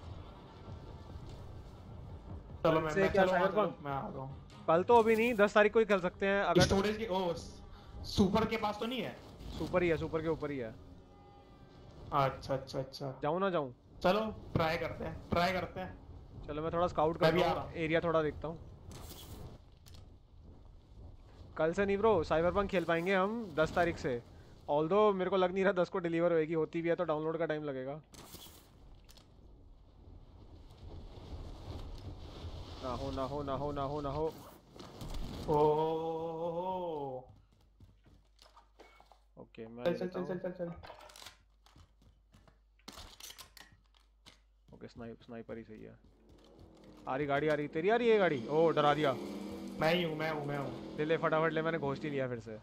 चलो मैं मैं चलो चलो मैं आ रहा हूँ। कल तो अभी नहीं, दस तारीख को ही खेल सकते हैं अगर। स्टोरेज की ओ सुपर के पास तो नहीं है? सुपर ही है, सुपर के ऊपर ही है। अच्छा अच्छा अच्छा। जाऊँ ना जाऊँ? चलो ट्राई करते हैं, ट्राई करते हैं। चलो मैं थोड़ा स्काउट करता हूँ, एरिया थोड़ा देखता हूँ। कल से नहीं ब्रो, साइबरपंक खेल पाएंगे हम दस तारीख से। ऑल्दो मेरे को लग नहीं रहा दस को डिलीवर होएगी, होती भी है तो डाउनलोड का टाइम लगेगा। ना हो ना हो ना हो ना हो ना हो। ओह ओके मैं चल चल चल चल चल चल। ओके स्नाइप स्नाइपर ही सही है। आ रही गाड़ी, आ रही तेरी, आ रही है गाड़ी। ओह डरा दिया। मैं ही हूँ मैं हूँ मैं हूँ। ले ले फटाफट ले, मैंने घोस्ट ही लिया फिर से।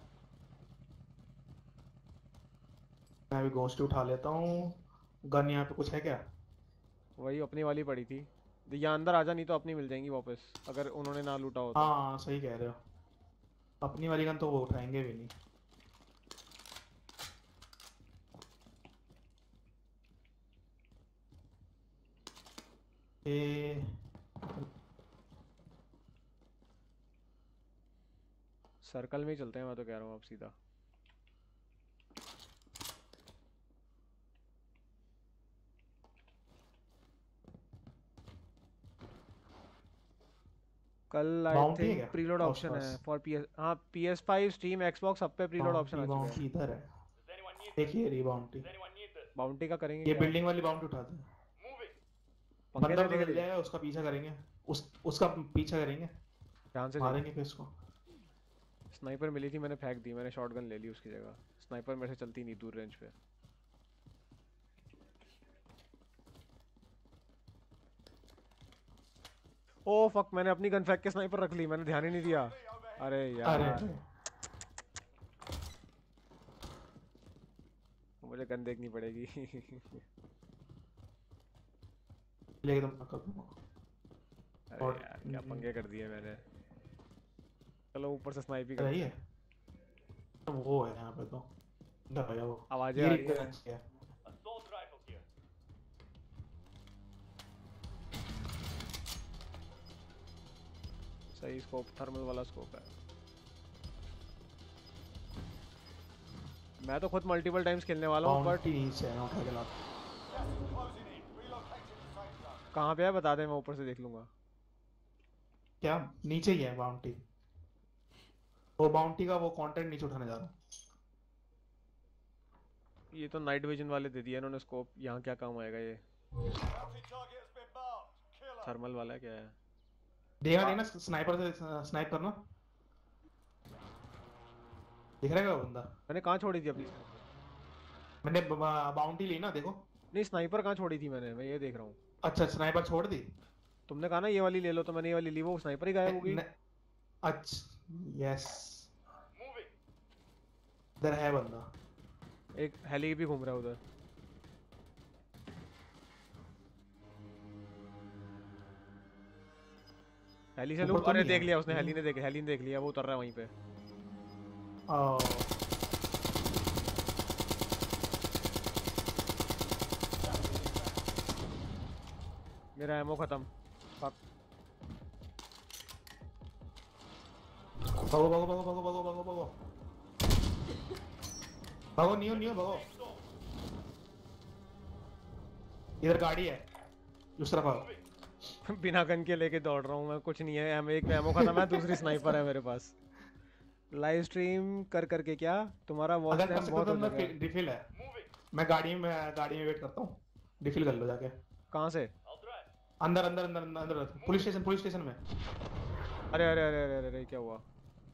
मैं भी घोस्ट उठा लेता हूँ। गन यहाँ पे कुछ है क्या? वही अपनी वाली पड़ी थी। यहाँ अंदर आजा, नहीं तो अपनी मिल जाएंगी वापस अगर उन्होंने ना लूटा हो तो। हाँ सही कह रहे हो, अपनी वाली गन तो वो उठाएंगे भी नहीं। ए... सर्कल में ही चलते हैं, मैं तो कह रहा हूँ अब सीधा। कल आई थिंक प्रीलोड ऑप्शन है फॉर पीएस। हाँ P S five Steam Xbox सब पे प्रीलोड ऑप्शन आ चुका है। इधर है, देखिए री बाउंटी। बाउंटी का करेंगे ये बिल्डिंग वाली बाउंटी उठाते हैं। बंदा निकल जाएगा, उसका पीछा करेंगे, उस उसका पीछा करेंगे, ध्यान से मारेंगे फिर इसको। स्नाइपर मिली थी, मैंने फेंक दी, मैंने शॉटगन ले ली उसकी जगह। स्नाइपर मेरे से चलती नहीं दूर रेंज पे। ओह फक, मैंने अपनी गन फेंक के स्नाइपर रख ली, मैंने ध्यान ही नहीं दिया। अरे यार अरे। मुझे गन देखनी पड़ेगी। एकदम कर दूंगा। अरे यार क्या पंगे कर दिए मैंने। चलो ऊपर से स्नाइप ही कर रही है। वो है यहाँ पे तो दबाया वो आवाजें आ रही है। सही स्कोप, थर्मल वाला स्कोप है। मैं तो खुद मल्टीपल टाइम्स खेलने वाला हूँ बट नीचे है उठा के ला। कहाँ पे है बता दे, मैं ऊपर से देख लूंगा। क्या नीचे ही है बाउंटी? वो बाउंटी का वो कंटेंट नीचे उठाने जा रहा हूँ। ये तो नाइट विजन वाले दे दिया इन्होंने स्कोप। यहाँ क्या काम आएगा ये? थर्मल वाला क्या है? देखना देखना स्नाइपर से स्नाइप करना। दिख रहा है वो बंदा? मैंने कहाँ छोड़ी थी अभी? मैंने बाउंटी ली ना, देखो। नहीं स्नाइपर कहाँ छोड़ी थी मैंने, मैं ये देख रहा हूँ। अच्छा स्नाइपर छोड़ दी तुमने कहा ना ये वाली ले लो, तो मैंने ये वाली ली, वो स्नाइपर ही गायब हो गई। अच्छा यस, इधर है बंदा। एक हेली भी घूम रहा है उधर। हेली से लूट। अरे देख लिया उसने, हेली ने देख हेली ने देख लिया, वो उतर रहा है वहीं पे। ओ मेरा एमो खत्म। फक। भागो भागो भागो भागो भागो भागो भागो भागो नियो नियो भागो। इधर गाड़ी है, उस तरफ आओ। बिना गन के लेके दौड़ रहा हूँ मैं, कुछ नहीं है। एम एक में एमो खत्म है, दूसरी स्नाइपर है मेरे पास। लाइव स्ट्रीम कर करके क्या तुम्हारा वॉच टाइम बहुत हो जाएगा। रिफिल है, मैं गाड़ी में गाड़ी में वेट करता हूँ। रिफिल कर लो जाके। कहाँ से? अंदर अंदर अंदर अंदर अंदर पुलिस स्टेशन पुलिस स्टेशन में। अरे अरे अरे अरे अरे क्या हुआ?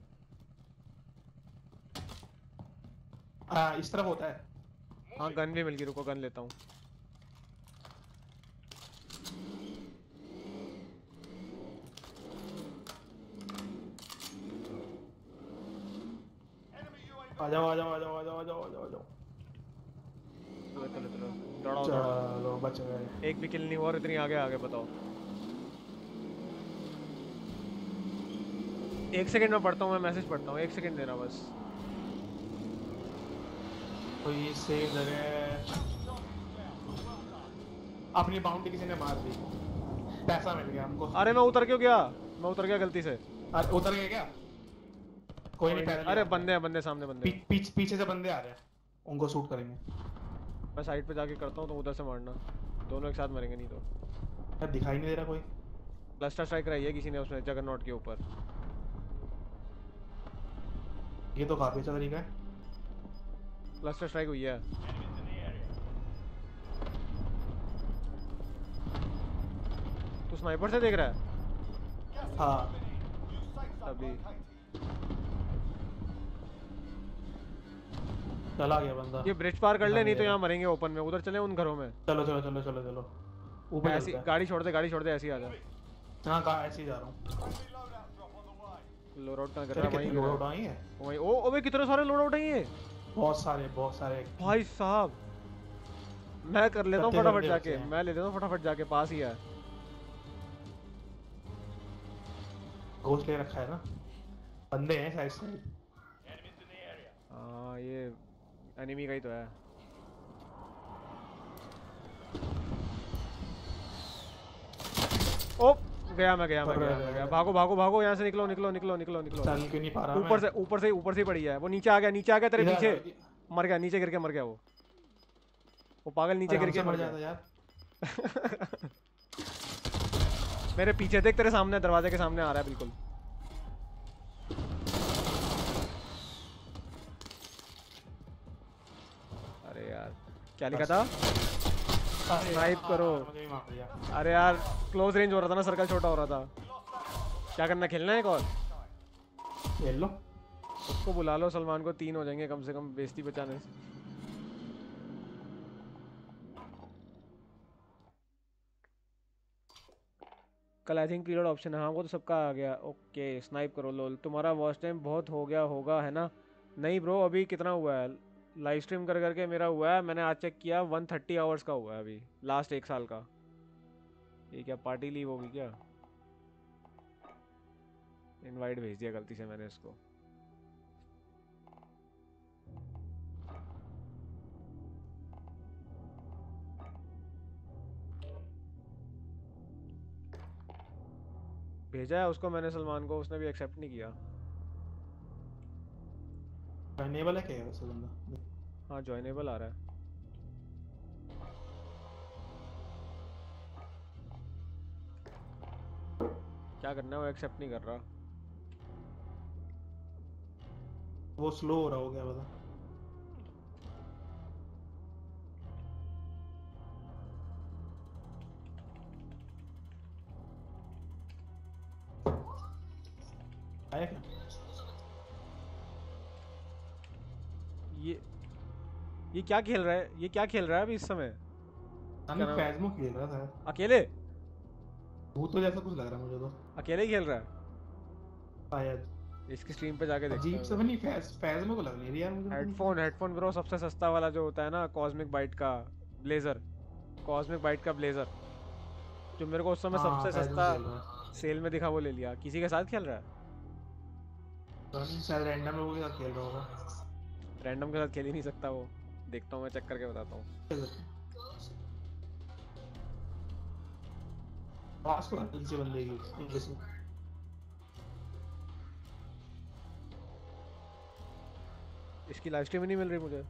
आ, इस तरफ होता है। हाँ गन भी मिल गई, रुको गन लेता हूँ। आ जाओ आ जाओ आ जाओ आ जाओ आ जाओ आ जाओ आ जाओ। चलो चलो चलो दौड़ाओ चलो बच गए। एक भी किल नहीं हुआ और इतनी आगे आगे बताओ। एक सेकंड में पढ़ता हूँ, मैं मैसेज पढ़ता हूँ, एक सेकंड देना बस। कोई से जगह अपनी बाउंड्री किसी ने मार दी, पैसा मिल गया हमको। अरे मैं उतर क्यों गया? मैं उतर गया गलती से। अरे उतर गए क्या? कोई नहीं। अरे बंदे हैं, बंदे सामने बंदे। पी, पीछ, पीछे से बंदे आ रहे हैं, उनको शूट करेंगे। मैं साइड पे जाके करता हूँ, तो उधर से मारना। दोनों एक साथ मरेंगे नहीं तो। यार दिखाई नहीं दे रहा कोई। क्लस्टर स्ट्राइक रही है किसी ने उसमें जगरनॉट के ऊपर। ये तो काफी अच्छा तरीका है। क्लस्टर स्ट्राइक हुई है। तू स्नाइपर से देख रहा है? हाँ अभी चला गया बंदा। ये ब्रिज पार कर ले, नहीं तो यहाँ मरेंगे ओपन में। उधर चले उन घरों में। चलो चलो चलो चलो चलो ऊपर ऐसी गाड़ी छोड़ दे, गाड़ी छोड़ दे, ऐसे ही आ जा। हाँ कहाँ ऐसे ही जा रहा हूँ। लोड आउट कहाँ कर रहा है? वहीं लोड आउट आई है वहीं। ओ अबे कितने सारे लोड आउट आई हैं। बहुत सारे बहुत सारे भाई साहब। मैं कर लेता हूँ फटाफट जाके, मैं ले लेता हूँ फटाफट जाके, पास ही है। घोष ले रखा है ना, बंदे हैं साइड से। हाँ ये एनिमी का ही तो है। ओ गया मैं गया मैं गया मैं गया। भागो भागो भागो यहाँ से, निकलो निकलो निकलो निकलो निकलो। चल क्यों नहीं पा रहा? ऊपर से ऊपर से ऊपर से पड़ी है वो। नीचे आ गया, नीचे आ गया तेरे पीछे। मर गया, नीचे गिर के मर गया वो। वो पागल नीचे गिर के मर जाता यार। मेरे पीछे देख, तेरे सामने दरवाजे के सामने आ रहा है बिल्कुल। अरे यार क्या लिखा था? स्नाइप करो। अरे यार क्लोज रेंज हो रहा था ना, सर्कल छोटा हो रहा था। क्या करना, खेलना है एक और? खेल लो। उसको बुला लो, सलमान को। तीन हो जाएंगे कम से कम बेइज्जती बचाने से। कल आई थिंक पीरियड ऑप्शन है। हाँ वो तो सबका आ गया। ओके स्नाइप करो लोल। तुम्हारा वॉच टाइम बहुत हो गया होगा है ना? नहीं ब्रो, अभी कितना हुआ है लाइव स्ट्रीम कर करके? मेरा हुआ है, मैंने आज चेक किया, वन थर्टी आवर्स का हुआ है अभी लास्ट एक साल का। ये क्या पार्टी लीव होगी क्या? इनवाइट भेज दिया गलती से मैंने इसको। भेजा है उसको मैंने सलमान को, उसने भी एक्सेप्ट नहीं किया। एनेबल है क्या वैसे बंदा? हाँ जॉइनेबल आ रहा है। क्या करना है, वो एक्सेप्ट नहीं कर रहा। वो स्लो हो रहा हो गया पता। आया क्या? ये ये क्या खेल रहा है, ये क्या खेल रहा है अभी इस समय? अभी फैज़मो खेल रहा था अकेले। भूतों जैसा कुछ लग रहा है मुझे तो। अकेले ही खेल रहा है शायद। इसकी स्ट्रीम पे जाके देखता हूं। अजीब सा नहीं, फैज फैज़मो को लग नहीं रही यार मुझे। हेडफोन हेडफोन ब्रो, सबसे सस्ता वाला जो होता है ना, कॉस्मिक बाइट का ब्लेजर। कॉस्मिक बाइट का ब्लेजर जो मेरे को उस समय सबसे सस्ता सेल में दिखा, वो ले लिया। किसी के साथ खेल रहा है? शायद रैंडम लोगों के साथ खेल रहा होगा। रैंडम के साथ खेल ही नहीं सकता वो। देखता हूँ मैं, चेक करके बताता हूँ। पास को नीचे बंदे की इंग्लिश में। इसकी लाइव स्ट्रीम नहीं मिल रही मुझे।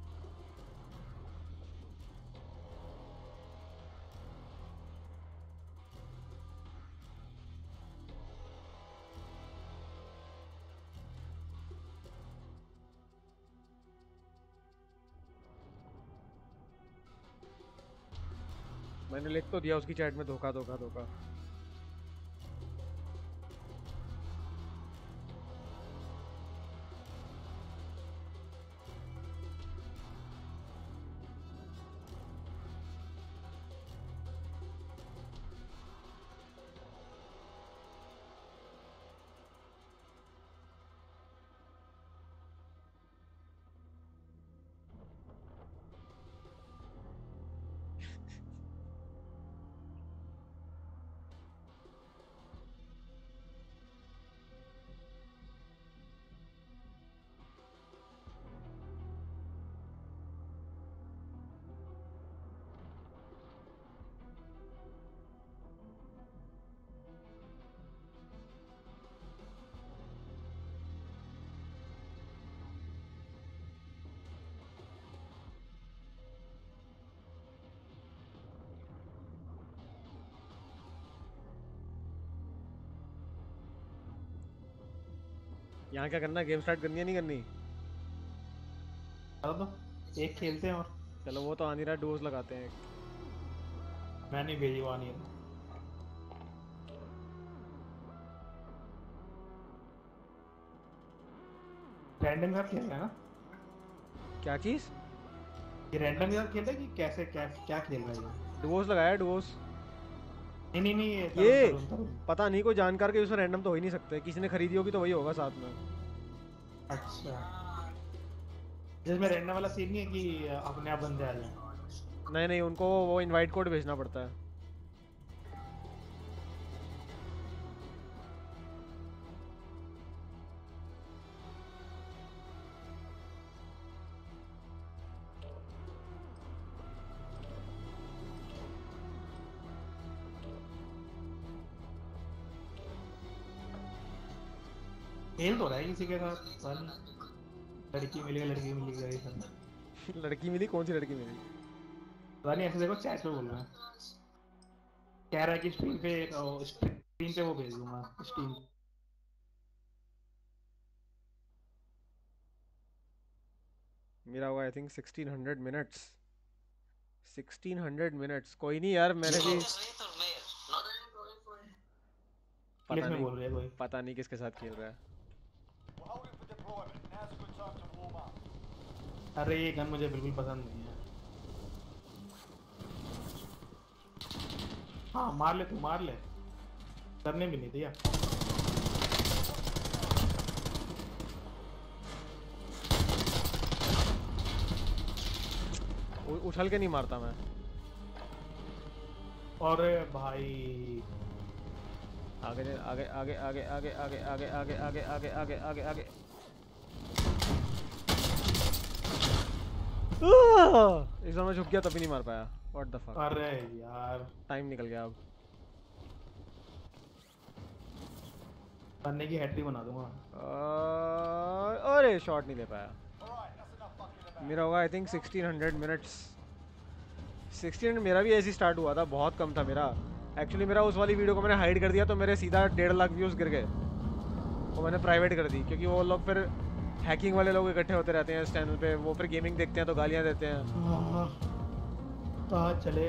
मैंने लिख तो दिया उसकी चैट में, धोखा धोखा धोखा। यहाँ क्या करना है, गेम स्टार्ट करनी है नहीं करनी? चलो तो एक खेलते हैं और। चलो वो तो आ नहीं रहा, डोज लगाते हैं। मैं नहीं भेजी, वो नहीं है। रैंडम का खेल रहा है ना? क्या चीज? ये रैंडम का खेल रहा है कि कैसे क्या क्या खेल रहा है ये? डोज लगाया, डोज। नहीं नहीं नहीं ये, ये तरुण, तरुण। पता नहीं, कोई जानकार के उसमें रैंडम तो हो ही नहीं सकते। किसी ने खरीदी होगी तो वही होगा साथ में। अच्छा, जिसमें रैंडम वाला सीन नहीं है कि अपने आप बंदे आ जाए। नहीं नहीं, उनको वो इनवाइट कोड भेजना पड़ता है। खेल तो रहा है किसी के साथ। लड़की मिली है, लड़की मिली गई। लड़की मिली? कौन सी लड़की मिली? पता नहीं, ऐसे देखो चैट पे बोल रहा है। कह रहा है कि स्ट्रीम पे स्ट्रीम पे वो भेज दूंगा स्ट्रीम। मेरा हुआ I think sixteen hundred minutes. Sixteen hundred minutes. कोई नहीं यार, मैंने भी पता नहीं बोल रहे हैं कोई। पता नहीं किसके साथ खेल रहा है। अरे ये गन मुझे बिल्कुल पसंद नहीं है। हाँ मार ले, तू मार ले, करने भी नहीं दिया। उछल के नहीं मारता मैं। और भाई आगे आगे आगे आगे आगे आगे आगे आगे आगे आगे आगे आगे आगे इस बार मैं झुक गया तभी नहीं मार पाया। What the fuck. अरे यार टाइम निकल गया। अब बनने की हैट्रिक बना दूंगा। अरे शॉट नहीं ले पाया। मेरा होगा I think sixteen hundred minutes. Sixteen मेरा भी ऐसे ही स्टार्ट हुआ था, बहुत कम था मेरा एक्चुअली। मेरा उस वाली वीडियो को मैंने हाइड कर दिया तो मेरे सीधा डेढ़ लाख व्यूज़ गिर गए। वो मैंने प्राइवेट कर दी क्योंकि वो लोग फिर हैकिंग वाले लोग इकट्ठे होते रहते हैं इस चैनल पे, वो फिर गेमिंग देखते हैं तो गालियाँ देते हैं। कहाँ चले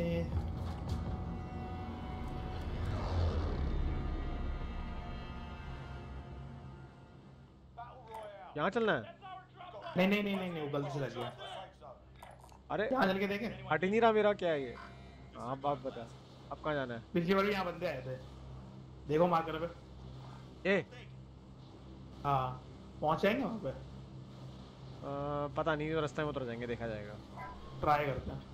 यहाँ चलना है? नहीं नहीं नहीं नहीं नहीं, वो गलती से लग गया। अरे यहाँ चल के देखें। हट ही नहीं रहा मेरा, क्या है ये? हाँ आप बता, अब कहाँ जाना है? पिछली बार भी यहाँ बंदे आए थे, देखो मार्कर पे। ए हाँ पहुँच जाएंगे वहाँ पे। आ, पता नहीं, तो रास्ते में उतर जाएंगे, देखा जाएगा। ट्राई करते हैं,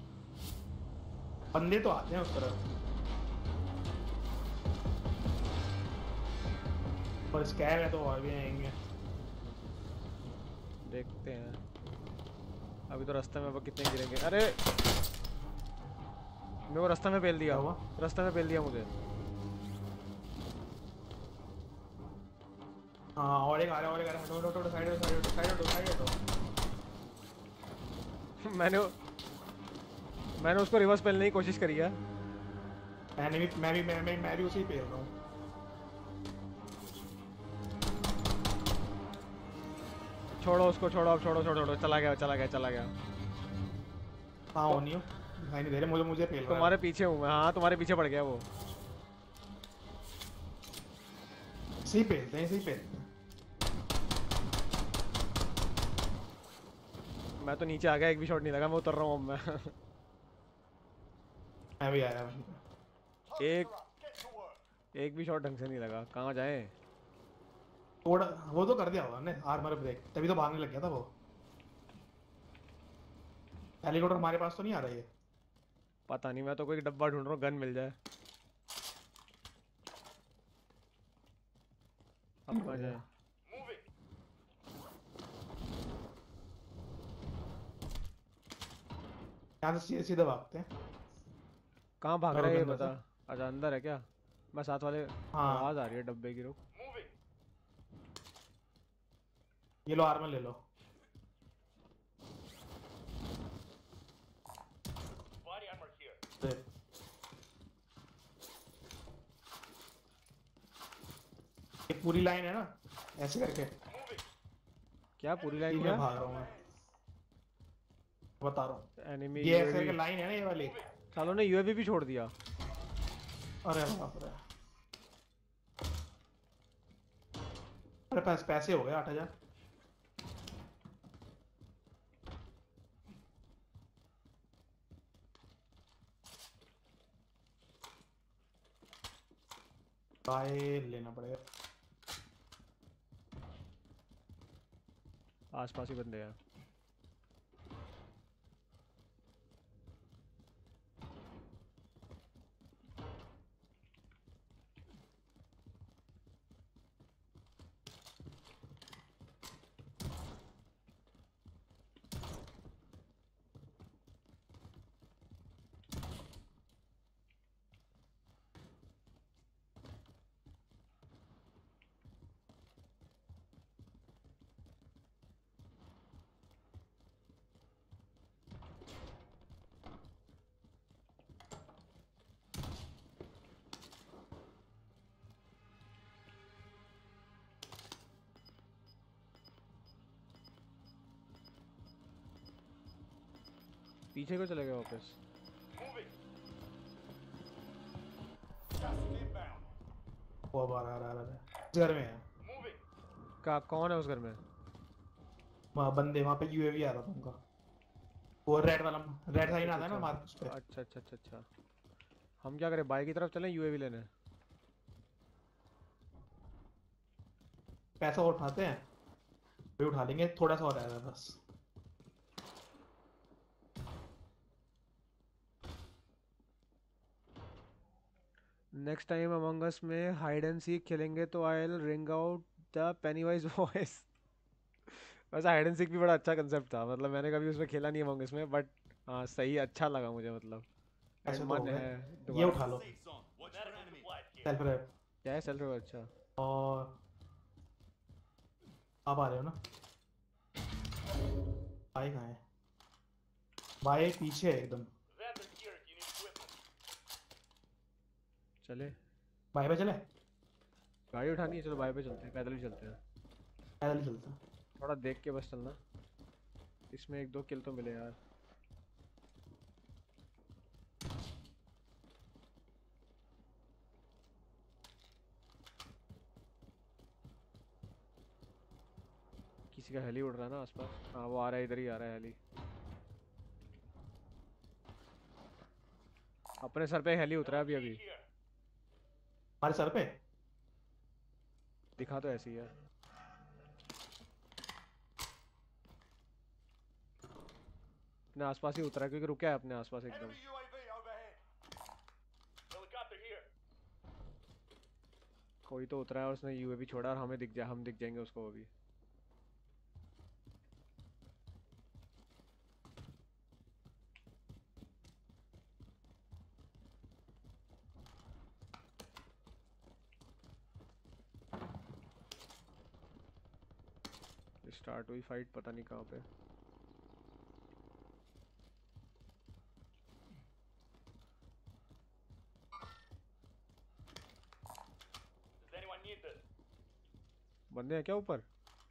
बंदे तो आते हैं उस तरफ। पर स्कैम है तो और भी आएंगे, देखते हैं। अभी तो रास्ते में वो कितने गिरेंगे। अरे मेरे को रास्ते में पेल दिया, रास्ते में पेल दिया मुझे। हाँ और एक आ रहा है, और एक आ रहा है। हटो हटो हटो, साइड हटो साइड हटो साइड हटो साइड हटो। मैंने मैंने उसको रिवर्स पेलने की कोशिश करी है। मैंने भी मैं भी मैं, मैं, मैं भी उसी पेल रहा हूँ। छोड़ो उसको, छोड़ो अब, छोड़ो छोड़ो छोड़ो, चला गया चला गया चला गया। हाँ वो नहीं हो दिखाई नहीं दे रहे मुझे, मुझे पेल रहा है। तुम्हारे पीछे हूँ मैं। हाँ तुम्हारे पीछे पड़ गया वो। सही पेलते हैं, सही पेलते हैं। मैं तो नीचे आ गया, एक भी शॉट नहीं लगा, मैं उतर रहा हूँ अब। मैं मैं भी आया। एक एक भी शॉट ढंग से नहीं लगा। कहाँ जाए? थोड़ा वो तो कर दिया होगा ने आर्मर ब्रेक, तभी तो भागने लग गया था वो। हेलीकॉप्टर हमारे पास तो नहीं आ रही है। पता नहीं, मैं तो कोई डब्बा ढूंढ रहा हूँ, गन मिल जाए। अब कहाँ जाए? यहाँ से सीधे सीधे भागते हैं। कहाँ भाग रहा है ये बता। अच्छा अंदर है क्या? मैं साथ वाले। हाँ आवाज आ रही है डब्बे की, रुक। ये लो आर्मर ले लो। ये पूरी लाइन है ना, ऐसे करके। क्या पूरी लाइन? क्या भाग रहा हूँ मैं, बता रहा हूँ। एनिमी ये ऐसे करके लाइन है ना ये वाली। सालों ने यूएवी भी छोड़ दिया। अरे बाप रे, अरे पास पैसे हो गए आठ हजार। बाय लेना पड़ेगा। आसपास ही बंदे हैं। पीछे को चले गए वापस। वो बाहर आ रहा है, घर में है। का कौन है उस घर में? वहाँ बंदे, वहाँ पे यूएवी आ रहा था उनका। वो रेड वाला, रेड साइन आता है ना मार्क पे। अच्छा अच्छा अच्छा अच्छा। हम क्या करें, बाइक की तरफ चलें यूएवी लेने? पैसा उठाते हैं, भी उठा लेंगे, थोड़ा सा और आया है बस। नेक्स्ट टाइम अमंग अस में हाइड एंड सीक खेलेंगे तो I will ring out the Pennywise voice. वैसे हाइड एंड सीक भी बड़ा अच्छा कंसेप्ट था, मतलब मैंने कभी उसमें खेला नहीं अमंग अस में, बट हाँ सही, अच्छा लगा मुझे। मतलब ऐसे मन तो है ये उठा लो, सेल्फ रेप। क्या है सेल्फ रेप? अच्छा और आप आ रहे हो ना, बाई कहाँ है? बाई पीछे है एकदम। चले बाई पे चले। गाड़ी उठानी है, चलो बाई पे चलते हैं, पैदल ही चलते हैं। पैदल चलता। थोड़ा देख के बस चलना, इसमें एक दो किल तो मिले यार। किसी का हेली उड़ रहा है ना आसपास। हाँ वो आ रहा है, इधर ही आ रहा है हेली। अपने सर पे हेली उतरा अभी अभी। हमारे सर पे दिखा तो ऐसी है। अपने आसपास ही उतरा क्योंकि रुका है अपने आसपास एकदम। कोई तो उतरा है और उसने यूएवी छोड़ा और हमें दिख जा हम दिख जाएंगे उसको अभी। स्टार्ट हुई फाइट, पता नहीं कहाँ पे। बंदे हैं क्या ऊपर?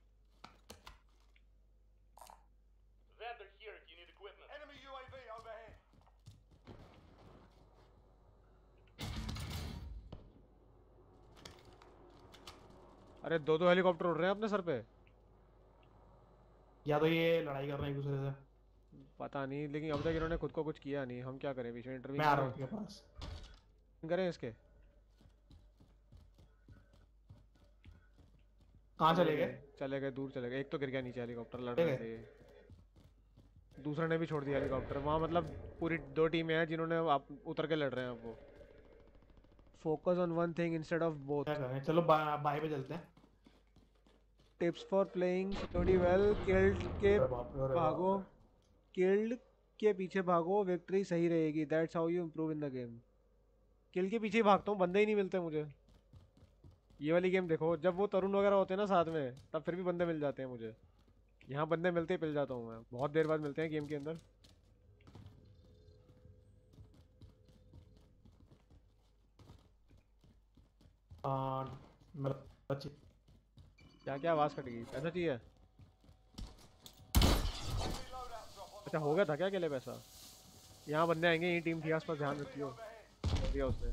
अरे दो दो हेलीकॉप्टर उड़ रहे हैं अपने सर पे। या तो ये लड़ाई कर रहे हैं एक दूसरे से, पता नहीं, लेकिन अब तक इन्होंने खुद को कुछ किया नहीं। हम क्या करें, बीच में इंटरव्यू मैं आ रहा हूँ आपके पास। करें इसके। कहाँ चले गए? चले गए, दूर चले गए। एक तो गिर गया नीचे, हेलीकॉप्टर लड़ रहे थे। दूसरे ने भी छोड़ दिया हेलीकॉप्टर। वहाँ मतलब पूरी दो टीमें हैं जिन्होंने आप उतर के लड़ रहे हैं। अब वो focus on one thing instead of both. क्या करें? चलो बा, बाई पे चलते हैं। Tips for playing security well. Killed के भागो, किल्ड के पीछे भागो, विक्ट्री सही रहेगी। That's how you improve in the game. Kill के पीछे भागता हूँ, बंदे ही नहीं मिलते मुझे। ये वाली गेम देखो, जब वो तरुण वगैरह होते हैं ना साथ में, तब फिर भी बंदे मिल जाते हैं मुझे। यहाँ बंदे मिलते ही पिल जाता हूँ मैं। बहुत देर बाद मिलते हैं गेम के अंदर। आ, अच्छी क्या क्या आवाज़ कट गई? पैसा चाहिए? अच्छा हो गया था क्या के लिए पैसा? यहाँ बंदे आएंगे, ये टीम थी आसपास, ध्यान रखियो। दिया उसने।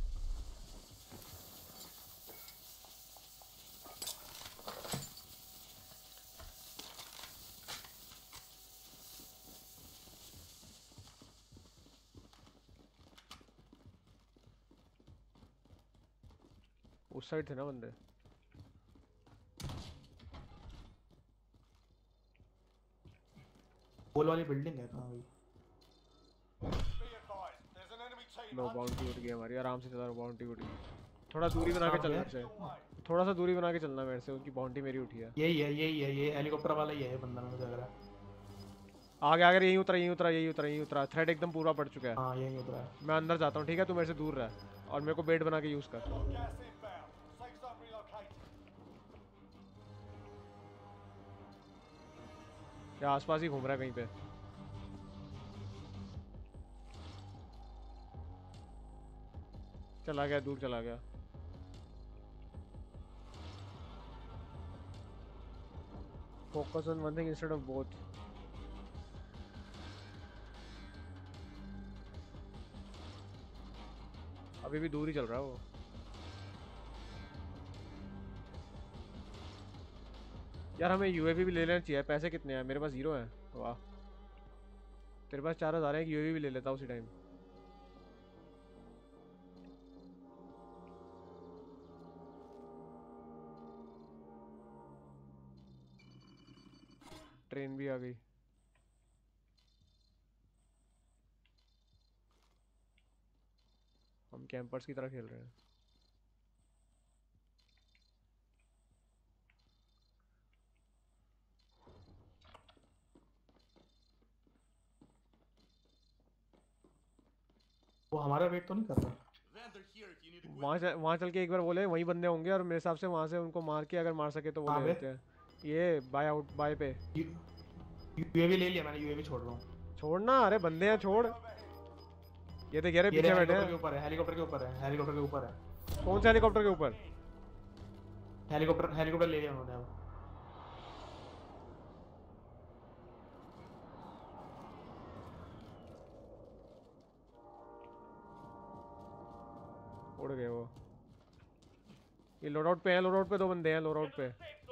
उस साइड थे ना बंदे। गोल वाली बिल्डिंग है कहाँ भाई? लो बाउंड्री उठ गई हमारी, आराम से चला। बाउंड्री उठ गई। थोड़ा दूरी बना के चलना से, थोड़ा सा दूरी बना के चलना मेरे से। उनकी बाउंड्री मेरी उठी है। यही है यही है ये हेलीकॉप्टर वाला ही है बंदा, मुझे लग रहा है। आगे आगे यहीं उतरा, यहीं उतरा, यहीं उतरा, यहीं उतरा। थ्रेड एकदम पूरा पड़ चुका है। हाँ यहीं उतरा है। मैं अंदर जाता हूँ, ठीक है? तू मेरे से दूर रह और मेरे को बेड बना के यूज कर। क्या आसपास ही घूम रहा है कहीं पे? चला गया, दूर चला गया। Focus on one thing instead of both. अभी भी दूर ही चल रहा है वो। यार हमें यूएवी भी ले लेना चाहिए। पैसे कितने हैं? मेरे पास जीरो हैं। वाह, तेरे पास चार हजार है। यूएवी भी ले लेता उसी टाइम। ट्रेन भी आ गई। हम कैंपर्स की तरह खेल रहे हैं। वो हमारा वेट तो नहीं कर रहा? वहाँ चल, वहाँ चल के एक बार बोले वही बंदे होंगे, और मेरे हिसाब से वहाँ से उनको मार के अगर मार सके तो वो ले लेते हैं। ये बाय आउट, बाय पे। यूएवी ले लिया मैंने, यूएवी छोड़ रहा हूँ। छोड़ना, अरे बंदे हैं छोड़। ये देख रहे पीछे बैठे हैं। हेलीकॉप्टर के ऊपर है, हेलीकॉप्टर के ऊपर है, हेलीकॉप्टर के ऊपर है। कौन से हेलीकॉप्टर के ऊपर? हेलीकॉप्टर हेलीकॉप्टर ले लिया उन्होंने अब। उड़ गए वो। ये लोड आउट पे है, लोड आउट पे दो बंदे हैं, लोड आउट पे।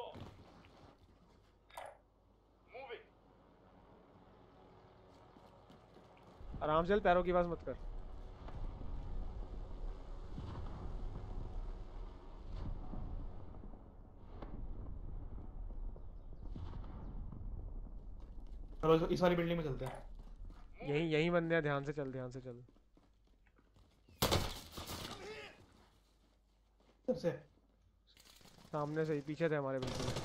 आराम से चल, पैरों की बात मत कर। चलो इस वाली बिल्डिंग में चलते हैं। यहीं यहीं बंदे हैं, ध्यान से चल, ध्यान से चल। से सामने से ही, पीछे थे हमारे बिल्कुल।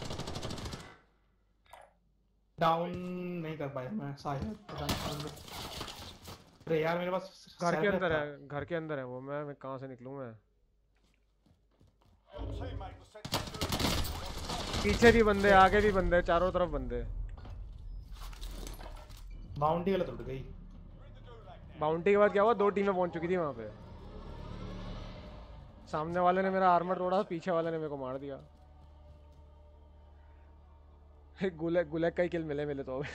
डाउन नहीं कर पाया मैं शायद, पता नहीं। अरे यार मेरे पास घर के अंदर है, घर के अंदर है वो। मैं, मैं कहाँ से निकलूं मैं? पीछे भी बंदे, आगे भी बंदे, चारों तरफ बंदे। बाउंटी गलत उड़ गई। बाउंटी के बाद क्या हुआ, दो टीमें पहुंच चुकी थी वहां पे। सामने वाले ने मेरा आर्मर तोड़ा, पीछे वाले ने मेरे को मार दिया। गुलेक गुलेक का ही किल मिले मिले तो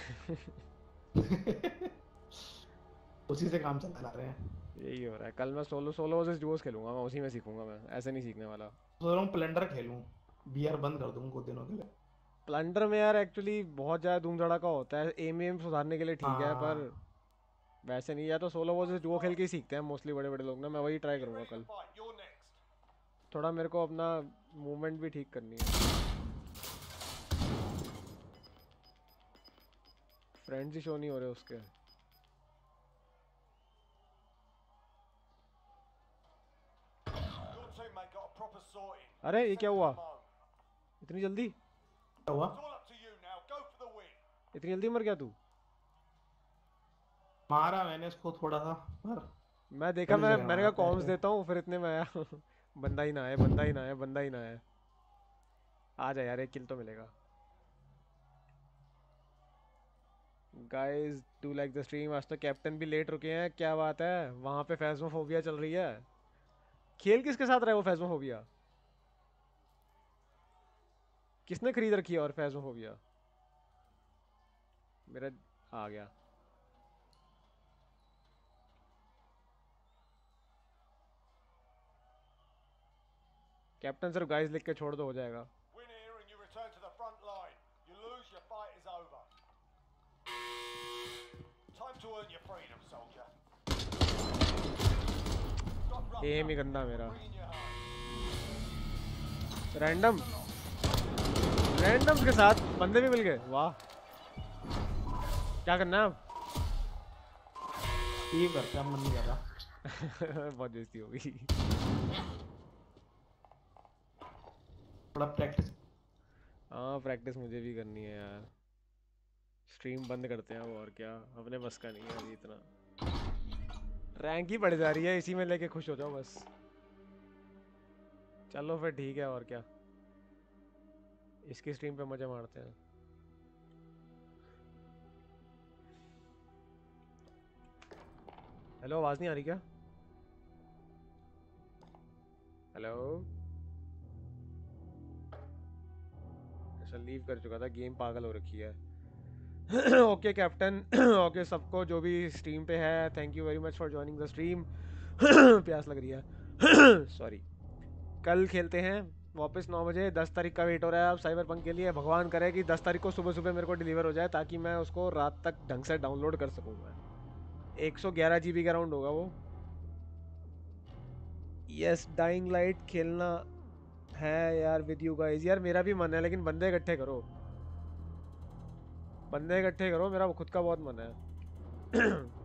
उसी से काम चला रहे हैं। यही हो रहा है। कल मैं सोलो सोलो वर्सेस डुओस खेलूंगा, मैं उसी में सीखूंगा। मैं ऐसे नहीं सीखने वाला। सोच रहा हूं प्लंडर खेलूं, बीआर बंद कर दूं कुछ दिनों के लिए। प्लंडर में यार एक्चुअली बहुत ज्यादा धूम धड़ाका होता है, एम एम सुधारने के लिए ठीक है, पर वैसे नहीं। या तो सोलो वर्सेस डुओ खेल के ही सीखते हैं मोस्टली बड़े बड़े लोग ना। मैं वही ट्राई करूंगा कल। थोड़ा मेरे को अपना मूवमेंट भी ठीक करनी है। फ्रेंड्स ही शो नहीं हो रहे उसके। अरे ये क्या हुआ इतनी जल्दी? क्या हुआ? इतनी जल्दी मर गया तू? मारा मैंने इसको थोड़ा सा, पर मैं देखा, मैं मैंने कहा कॉम्स देता हूँ, फिर इतने में आया बंदा ही ना आए, बंदा ही ना आए, बंदा ही ना आए। आ जा यार, एक किल तो मिलेगा। Guys do like the stream. आज तो कैप्टन भी लेट रुके हैं, क्या बात है? वहां पे फैज़्मोफोबिया चल रही है। खेल किसके साथ रहा है वो फैज़्मोफोबिया? किसने खरीद रखी है और फैज़्मोफोबिया? मेरा आ गया। कैप्टन सिर्फ गाइस लिख के छोड़ दो, हो जाएगा। एम ही गंदा मेरा। रैंडम रैंडम्स के साथ बंदे भी मिल गए, वाह। क्या करना है अब? ये करता मन नहीं कर रहा बहुत बेइज्जती होगी। थोड़ा प्रैक्टिस। हाँ प्रैक्टिस मुझे भी करनी है यार। स्ट्रीम बंद करते हैं और क्या, अपने बस का नहीं है अभी इतना। रैंक ही बढ़ जा रही है, इसी में लेके खुश हो जाओ बस। चलो फिर ठीक है, और क्या, इसकी स्ट्रीम पे मजे मारते हैं। हेलो, आवाज नहीं आ रही क्या? हेलो, ऐसा लीव कर चुका था, गेम पागल हो रखी है। ओके कैप्टन, ओके सबको जो भी स्ट्रीम पे है, thank you very much for joining the stream. प्यास लग रही है सॉरी। कल खेलते हैं वापस नौ बजे। दस तारीख का वेट हो रहा है अब साइबर पंक के लिए। भगवान करे कि दस तारीख को सुबह सुबह मेरे को डिलीवर हो जाए, ताकि मैं उसको रात तक ढंग से डाउनलोड कर सकूँ। मैं एक सौ ग्यारह जी बी का राउंड होगा वो। यस, डाइंग लाइट खेलना है यार विद यू गाइस। यार मेरा भी मन है, लेकिन बंदे इकट्ठे करो, बंदे इकट्ठे करो, मेरा खुद का बहुत मन है।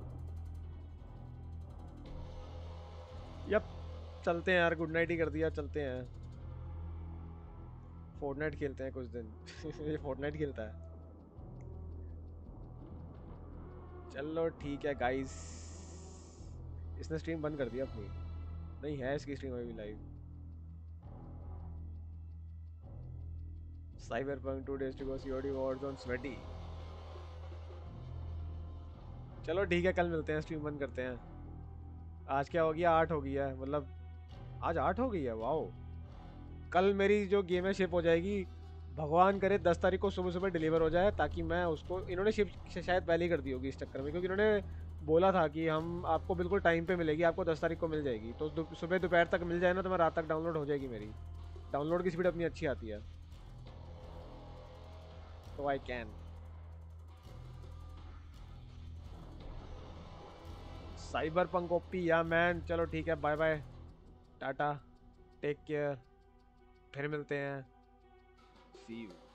यप, चलते हैं यार, गुड नाइट ही कर दिया, चलते हैं। फोर्टनाइट खेलते हैं कुछ दिन। ये फोर्टनाइट खेलता है। चलो ठीक है गाइस। इसने स्ट्रीम बंद कर दिया अपनी, नहीं है इसकी स्ट्रीम अभी live. Cyberpunk two days to go, COD Warzone sweaty. चलो ठीक है, कल मिलते हैं, स्ट्रीम बंद करते हैं। आज क्या हो गया, आठ हो गया है, मतलब आज आठ हो गई है, वाओ। कल मेरी जो गेम है शिप हो जाएगी, भगवान करे दस तारीख को सुबह सुबह डिलीवर हो जाए, ताकि मैं उसको, इन्होंने शिप शायद पहले ही कर दी होगी इस चक्कर में, क्योंकि इन्होंने बोला था कि हम आपको बिल्कुल टाइम पे मिलेगी, आपको दस तारीख को मिल जाएगी। तो दु, सुबह दोपहर तक मिल जाए ना, तो मैं रात तक डाउनलोड हो जाएगी मेरी। डाउनलोड की स्पीड अपनी अच्छी आती है, तो I can. Cyberpunk OP या मैन। चलो ठीक है, bye bye, tata, take care, फिर मिलते हैं, सी यू।